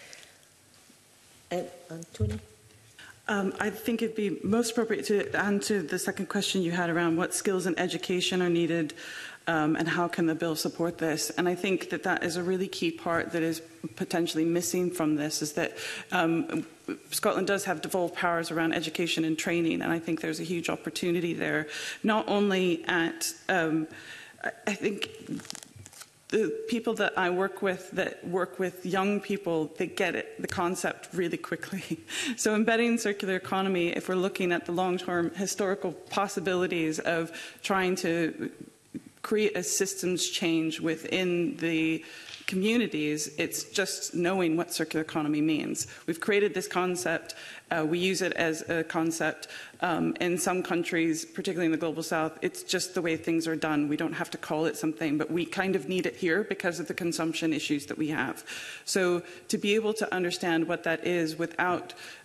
Anthony? I think it'd be most appropriate to answer the second question you had around what skills and education are needed and how can the bill support this. And I think that that is a really key part that is potentially missing from this, is that Scotland does have devolved powers around education and training, and I think there's a huge opportunity there, not only at, I think, the people that I work with that work with young people, they get it, the concept really quickly. So embedding circular economy, if we're looking at the long-term historical possibilities of trying to create a systems change within the communities, it's just knowing what circular economy means. We've created this concept. We use it as a concept. In some countries, particularly in the Global South, it's just the way things are done. We don't have to call it something, but we kind of need it here because of the consumption issues that we have. So to be able to understand what that is without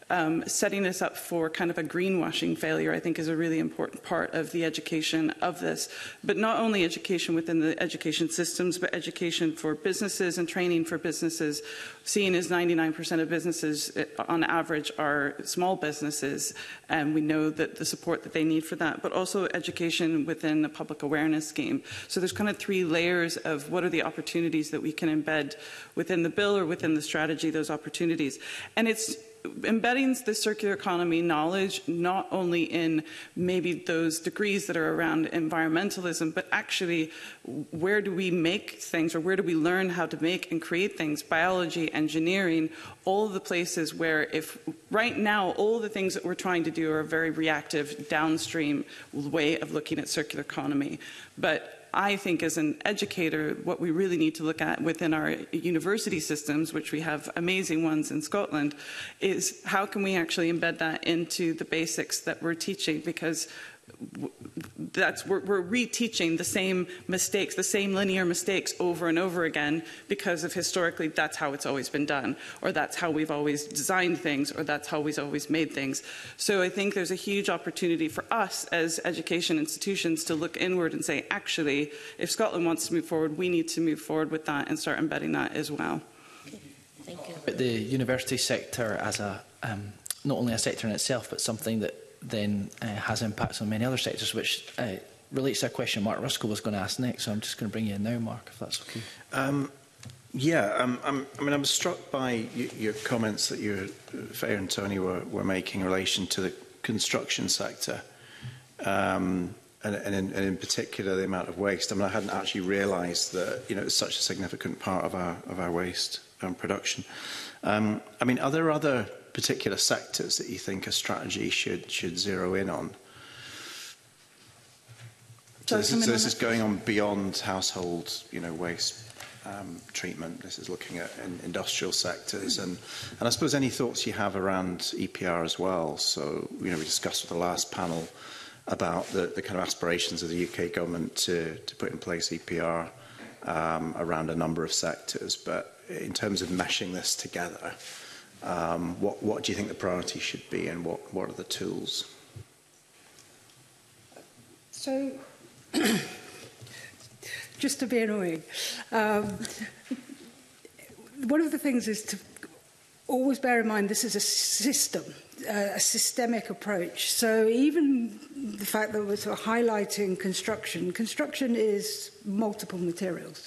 setting us up for kind of a greenwashing failure, I think, is a really important part of the education of this. But not only education within the education systems, but education for businesses and training for businesses, seeing as 99% of businesses on average are small businesses, and we know that the support that they need for that, but also education within a public awareness scheme. So there's kind of 3 layers of what are the opportunities that we can embed within the bill or within the strategy, those opportunities. And it's embedding the circular economy knowledge not only in maybe those degrees that are around environmentalism, but actually where do we make things, or where do we learn how to make and create things, biology, engineering, all of the places where, if right now all the things that we're trying to do are a very reactive downstream way of looking at circular economy. But I think as an educator, what we really need to look at within our university systems, which we have amazing ones in Scotland, is how can we actually embed that into the basics that we're teaching, because we're reteaching the same mistakes, the same linear mistakes over and over again, because of historically that's how it's always been done, or that's how we've always designed things, or that's how we've always made things. So I think there's a huge opportunity for us as education institutions to look inward and say, actually, if Scotland wants to move forward, we need to move forward with that and start embedding that as well. Okay. Thank you. But the university sector as a not only a sector in itself, but something that then has impacts on many other sectors, which relates to a question Mark Ruskell was going to ask next. So I'm just going to bring you in now, Mark, if that's okay. I'm struck by your comments that Faye and Tony were making in relation to the construction sector, and in particular the amount of waste. I hadn't actually realised that it's such a significant part of our waste production. Are there other particular sectors that you think a strategy should zero in on? So this is going on beyond household, waste treatment. This is looking at industrial sectors, and I suppose any thoughts you have around EPR as well. So we discussed with the last panel about the kind of aspirations of the UK government to put in place EPR around a number of sectors, but in terms of meshing this together, what do you think the priority should be, and what are the tools? So, just to be annoying, one of the things is to always bear in mind this is a system, a systemic approach. So even the fact that we're sort of highlighting construction is multiple materials,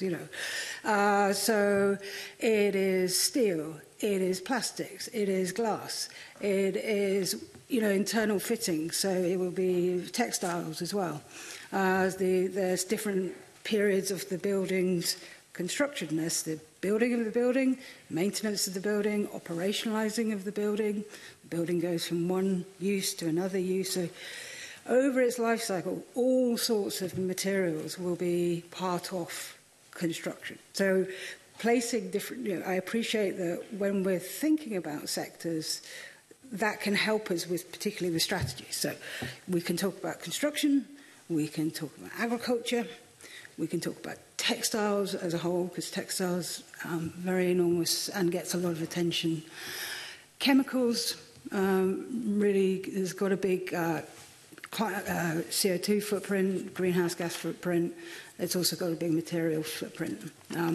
so it is steel, it is plastics, it is glass, it is, internal fittings, so it will be textiles as well. There's different periods of the building's construction. There's the building of the building, maintenance of the building, operationalising of the building. The building goes from one use to another use. So over its life cycle, all sorts of materials will be part of construction. So placing different, I appreciate that when we're thinking about sectors, that can help us particularly with strategies. So we can talk about construction, we can talk about agriculture, we can talk about textiles as a whole, because textiles very enormous and gets a lot of attention. Chemicals really has got a big CO2 footprint, greenhouse gas footprint. It's also got a big material footprint.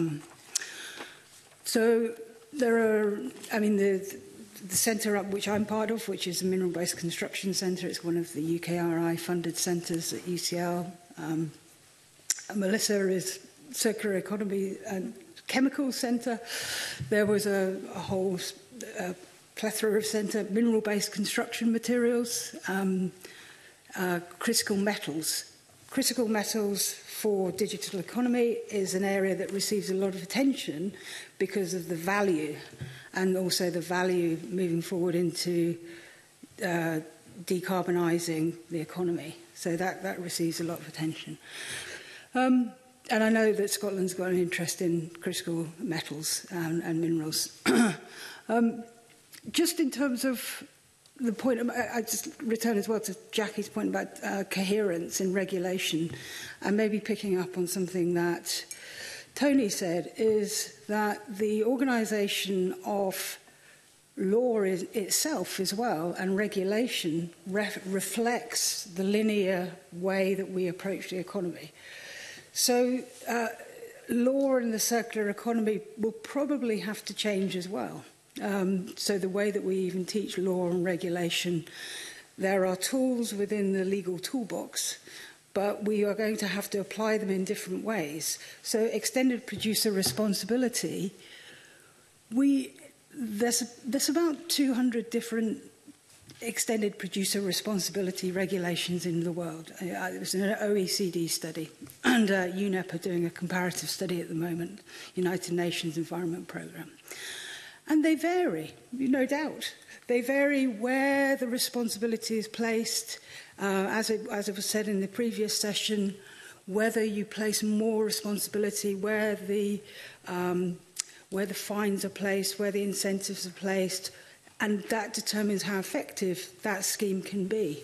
So there are, the centre which I'm part of, which is the Mineral Based Construction Centre, it's one of the UKRI funded centres at UCL. Melissa is Circular Economy and Chemicals Centre. There was a whole plethora of centre, mineral-based construction materials, critical metals. Critical metals for digital economy is an area that receives a lot of attention because of the value, and also the value moving forward into decarbonising the economy. So that receives a lot of attention. And I know that Scotland's got an interest in critical metals and minerals. Just in terms of the point, I just return as well to Jackie's point about coherence in regulation, and maybe picking up on something that Tony said, is that the organisation of law itself as well and regulation reflects the linear way that we approach the economy. So law in the circular economy will probably have to change as well. So the way that we even teach law and regulation, there are tools within the legal toolbox, but we are going to have to apply them in different ways. So extended producer responsibility, there's about 200 different extended producer responsibility regulations in the world. It was an OECD study, and UNEP are doing a comparative study at the moment, United Nations Environment Programme. And they vary, no doubt. They vary where the responsibility is placed, as it was said in the previous session, whether you place more responsibility where the fines are placed, where the incentives are placed, and that determines how effective that scheme can be.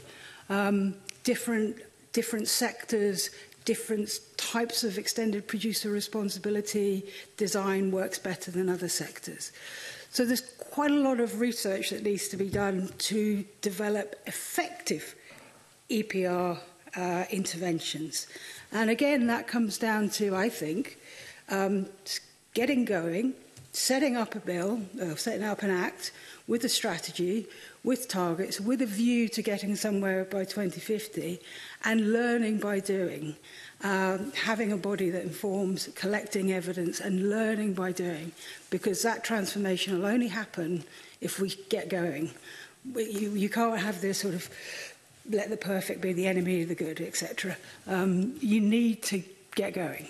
Different sectors, different types of extended producer responsibility design works better than other sectors. So there's quite a lot of research that needs to be done to develop effective EPR interventions. And again, that comes down to, I think, getting going, setting up a bill, setting up an act with a strategy, with targets, with a view to getting somewhere by 2050, and learning by doing. Having a body that informs, collecting evidence, and learning by doing, because that transformation will only happen if we get going. You can't have this sort of let the perfect be the enemy of the good, etc. You need to get going.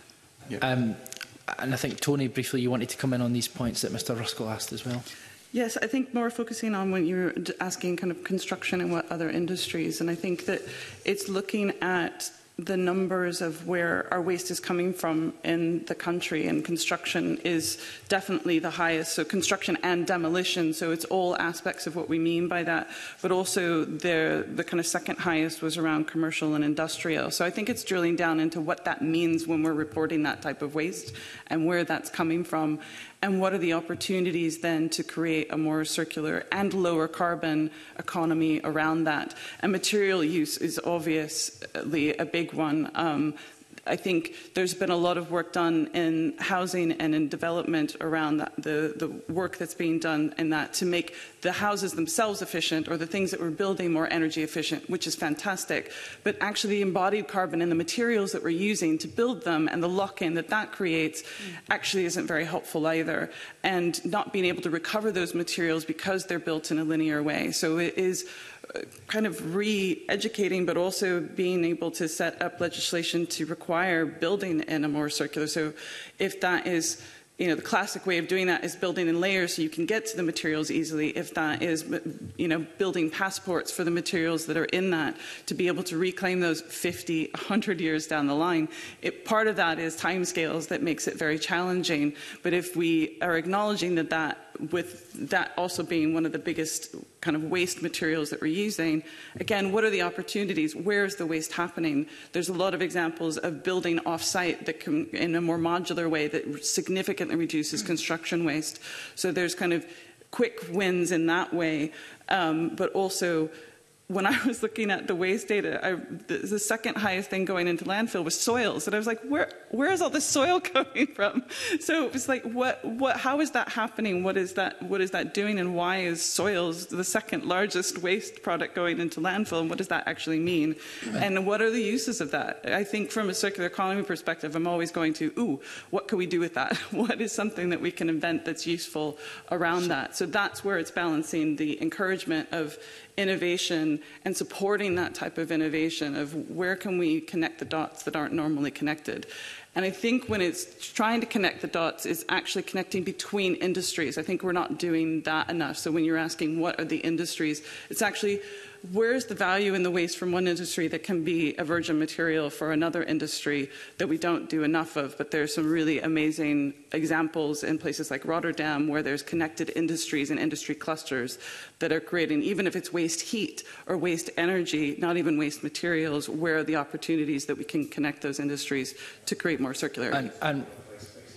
Yeah. And I think, Tony, briefly, you wanted to come in on these points that Mr Ruskell asked as well. Yes, I think more focusing on when you're asking kind of construction and what other industries, and I think that it's looking at the numbers of where our waste is coming from in the country, and construction is definitely the highest. So construction and demolition, so it's all aspects of what we mean by that. But also the kind of second highest was around commercial and industrial. So I think it's drilling down into what that means when we're reporting that type of waste and where that's coming from. And what are the opportunities then to create a more circular and lower carbon economy around that? And material use is obviously a big one. I think there's been a lot of work done in housing and in development around the work that's being done in that to make the houses themselves efficient, or the things that we're building more energy efficient, which is fantastic. But actually the embodied carbon in the materials that we're using to build them and the lock-in that creates actually isn't very helpful either. And not being able to recover those materials because they're built in a linear way. So it is kind of re-educating, but also being able to set up legislation to require building in a more circular. So if that is, the classic way of doing that is building in layers so you can get to the materials easily. If that is, building passports for the materials that are in that to be able to reclaim those 50, 100 years down the line, part of that is timescales that makes it very challenging. But if we are acknowledging that with that also being one of the biggest kind of waste materials that we're using, again, what are the opportunities? Where is the waste happening? There's a lot of examples of building off-site that can, in a more modular way, that significantly reduces construction waste. So there's kind of quick wins in that way, but also when I was looking at the waste data, the second highest thing going into landfill was soils, and I was like, where is all this soil coming from? So it was like, how is that happening? What is that doing, and why is soils the second largest waste product going into landfill, and what does that actually mean? And what are the uses of that? I think from a circular economy perspective, I'm always going to, what can we do with that? What is something that we can invent that's useful around that? So that's where it's balancing the encouragement of innovation and supporting that type of innovation of where can we connect the dots that aren't normally connected. And I think when it's trying to connect the dots, it's actually connecting between industries. I think we're not doing that enough. So when you're asking what are the industries, it's actually where's the value in the waste from one industry that can be a virgin material for another industry that we don't do enough of. But there's some really amazing examples in places like Rotterdam where there's connected industries and industry clusters that are creating, even if it's waste heat or waste energy, not even waste materials, where are the opportunities that we can connect those industries to create more circularity.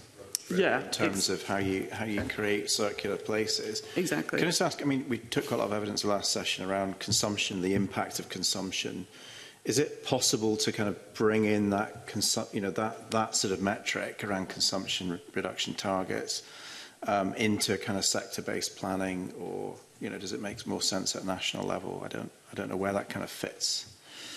in terms of how you create circular places. Exactly. Can I just ask, I mean, we took quite a lot of evidence last session around consumption, the impact of consumption. Is it possible to kind of bring in that, that sort of metric around consumption reduction targets into kind of sector-based planning, or does it make more sense at national level? I don't know where that kind of fits.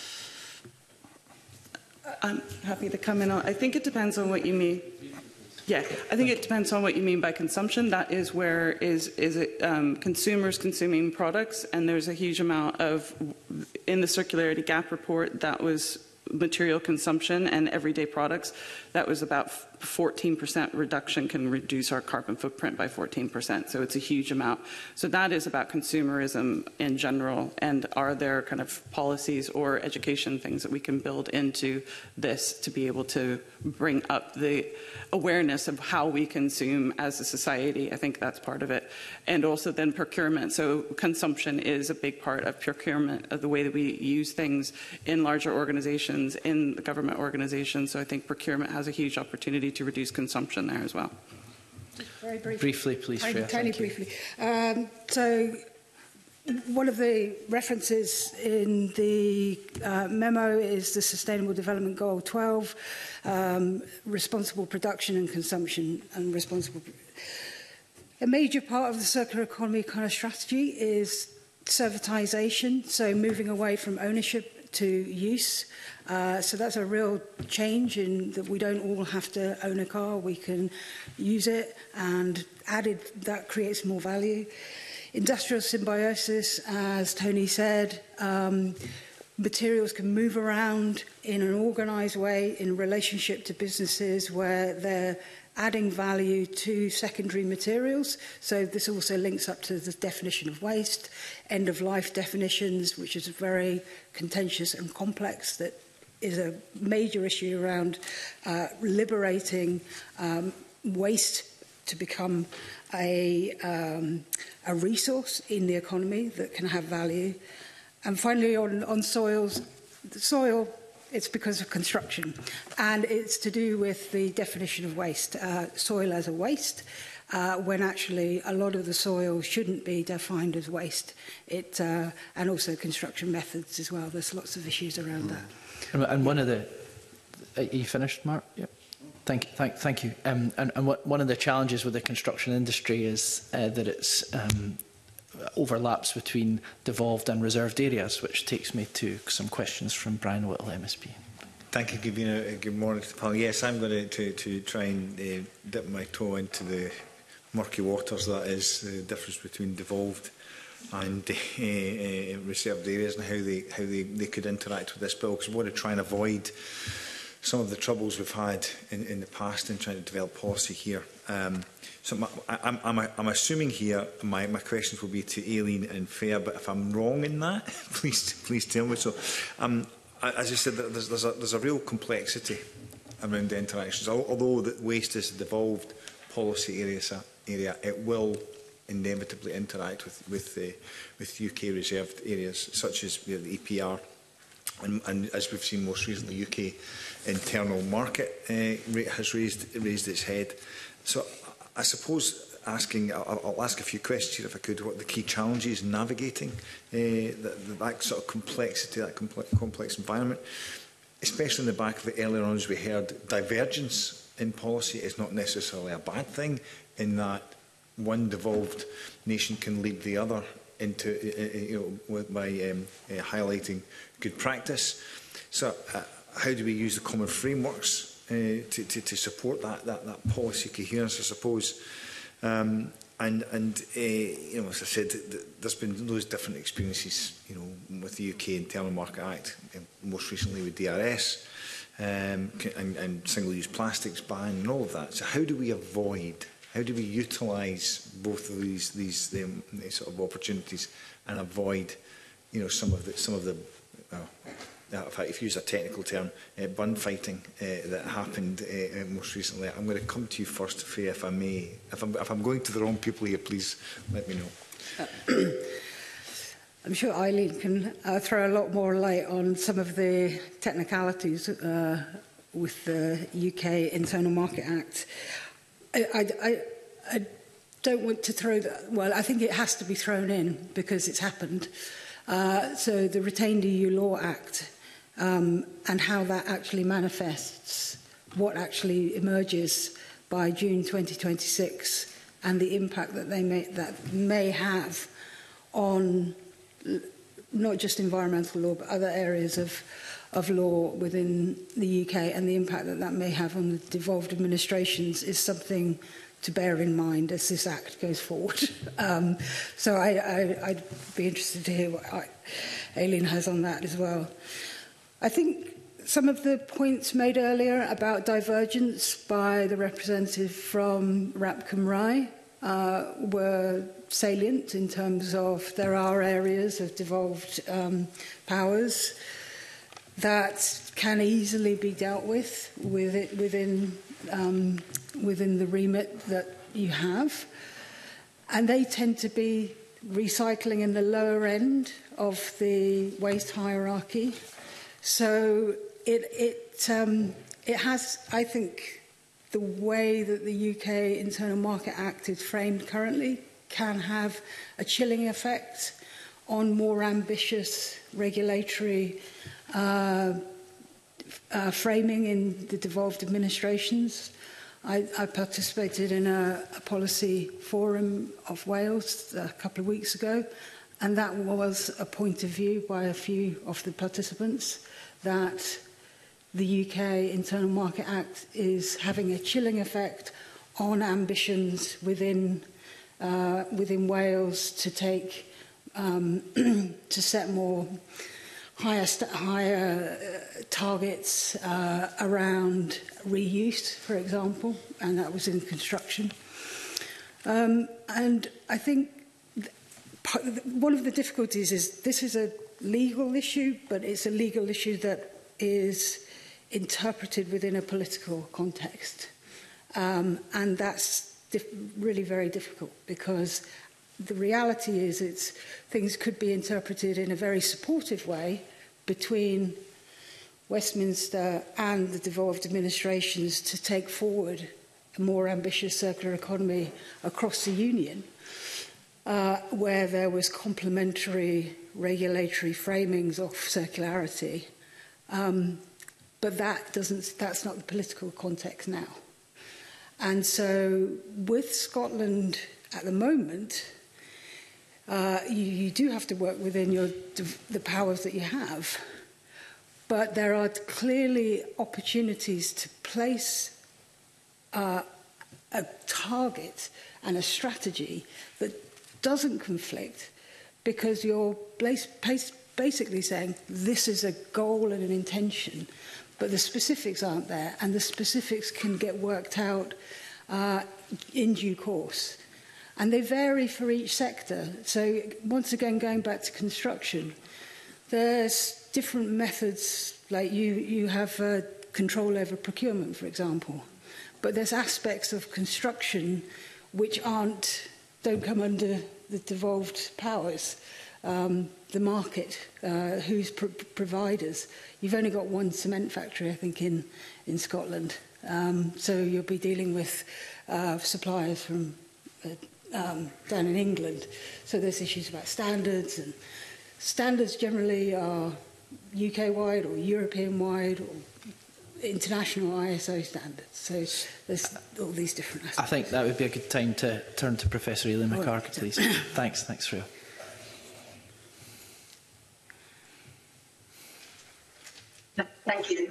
I'm happy to come in on. I think it depends on what you mean. Yeah, I think it depends on what you mean by consumption. That is where is it consumers consuming products, and there's a huge amount of, in the Circularity Gap report, that was material consumption and everyday products. That was about 14% reduction, can reduce our carbon footprint by 14%. So it's a huge amount. So that is about consumerism in general. And are there kind of policies or education things that we can build into this to be able to bring up the awareness of how we consume as a society? I think that's part of it. And also then procurement. So consumption is a big part of procurement, of the way that we use things in larger organizations, in the government organizations. So I think procurement has a huge opportunity to reduce consumption there as well. Very briefly, please, Freya. Tiny briefly. So one of the references in the memo is the Sustainable Development Goal 12, responsible production and consumption and responsible. A major part of the circular economy kind of strategy is servitization, so moving away from ownership to use. So that's a real change in that we don't all have to own a car, we can use it, and added that creates more value. Industrial symbiosis, as Tony said, materials can move around in an organised way in relationship to businesses where they're adding value to secondary materials. So this also links up to the definition of waste, end-of-life definitions, which is very contentious and complex, that is a major issue around liberating waste to become a resource in the economy that can have value. And finally, on soils, the soil, it's because of construction, and it's to do with the definition of waste, soil as a waste, when actually a lot of the soil shouldn't be defined as waste. And also construction methods as well. There's lots of issues around that. And one of the, are you finished, Mark? Yep. Thank you. And one of the challenges with the construction industry is that it's overlaps between devolved and reserved areas, which takes me to some questions from Brian Whittle, MSP. Thank you, Gavina. Good morning to the panel. Yes, I'm going to try and dip my toe into the murky waters, that is, the difference between devolved and reserved areas and how they could interact with this bill, because we want to try and avoid some of the troubles we've had in the past in trying to develop policy here. So I'm assuming here my questions will be to Aileen and Freya, but if I'm wrong in that, please tell me. So, as I said, there's a real complexity around the interactions. Although the waste is a devolved policy area, it will inevitably interact with UK reserved areas, such as the EPR, and as we've seen most recently, UK internal market rate has raised its head. So I suppose I'll ask a few questions here if I could. What the key challenges in navigating that sort of complexity, that complex environment, especially in the back of it earlier on, as we heard, divergence in policy is not necessarily a bad thing, in that one devolved nation can lead the other into, by highlighting good practice. So how do we use the common frameworks to support that policy coherence, I suppose? And as I said, there's been those different experiences, with the UK Internal Market Act, most recently with DRS, and single-use plastics ban and all of that. So how do we utilise both of these sort of opportunities and avoid, some of the if you use a technical term, bun fighting that happened most recently? I'm going to come to you first, Freya, if I may. If I'm going to the wrong people here, please let me know. I'm sure Eileen can throw a lot more light on some of the technicalities with the UK Internal Market Act. I don't want to throw that. Well, I think it has to be thrown in because it's happened. So the Retained EU Law Act and how that actually manifests, what actually emerges by June 2026, and the impact that may have on not just environmental law but other areas of law within the UK, and the impact that may have on the devolved administrations is something to bear in mind as this Act goes forward. So I'd be interested to hear what Aileen has on that as well. I think some of the points made earlier about divergence by the representative from RAP Cymru were salient in terms of there are areas of devolved powers that can easily be dealt with within the remit that you have. And they tend to be recycling in the lower end of the waste hierarchy. So it has, I think, the way that the UK Internal Market Act is framed currently can have a chilling effect on more ambitious regulatory framing in the devolved administrations. I participated in a policy forum of Wales a couple of weeks ago, and that was a point of view by a few of the participants that the UK Internal Market Act is having a chilling effect on ambitions within Wales to take to set more higher targets around reuse, for example, and that was in construction. And I think one of the difficulties is this is a legal issue, but it's a legal issue that is interpreted within a political context. And that's really very difficult because the reality is things could be interpreted in a very supportive way between Westminster and the devolved administrations to take forward a more ambitious circular economy across the Union, where there was complementary regulatory framings of circularity. But that's not the political context now. And so with Scotland at the moment, you do have to work within the powers that you have, but there are clearly opportunities to place a target and a strategy that doesn't conflict, because you're basically saying this is a goal and an intention, but the specifics aren't there, and the specifics can get worked out in due course. And they vary for each sector. So once again, going back to construction, there's different methods, like you have control over procurement, for example, but there's aspects of construction which don't come under the devolved powers. The market, who's providers. You've only got one cement factory, I think, in Scotland. So you'll be dealing with suppliers from down in England. So there's issues about standards, and standards generally are UK-wide or European-wide or international ISO standards. So there's all these different aspects. I think that would be a good time to turn to Professor Aileen McCarthy, please. Thanks, Freya. Thank you.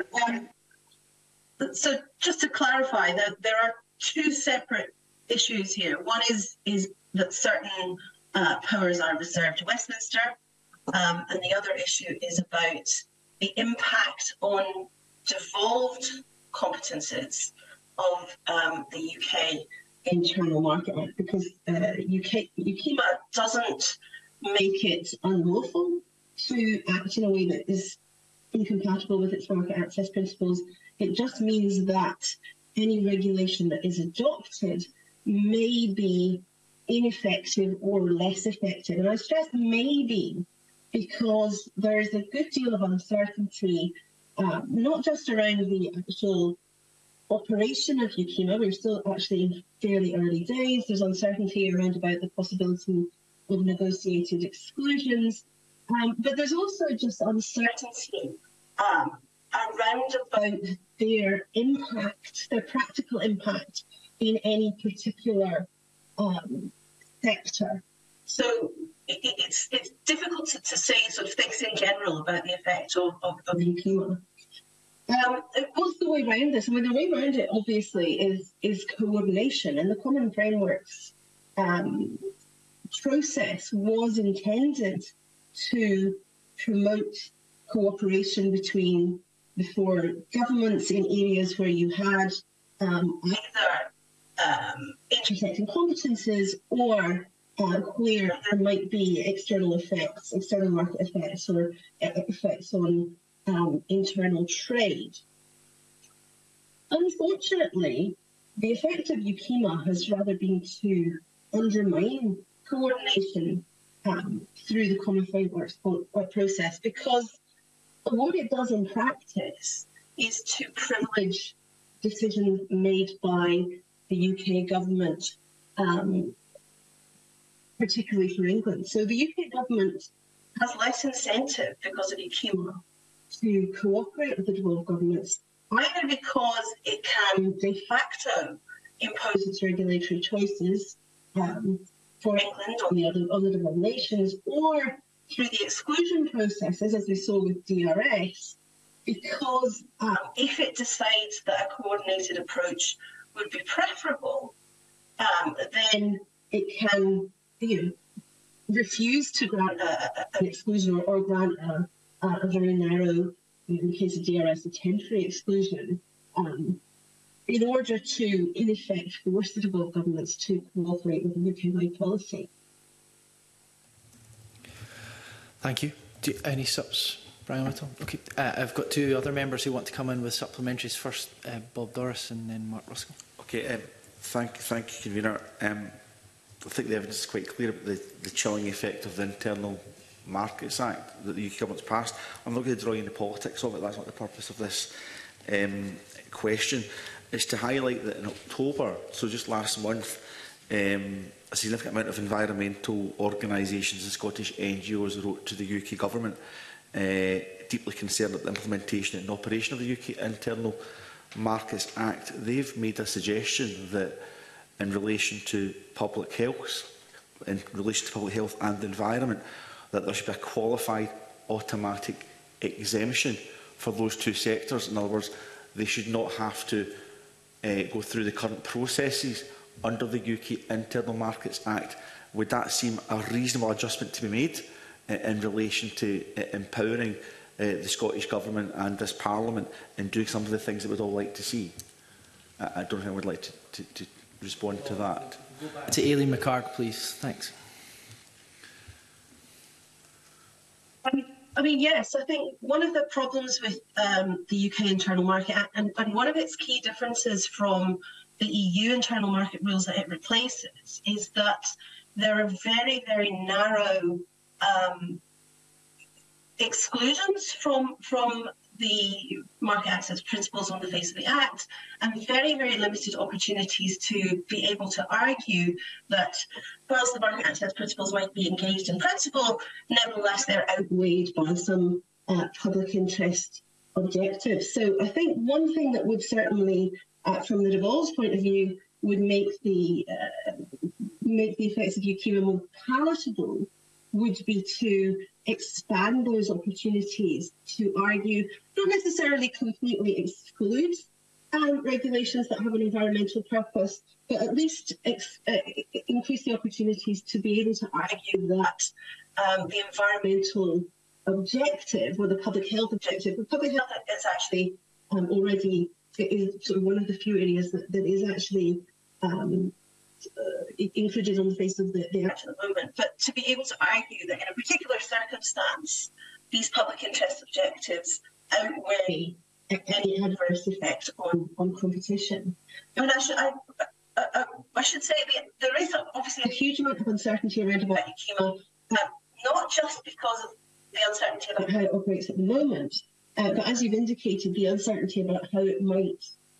So just to clarify, that there are two separate issues here. One is that certain powers are reserved to Westminster, and the other issue is about the impact on devolved competences of the UK Internal Market Act, because UKIMA doesn't make it unlawful to act in a way that is incompatible with its market access principles. It just means that any regulation that is adopted may be ineffective or less effective. And I stress maybe, because there is a good deal of uncertainty, not just around the actual operation of EUKIMA. We're still actually in fairly early days. There's uncertainty around about the possibility of negotiated exclusions, but there's also just uncertainty around about their impact, their practical impact in any particular sector. So it's difficult to say sort of things in general about the effect of EUKIMA. What's the way around this? I mean, the way around it obviously is coordination, and the Common Frameworks process was intended to promote cooperation between the four governments in areas where you had either intersecting competences or where there might be external effects, external market effects, or effects on internal trade. Unfortunately, the effect of EUKIMA has rather been to undermine coordination through the Common Frameworks process, because what it does in practice is to privilege decisions made by the UK government, particularly for England. So the UK government has less incentive because of EUKIMA to cooperate with the devolved governments, either because it can de facto impose its regulatory choices for England on the devolved nations, or through the exclusion processes, as we saw with DRS, because if it decides that a coordinated approach would be preferable, then it can refuse to grant an exclusion or grant a very narrow, in the case of DRS, a temporary exclusion, in order to, in effect, force the devolved governments to cooperate with the UK-wide policy. Thank you. Any subs, Brian Whittle? Okay. I've got two other members who want to come in with supplementaries. First, Bob Doris and then Mark Ruskell. Okay. Thank you, Convener. I think the evidence is quite clear about the chilling effect of the Internal Markets Act that the UK government's passed. I'm not going to draw you into politics of it. That's not the purpose of this question. It's to highlight that in October, so just last month, a significant amount of environmental organisations and Scottish NGOs wrote to the UK government deeply concerned at the implementation and operation of the UK Internal Markets Act. They've made a suggestion that in relation to public health, and the environment, that there should be a qualified automatic exemption for those two sectors. In other words, they should not have to go through the current processes under the UK Internal Markets Act. Would that seem a reasonable adjustment to be made in relation to empowering the Scottish Government and this Parliament in doing some of the things that we'd all like to see? I don't think I would like to respond to that. Go back to Aileen McCarg, please. Thanks. I mean, yes, I think one of the problems with the UK Internal Market Act, and one of its key differences from the EU internal market rules that it replaces, is that there are very, very narrow exclusions from the market access principles on the face of the Act, and very, very limited opportunities to be able to argue that whilst the market access principles might be engaged in principle, nevertheless they're outweighed by some public interest objectives. So I think one thing that would certainly, from the devolved's point of view, would make the effects of EUKIMA more palatable would be to expand those opportunities to argue, not necessarily completely exclude regulations that have an environmental purpose, but at least increase the opportunities to be able to argue that the environmental objective or the public health objective, the public health is actually already sort of one of the few areas that is actually included on the face of the Act at the moment, but to be able to argue that in a particular circumstance, these public interest objectives outweigh any adverse effect on competition. And I should say that there is obviously a huge amount of uncertainty around about EUKIMA, not just because of the uncertainty about how it operates at the moment, but as you've indicated, the uncertainty about how it might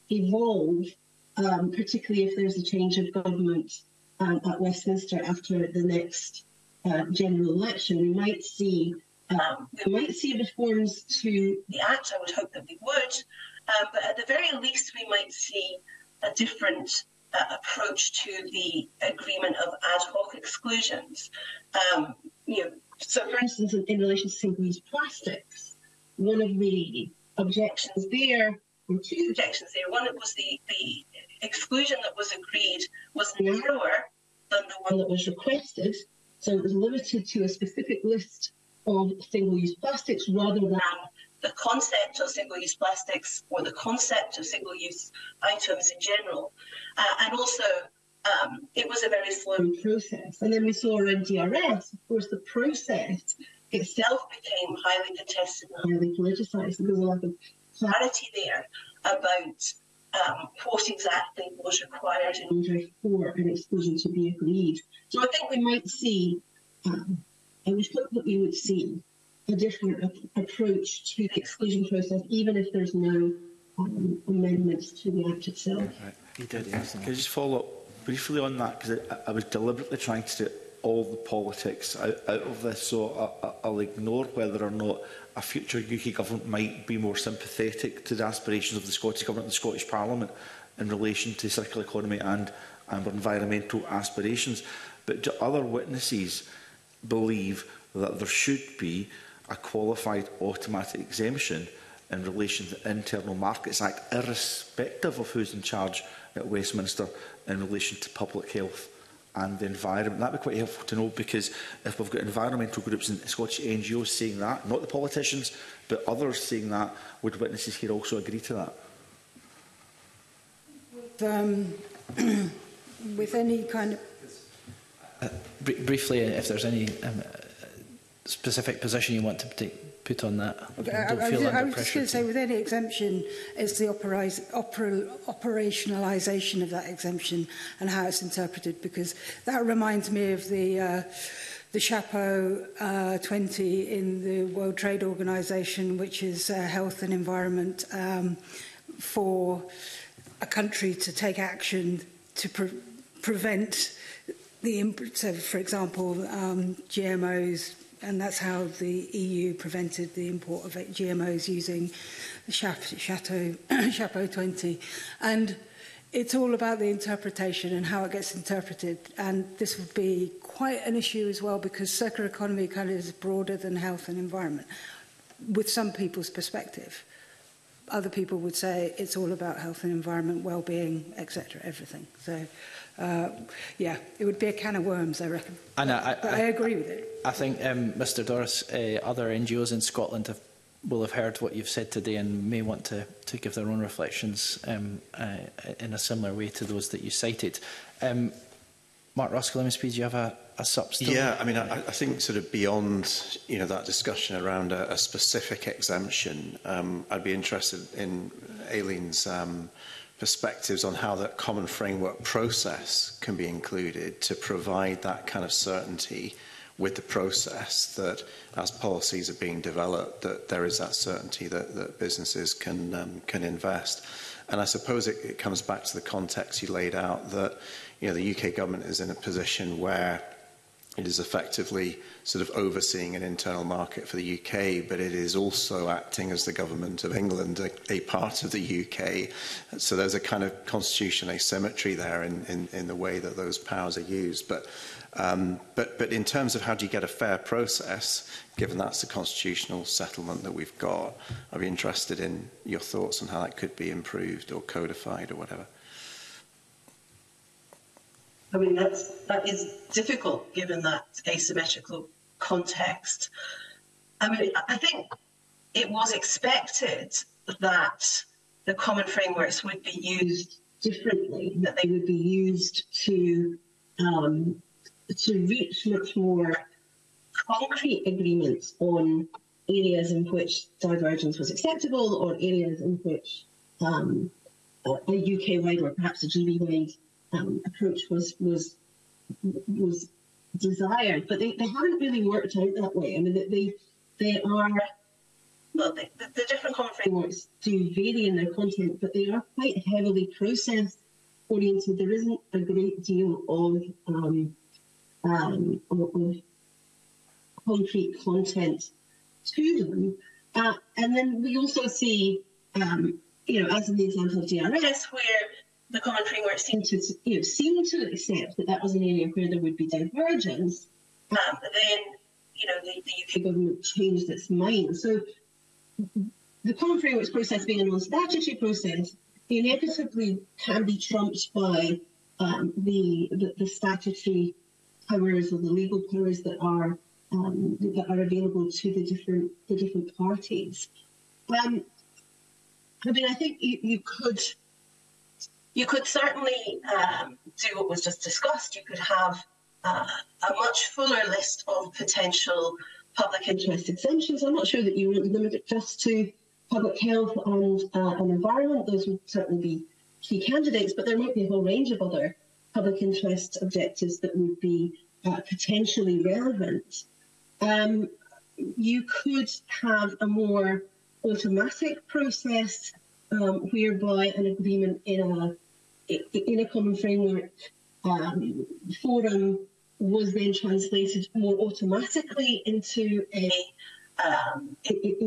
evolve, particularly if there's a change of government at Westminster after the next general election. We might see reforms to the Act. I would hope that we would, but at the very least, we might see a different approach to the agreement of ad hoc exclusions. So, for instance, in relation to single-use plastics, one of the objections there, or two objections there, one was the exclusion that was agreed was narrower than the one that was requested, so it was limited to a specific list of single-use plastics rather than the concept of single-use plastics or the concept of single-use items in general. And also, it was a very slow process. And then we saw around DRS, of course, the process itself became highly contested and highly politicised. There was a lack of clarity there about what exactly was required in order for an exclusion to be agreed. So I think we might see, I would hope that we would see a different approach to the exclusion process, even if there's no amendments to the Act itself. Right. Can I just follow up briefly on that? Because I was deliberately trying to do all the politics out of this, so I'll ignore whether or not a future UK government might be more sympathetic to the aspirations of the Scottish Government and the Scottish Parliament in relation to circular economy and environmental aspirations. But do other witnesses believe that there should be a qualified automatic exemption in relation to the Internal Markets Act, irrespective of who's in charge at Westminster in relation to public health and the environment? That would be quite helpful to know, because if we've got environmental groups and Scottish NGOs saying that, not the politicians, but others saying that, would witnesses here also agree to that? With any kind of... Briefly, if there's any specific position you want to put on that. I was just going to say, with any exemption, it's the operationalisation of that exemption and how it's interpreted, because that reminds me of the Chapeau 20 in the World Trade Organization, which is health and environment for a country to take action to prevent the input. So, for example, GMOs. And that's how the EU prevented the import of GMOs using the Chapeau 20. And it's all about the interpretation and how it gets interpreted. And this would be quite an issue as well, because circular economy kind of is broader than health and environment, with some people's perspective. Other people would say it's all about health and environment, well-being, etc., everything. So, yeah, it would be a can of worms, I reckon. And I agree with it. I think, Mr Doris, other NGOs in Scotland will have heard what you've said today and may want to give their own reflections in a similar way to those that you cited. Mark Ruskell, MSP, do you have a substance? Yeah, I mean, I think sort of beyond, that discussion around a specific exemption, I'd be interested in Aileen's perspectives on how that common framework process can be included to provide that kind of certainty with the process, that as policies are being developed, that there is that certainty that businesses can invest. And I suppose it comes back to the context you laid out, that the UK government is in a position where it is effectively sort of overseeing an internal market for the UK, but it is also acting as the government of England, a part of the UK. So there's a kind of constitutional asymmetry there in the way that those powers are used. But in terms of how do you get a fair process, given that's the constitutional settlement that we've got, I'd be interested in your thoughts on how that could be improved or codified or whatever. I mean, that is difficult given that asymmetrical context. I mean, I think it was expected that the common frameworks would be used differently, that they would be used to reach much more concrete agreements on areas in which divergence was acceptable, or areas in which a UK-wide or perhaps a GB-wide approach was desired, but they haven't really worked out that way. I mean, they are well, the different common frameworks do vary in their content, but they are quite heavily process oriented. There isn't a great deal of concrete content to them. And then we also see, as in the example of DRS, where the common framework seemed to accept that was an area where there would be divergence. Then, the UK government changed its mind. So the common frameworks process being a non-statutory process inevitably can be trumped by the statutory powers or the legal powers that are available to the different parties. I think you could certainly do what was just discussed. You could have a much fuller list of potential public interest exemptions. I'm not sure that you would limit it just to public health and environment. Those would certainly be key candidates, but there might be a whole range of other public interest objectives that would be potentially relevant. You could have a more automatic process whereby an agreement in a common framework forum was then translated more automatically into an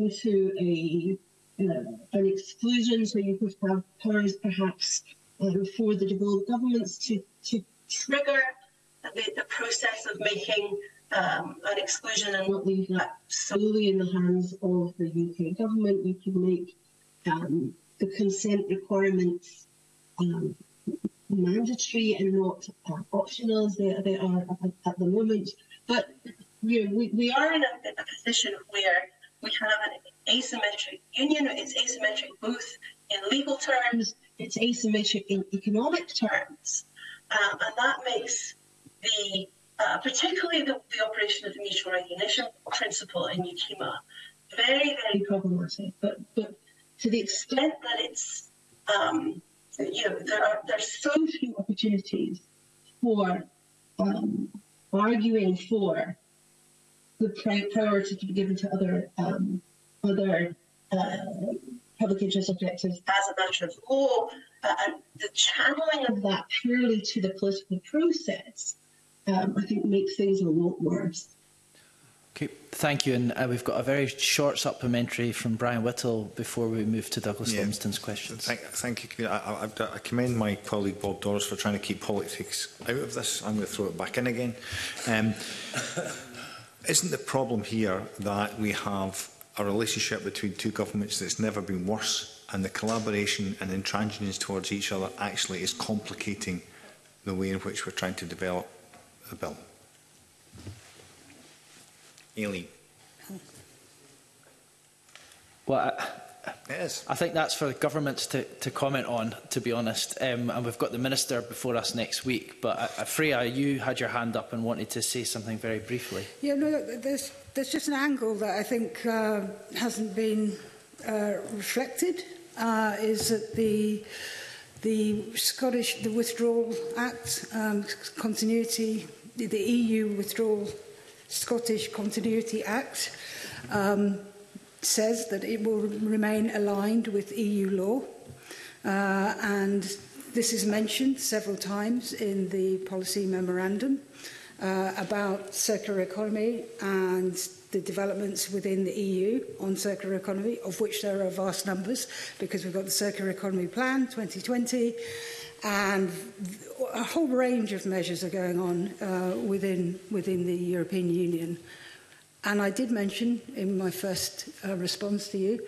exclusion. So you could have powers perhaps for the devolved governments to trigger the process of making an exclusion and not leave that solely in the hands of the UK government. You could make the consent requirements mandatory and not optional as they are at the moment. But we are in a position where we have an asymmetric union. It's asymmetric both in legal terms, it's asymmetric in economic terms, and that makes particularly the operation of the mutual recognition principle in UKIMA very, very problematic. But to the extent that it's there's so few opportunities for arguing for the priority to be given to other public interest objectives as a matter of law, and the channeling of that purely to the political process, I think makes things a lot worse. Okay, thank you. And we've got a very short supplementary from Brian Whittle before we move to Douglas Lumsden's questions. Thank you. I commend my colleague Bob Doris for trying to keep politics out of this. I'm going to throw it back in again. Isn't the problem here that we have a relationship between two governments that's never been worse, and the collaboration and intransigence towards each other actually is complicating the way in which we're trying to develop the bill? Aileen. Well, I think that's for the governments to comment on, to be honest. And we've got the Minister before us next week. But Freya, you had your hand up and wanted to say something very briefly. Yeah, no, there's just an angle that I think hasn't been reflected, is that the Withdrawal Act, continuity, the EU Withdrawal Scottish Continuity Act, says that it will remain aligned with EU law, and this is mentioned several times in the policy memorandum about circular economy and the developments within the EU on circular economy, of which there are vast numbers, because we've got the Circular Economy Plan 2020, and a whole range of measures are going on within the European Union. And I did mention in my first response to you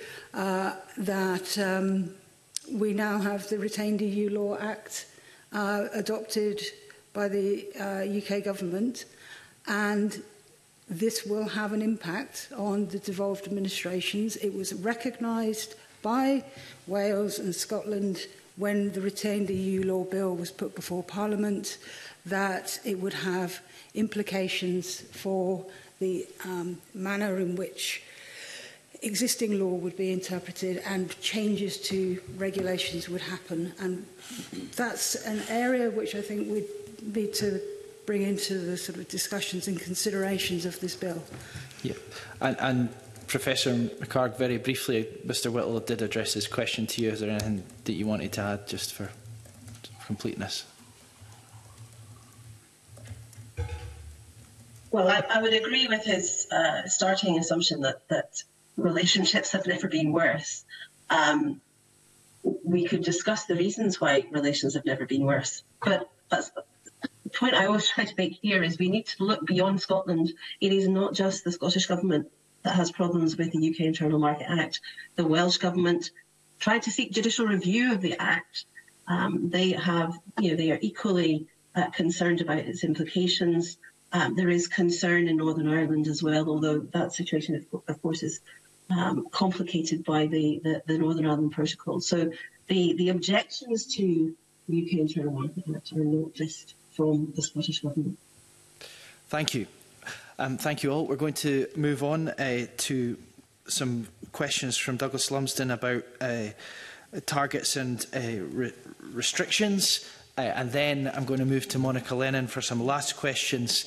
that we now have the Retained EU Law Act adopted by the UK government, and this will have an impact on the devolved administrations. It was recognised by Wales and Scotland when the Retained EU Law Bill was put before Parliament that it would have implications for the manner in which existing law would be interpreted and changes to regulations would happen. And that's an area which I think we need to bring into the sort of discussions and considerations of this bill. Yeah, and Professor McHarg, very briefly, Mr Whittle did address his question to you. Is there anything that you wanted to add, just for completeness? Well, I would agree with his starting assumption that relationships have never been worse. We could discuss the reasons why relations have never been worse, but the point I always try to make here is we need to look beyond Scotland. It is not just the Scottish Government that has problems with the UK Internal Market Act. The Welsh Government tried to seek judicial review of the Act. They are equally concerned about its implications. There is concern in Northern Ireland as well, although that situation, of course, is complicated by the Northern Ireland Protocol. So the objections to the UK Internal Market Act are not just from the Scottish Government. Thank you. Thank you all. We're going to move on to some questions from Douglas Lumsden about targets and restrictions. And then I'm going to move to Monica Lennon for some last questions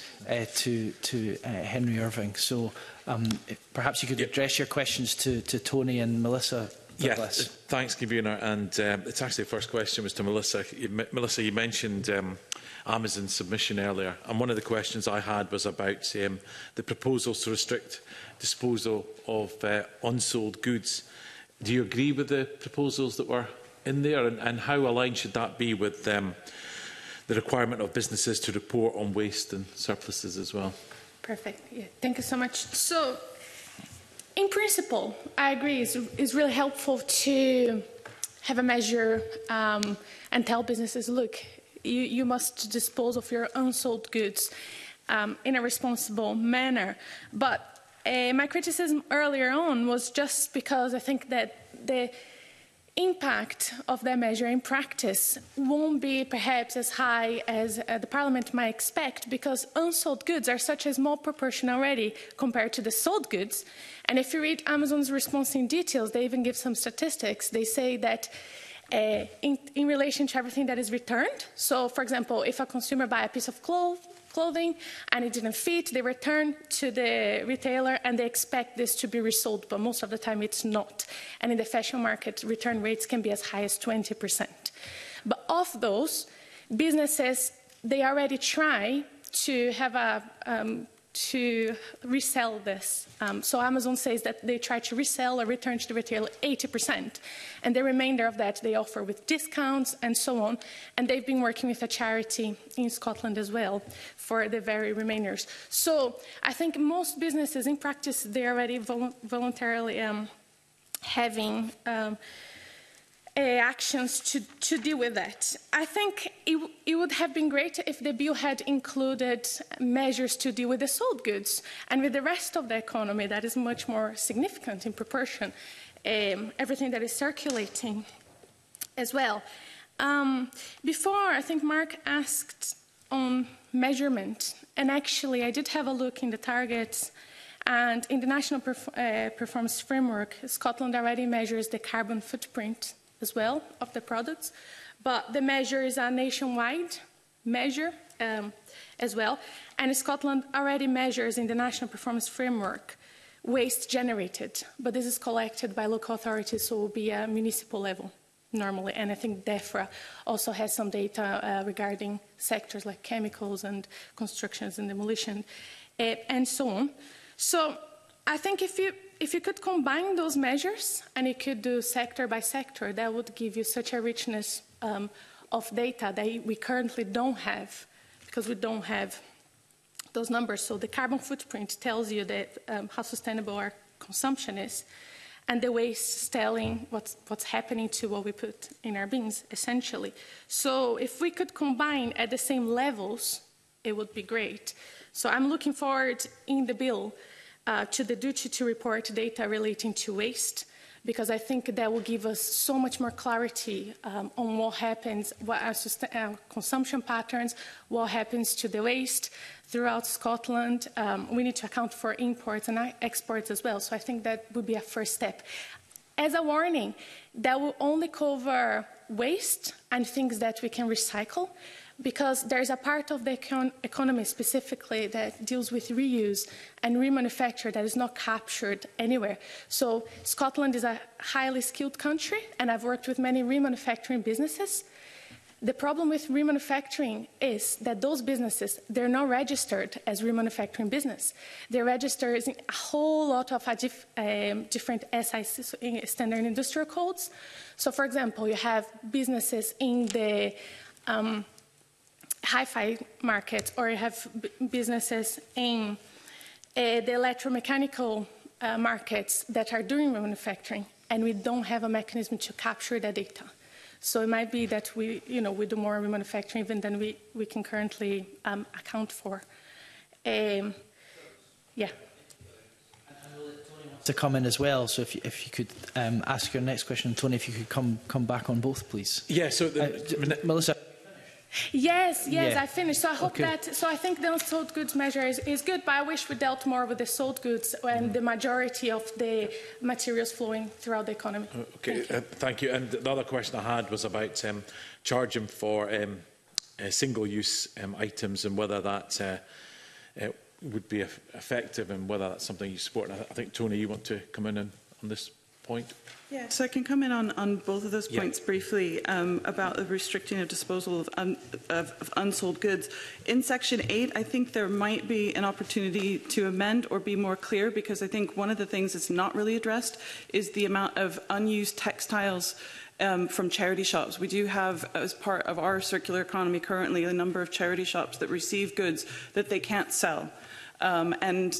to Henry Irving. So perhaps you could address your questions to Tony and Melissa. Douglas. Yeah, thanks, Convener. And it's actually the first question was to Melissa. Melissa, you mentioned Amazon's submission earlier, and one of the questions I had was about the proposals to restrict disposal of unsold goods. Do you agree with the proposals that were in there, and how aligned should that be with the requirement of businesses to report on waste and surpluses as well? Perfect. Yeah, thank you so much. So, in principle, I agree. It's really helpful to have a measure and tell businesses, look, you must dispose of your unsold goods in a responsible manner. But my criticism earlier on was just because I think that the impact of that measure in practice won't be perhaps as high as the Parliament might expect, because unsold goods are such a small proportion already compared to the sold goods. And if you read Amazon's response in details, they even give some statistics. They say that in relation to everything that is returned, so for example, if a consumer buys a piece of clothing and it didn't fit, they return to the retailer and they expect this to be resold, but most of the time it's not. And in the fashion market, return rates can be as high as 20%. But of those, businesses, they already try to have to resell this. So Amazon says that they try to resell or return to the retailer 80%. And the remainder of that they offer with discounts and so on. And they've been working with a charity in Scotland as well for the very remainders. So I think most businesses in practice, they're already voluntarily having actions to deal with that. I think it would have been great if the bill had included measures to deal with the sold goods and with the rest of the economy that is much more significant in proportion, everything that is circulating as well. Before, I think Mark asked on measurement, and actually I did have a look in the targets, and in the National Performance Framework, Scotland already measures the carbon footprint as well of the products, but the measure is a nationwide measure as well, and Scotland already measures in the National Performance Framework waste generated, but this is collected by local authorities, so it will be a municipal level normally, and I think DEFRA also has some data regarding sectors like chemicals and constructions and demolition and so on. So I think if you could combine those measures and you could do sector by sector, that would give you such a richness of data that we currently don't have, because we don't have those numbers. So the carbon footprint tells you that how sustainable our consumption is, and the waste is telling what's happening to what we put in our bins, essentially. So if we could combine at the same levels, it would be great. So I'm looking forward in the bill to the duty to report data relating to waste, because I think that will give us so much more clarity on what happens, what our consumption patterns, what happens to the waste throughout Scotland. We need to account for imports and exports as well, so I think that would be a first step. As a warning, that will only cover waste and things that we can recycle, because there's a part of the economy specifically that deals with reuse and remanufacture that is not captured anywhere. So Scotland is a highly skilled country, and I've worked with many remanufacturing businesses. The problem with remanufacturing is that those businesses, they're not registered as remanufacturing business. They're registered in a whole lot of different SIC, standard industrial codes. So, for example, you have businesses in the hi-fi market, or you have businesses in the electromechanical markets that are doing remanufacturing, and we don't have a mechanism to capture that data. So it might be that we do more remanufacturing even than we can currently account for. Yeah. To come in as well, so if you could ask your next question, Tony, if you could come back on both, please. Yeah. So Melissa. Yes, yeah. I finished. So I hope that. So I think the unsold goods measure is good, but I wish we dealt more with the sold goods and the majority of the materials flowing throughout the economy. Okay, thank you. And the other question I had was about charging for single-use items and whether that would be effective and whether that's something you support. And I think Tony, you want to come in on this point. Yeah, so I can come in on both of those points briefly about the restricting of disposal of unsold goods. In Section 8, I think there might be an opportunity to amend or be more clear, because I think one of the things that's not really addressed is the amount of unused textiles from charity shops. We do have, as part of our circular economy currently, a number of charity shops that receive goods that they can't sell. And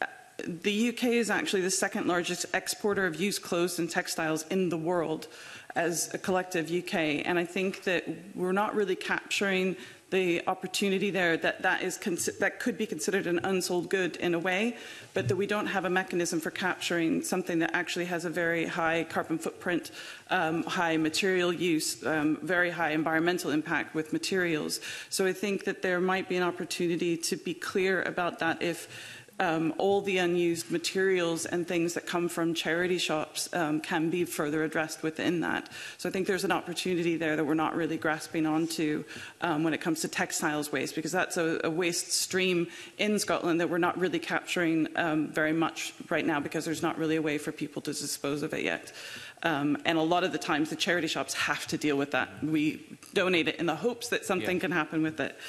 the UK is actually the second largest exporter of used clothes and textiles in the world as a collective UK. And I think that we're not really capturing the opportunity there that could be considered an unsold good in a way, but that we don't have a mechanism for capturing something that actually has a very high carbon footprint, high material use, very high environmental impact with materials. So I think that there might be an opportunity to be clear about that if all the unused materials and things that come from charity shops can be further addressed within that. So I think there's an opportunity there that we're not really grasping onto when it comes to textiles waste, because that's a waste stream in Scotland that we're not really capturing very much right now, because there's not really a way for people to dispose of it yet. And a lot of the times the charity shops have to deal with that. We donate it in the hopes that something can happen with it.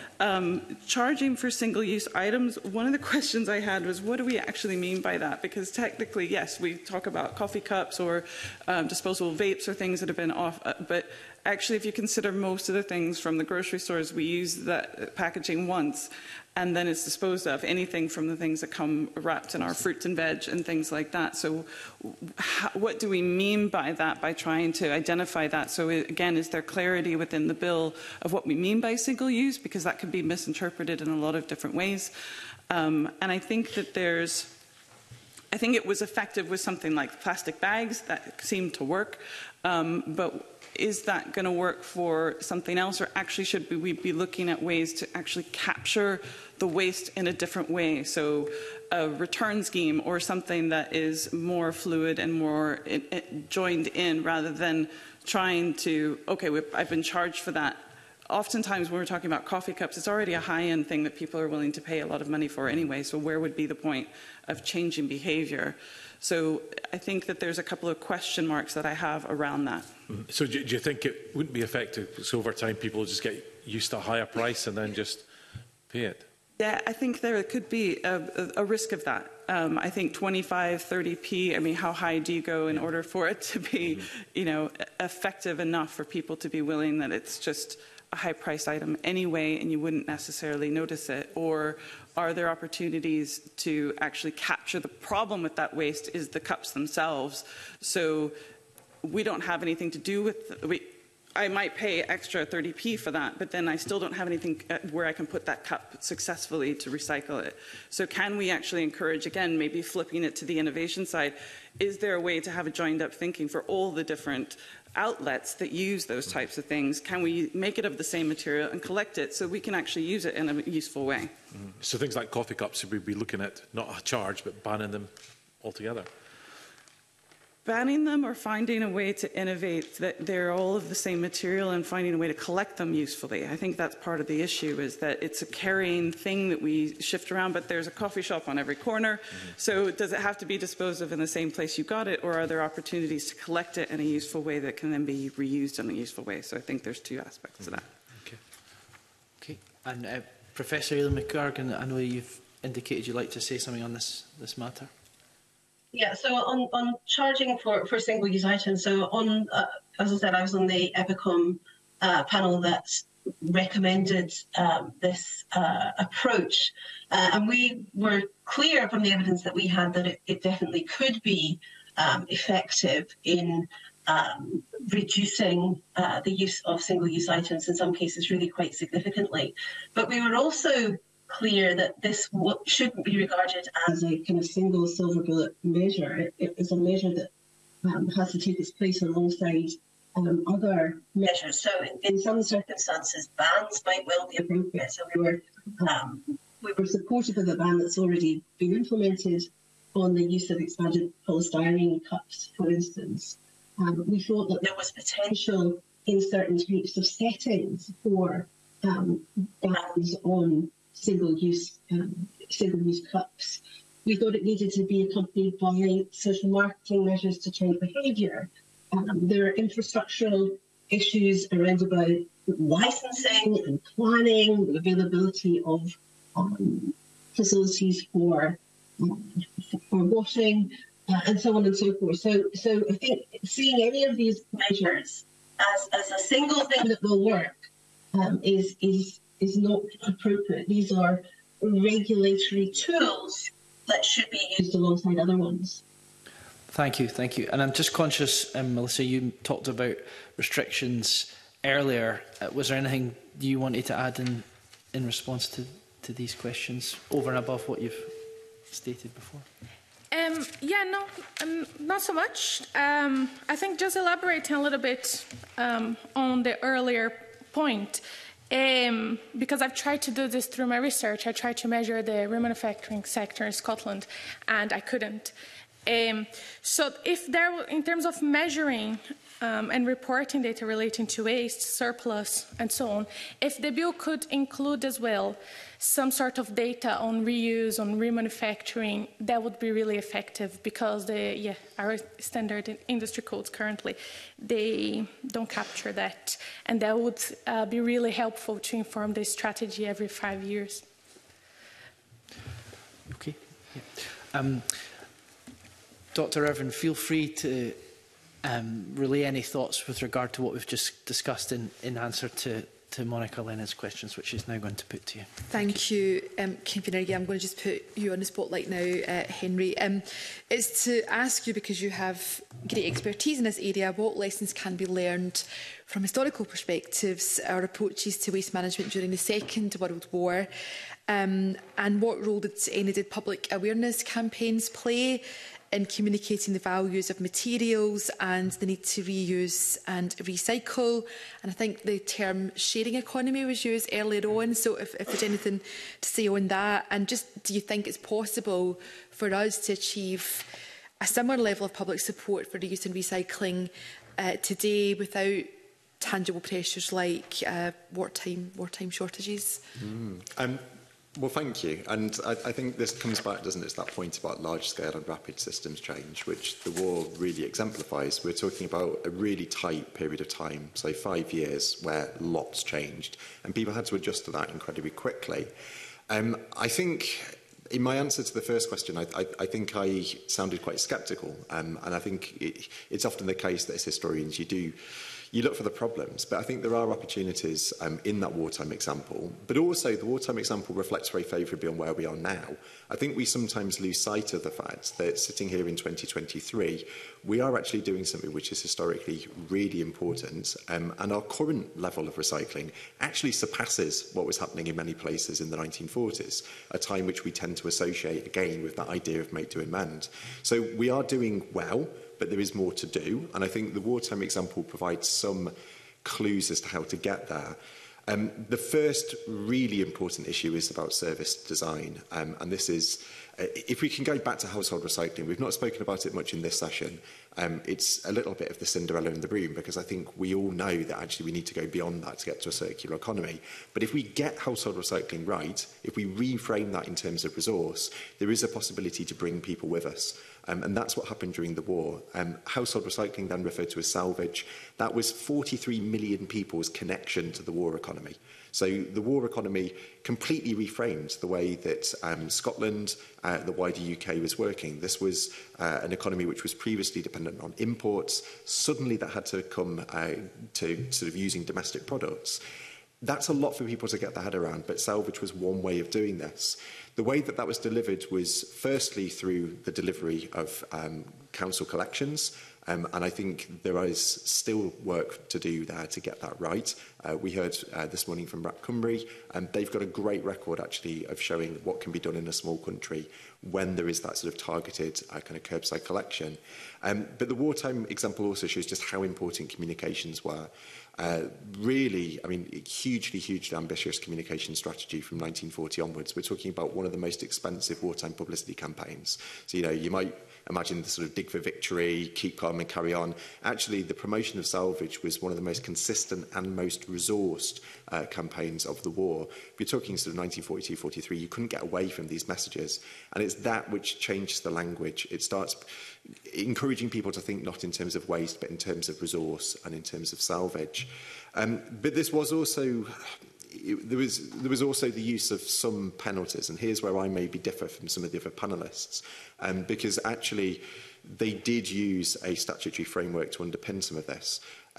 Charging for single-use items, one of the questions I had was, what do we actually mean by that? Because technically, yes, we talk about coffee cups or disposable vapes or things that have been off, but actually, if you consider most of the things from the grocery stores, we use that packaging once, and then it's disposed of. Anything from the things that come wrapped in our fruits and veg and things like that. So what do we mean by that, by trying to identify that? So again, is there clarity within the bill of what we mean by single use? Because that could be misinterpreted in a lot of different ways. And I think that I think it was effective with something like plastic bags that seemed to work, but is that going to work for something else, or actually should we be looking at ways to actually capture the waste in a different way? So a return scheme or something that is more fluid and more joined in, rather than trying to, okay, I've been charged for that. Oftentimes when we're talking about coffee cups, it's already a high-end thing that people are willing to pay a lot of money for anyway, so where would be the point of changing behaviour? So I think that there's a couple of question marks that I have around that. So do you think it wouldn't be effective, so over time people will just get used to a higher price and then just pay it? Yeah, I think there could be a risk of that. I think 25, 30p, I mean, how high do you go in order for it to be, effective enough for people to be willing that it's just a high-priced item anyway and you wouldn't necessarily notice it? Or are there opportunities to actually capture the problem with that waste is the cups themselves? So we don't have anything to do with... I might pay extra 30p for that, but then I still don't have anything where I can put that cup successfully to recycle it. So can we actually encourage, again, maybe flipping it to the innovation side, is there a way to have a joined up thinking for all the different outlets that use those types of things? Can we make it of the same material and collect it so we can actually use it in a useful way? So things like coffee cups, should we be looking at not a charge but banning them altogether? banning them or finding a way to innovate that they're all of the same material and finding a way to collect them usefully. I think that's part of the issue, is that it's a carrying thing that we shift around, but there's a coffee shop on every corner. So does it have to be disposed of in the same place you got it, or are there opportunities to collect it in a useful way that can then be reused in a useful way? So I think there's two aspects to that. Okay. And Professor Aileen McGargan, I know you've indicated you'd like to say something on this matter. Yeah, so on charging for single-use items, so on, as I said, I was on the EPICOM panel that recommended this approach, and we were clear from the evidence that we had that it definitely could be effective in reducing the use of single-use items, in some cases really quite significantly. But we were also clear that this shouldn't be regarded as a kind of single silver bullet measure. It is a measure that has to take its place alongside other measures. So in some circumstances, bans might well be appropriate. So we were supportive of a ban that's already been implemented on the use of expanded polystyrene cups, for instance. We thought that there was potential in certain types of settings for bans on single-use cups. We thought it needed to be accompanied by social marketing measures to change behaviour. There are infrastructural issues around about licensing and planning, the availability of facilities for washing, and so on and so forth. So I think seeing any of these measures as a single thing that will work is not appropriate. These are regulatory tools that should be used alongside other ones. Thank you. And I'm just conscious, Melissa, you talked about restrictions earlier. Was there anything you wanted to add in response to these questions, over and above what you've stated before? Not so much. I think just elaborating a little bit on the earlier point. Because I've tried to do this through my research. I tried to measure the remanufacturing sector in Scotland, and I couldn't. So if there, in terms of measuring and reporting data relating to waste, surplus, and so on, if the bill could include as well some sort of data on reuse, on remanufacturing, that would be really effective, because our standard industry codes currently, they don't capture that. And that would be really helpful to inform the strategy every 5 years. Okay. Yeah. Dr. Irvine, feel free to relay any thoughts with regard to what we've just discussed in answer to Monica Lena's questions, which she's now going to put to you. Thank you, Convener. Yeah, I'm going to just put you on the spotlight now, Henry. It's to ask you, because you have great expertise in this area, what lessons can be learned from historical perspectives, our approaches to waste management during the Second World War, and what role did public awareness campaigns play in communicating the values of materials and the need to reuse and recycle. And I think the term sharing economy was used earlier on, so if there's anything to say on that. And just, do you think it's possible for us to achieve a similar level of public support for reuse and recycling today without tangible pressures like wartime shortages? Well, thank you. And I think this comes back, doesn't it, to that point about large-scale and rapid systems change, which the war really exemplifies. We're talking about a really tight period of time, say 5 years, where lots changed, and people had to adjust to that incredibly quickly. I think, in my answer to the first question, I think I sounded quite sceptical, and I think it's often the case that as historians you look for the problems, but I think there are opportunities in that wartime example. But also, the wartime example reflects very favourably on where we are now. I think we sometimes lose sight of the fact that sitting here in 2023, we are actually doing something which is historically really important, and our current level of recycling actually surpasses what was happening in many places in the 1940s, a time which we tend to associate again with that idea of make, do and mend. So we are doing well, but there is more to do, and I think the wartime example provides some clues as to how to get there. The first really important issue is about service design, and this is If we can go back to household recycling, we've not spoken about it much in this session. It's a little bit of the Cinderella in the room, because I think we all know that actually we need to go beyond that to get to a circular economy. But if we get household recycling right, if we reframe that in terms of resource, there is a possibility to bring people with us. And that's what happened during the war. Household recycling, then referred to as salvage, that was 43 million people's connection to the war economy. So the war economy completely reframed the way that Scotland, the wider UK was working. This was an economy which was previously dependent on imports. Suddenly that had to come to sort of using domestic products. That's a lot for people to get their head around, but salvage was one way of doing this. The way that that was delivered was firstly through the delivery of council collections, and I think there is still work to do there to get that right. We heard this morning from Wrap Cymru, and they've got a great record actually of showing what can be done in a small country when there is that sort of targeted kind of curbside collection. But the wartime example also shows just how important communications were. Really, I mean, hugely ambitious communication strategy from 1940 onwards. We're talking about one of the most expensive wartime publicity campaigns. So, you know, you might imagine the sort of dig for victory, keep calm and carry on. Actually, the promotion of salvage was one of the most consistent and most resourced campaigns of the war. If you're talking sort of 1942-43, you couldn't get away from these messages. And it's that which changes the language. It starts encouraging people to think not in terms of waste, but in terms of resource and in terms of salvage. But this was also... There was also the use of some penalties, and here's where I maybe differ from some of the other panellists, because actually they did use a statutory framework to underpin some of this.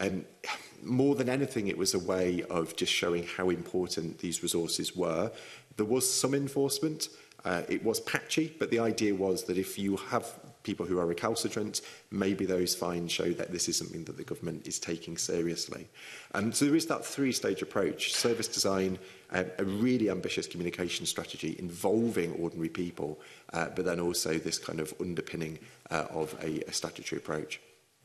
More than anything, it was a way of just showing how important these resources were. There was some enforcement. It was patchy, but the idea was that if you have people who are recalcitrant, maybe those fines show that this is something that the government is taking seriously. So there is that three-stage approach: service design, a really ambitious communication strategy involving ordinary people, but then also this kind of underpinning of a statutory approach.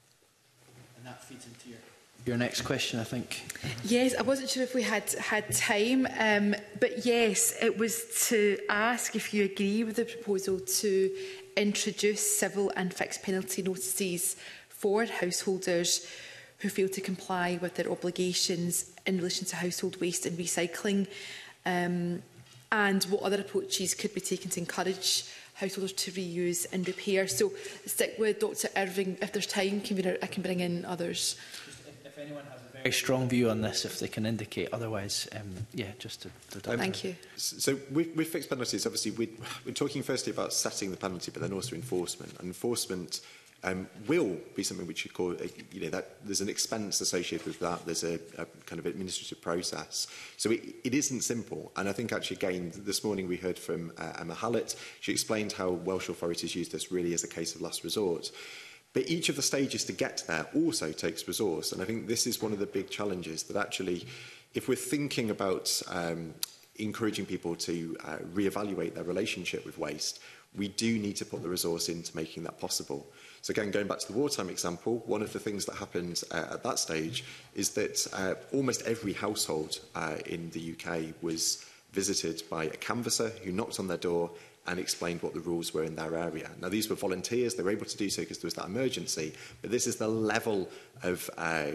And that feeds into your next question, I think. Yes, I wasn't sure if we had time, but yes, it was to ask if you agree with the proposal to introduce civil and fixed penalty notices for householders who fail to comply with their obligations in relation to household waste and recycling, and what other approaches could be taken to encourage householders to reuse and repair. So stick with Dr Irving. If there's time, convener, I can bring in others. If anyone has a very strong view on this, if they can indicate otherwise, yeah, just to thank you. So with fixed penalties, obviously we're talking firstly about setting the penalty, but then also enforcement. And enforcement will be something which you call, you know, that there's an expense associated with that. There's a kind of administrative process. So it isn't simple. And I think actually, again, this morning we heard from Emma Hallett. She explained how Welsh authorities use this really as a case of last resort. But each of the stages to get there also takes resource. And I think this is one of the big challenges, that actually, if we're thinking about encouraging people to reevaluate their relationship with waste, we do need to put the resource into making that possible. So again, going back to the wartime example, one of the things that happened at that stage is that almost every household in the UK was visited by a canvasser who knocked on their door and explained what the rules were in their area. Now, these were volunteers. They were able to do so because there was that emergency. But this is the level of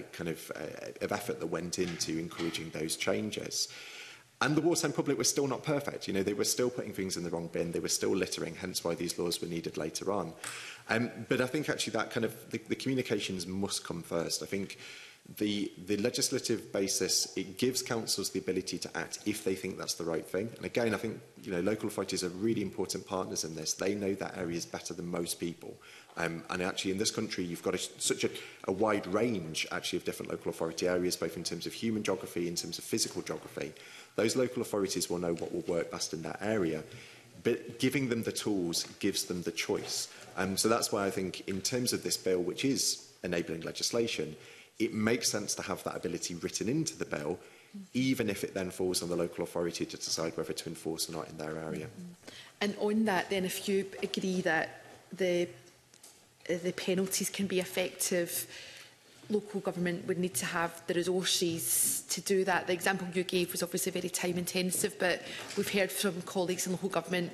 of effort that went into encouraging those changes. And the wartime public was still not perfect. You know, they were still putting things in the wrong bin. They were still littering, hence why these laws were needed later on. But I think actually that kind of the communications must come first. I think the legislative basis, it gives councils the ability to act if they think that's the right thing. And again, I think, you know, local authorities are really important partners in this. They know that areas better than most people. And actually in this country, you've got such a wide range actually of different local authority areas, both in terms of human geography, in terms of physical geography. Those local authorities will know what will work best in that area. But giving them the tools gives them the choice. So that's why I think in terms of this bill, which is enabling legislation, it makes sense to have that ability written into the bill, even if it then falls on the local authority to decide whether to enforce or not in their area. And on that then, if you agree that the penalties can be effective, local government would need to have the resources to do that. The example you gave was obviously very time intensive, but we've heard from colleagues in local government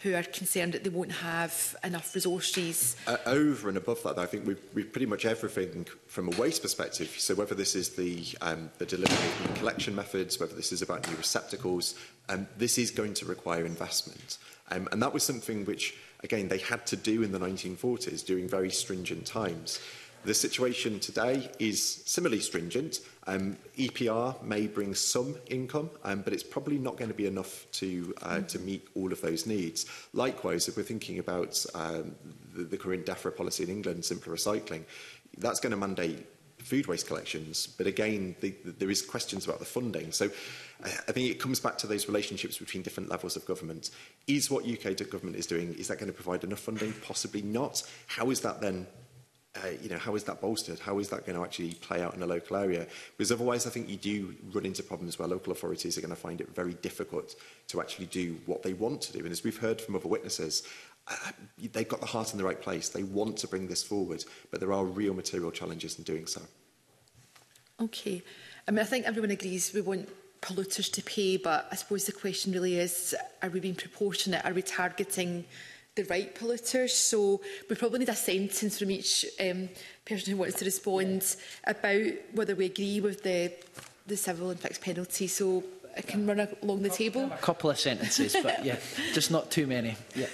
who are concerned that they won't have enough resources. Over and above that, I think we've pretty much everything from a waste perspective. So whether this is the delivery of new collection methods, whether this is about new receptacles, this is going to require investment. And that was something which, again, they had to do in the 1940s during very stringent times. The situation today is similarly stringent. EPR may bring some income, but it's probably not going to be enough to meet all of those needs. Likewise, if we're thinking about the current DEFRA policy in England, simpler recycling, that's going to mandate food waste collections. But again, there is questions about the funding. So I think it comes back to those relationships between different levels of government. Is what UK government is doing, is that going to provide enough funding? Possibly not. How is that then how is that bolstered? How is that going to actually play out in a local area? Because otherwise, I think you do run into problems where local authorities are going to find it very difficult to actually do what they want to do. And as we've heard from other witnesses, they've got the heart in the right place. They want to bring this forward, but there are real material challenges in doing so. Okay. I mean, I think everyone agrees we want polluters to pay, but I suppose the question really is, are we being proportionate? Are we targeting the right polluters? So we probably need a sentence from each person who wants to respond about whether we agree with the civil and fixed penalty. So I can run along the table. A couple of sentences, but yeah, just not too many. Yeah.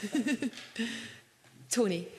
Tony.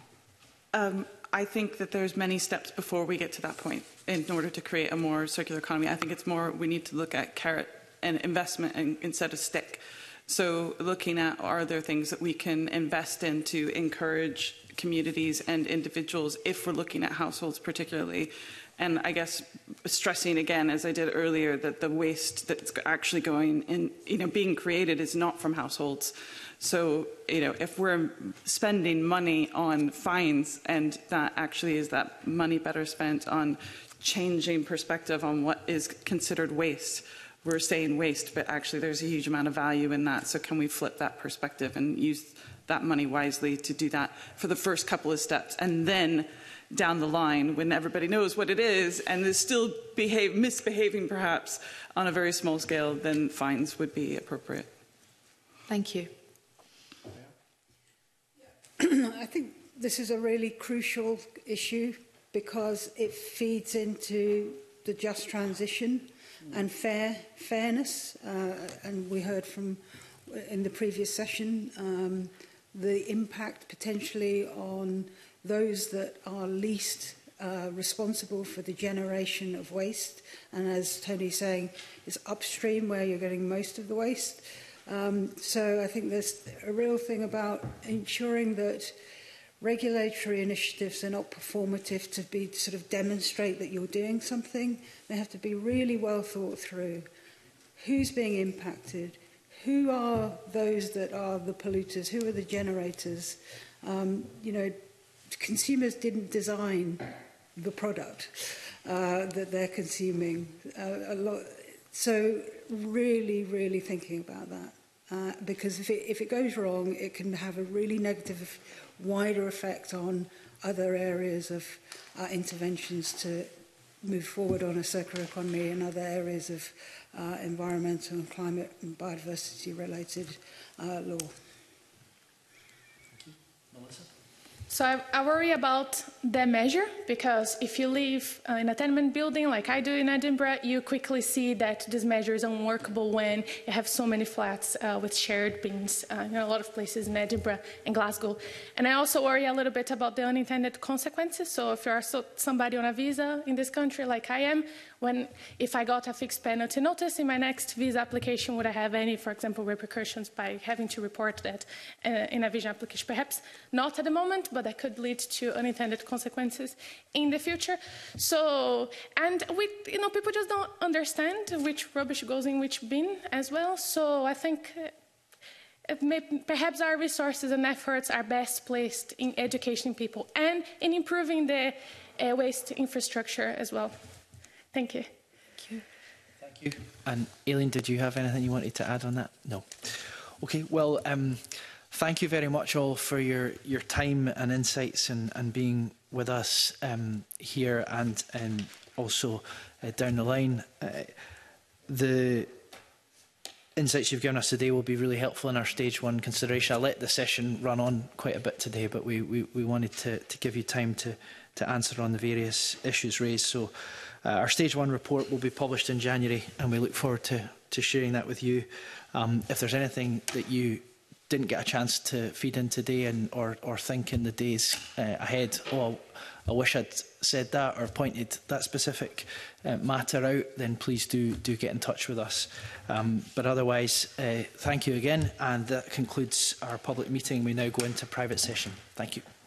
I think that there's many steps before we get to that point in order to create a more circular economy. I think it's more we need to look at carrot and investment instead of stick. So looking at, are there things that we can invest in to encourage communities and individuals if we're looking at households particularly? And I guess stressing again, as I did earlier, that the waste that's actually going in, being created is not from households. So, if we're spending money on fines and that actually is that money better spent on changing perspective on what is considered waste, we're saying waste, but actually there's a huge amount of value in that. So can we flip that perspective and use that money wisely to do that for the first couple of steps? And then down the line, when everybody knows what it is and is still misbehaving perhaps on a very small scale, then fines would be appropriate. Thank you. I think this is a really crucial issue because it feeds into the just transition and fairness, and we heard from in the previous session the impact potentially on those that are least responsible for the generation of waste, and as Tony's saying, it's upstream where you're getting most of the waste. So I think there's a real thing about ensuring that regulatory initiatives are not performative to sort of demonstrate that you're doing something. They have to be really well thought through. Who's being impacted? Who are those that are the polluters? Who are the generators? Consumers didn't design the product that they're consuming. So really, really thinking about that. Because if it goes wrong, it can have a really negative, wider effect on other areas of interventions to move forward on a circular economy and other areas of environmental and climate and biodiversity related law. Melissa? So I worry about the measure, because if you live in a tenement building like I do in Edinburgh, you quickly see that this measure is unworkable when you have so many flats with shared bins in a lot of places in Edinburgh and Glasgow. And I also worry a little bit about the unintended consequences. So if you are somebody on a visa in this country like I am, if I got a fixed penalty notice in my next visa application, would I have any, for example, repercussions by having to report that in a visa application? Perhaps not at the moment, but that could lead to unintended consequences in the future. So, and people just don't understand which rubbish goes in which bin as well. So I think perhaps our resources and efforts are best placed in educating people and in improving the waste infrastructure as well. Thank you. Thank you. Thank you. And Aileen, did you have anything you wanted to add on that? No. Okay, well, thank you very much all for your time and insights and being with us here and also down the line. The insights you've given us today will be really helpful in our stage 1 consideration. I'll let the session run on quite a bit today, but we wanted to give you time to answer on the various issues raised. So our stage 1 report will be published in January, and we look forward to sharing that with you. If there's anything that you didn't get a chance to feed in today or think in the days ahead, I wish I'd said that or pointed that specific matter out, then please do get in touch with us. But otherwise, thank you again, and that concludes our public meeting. We now go into private session. Thank you.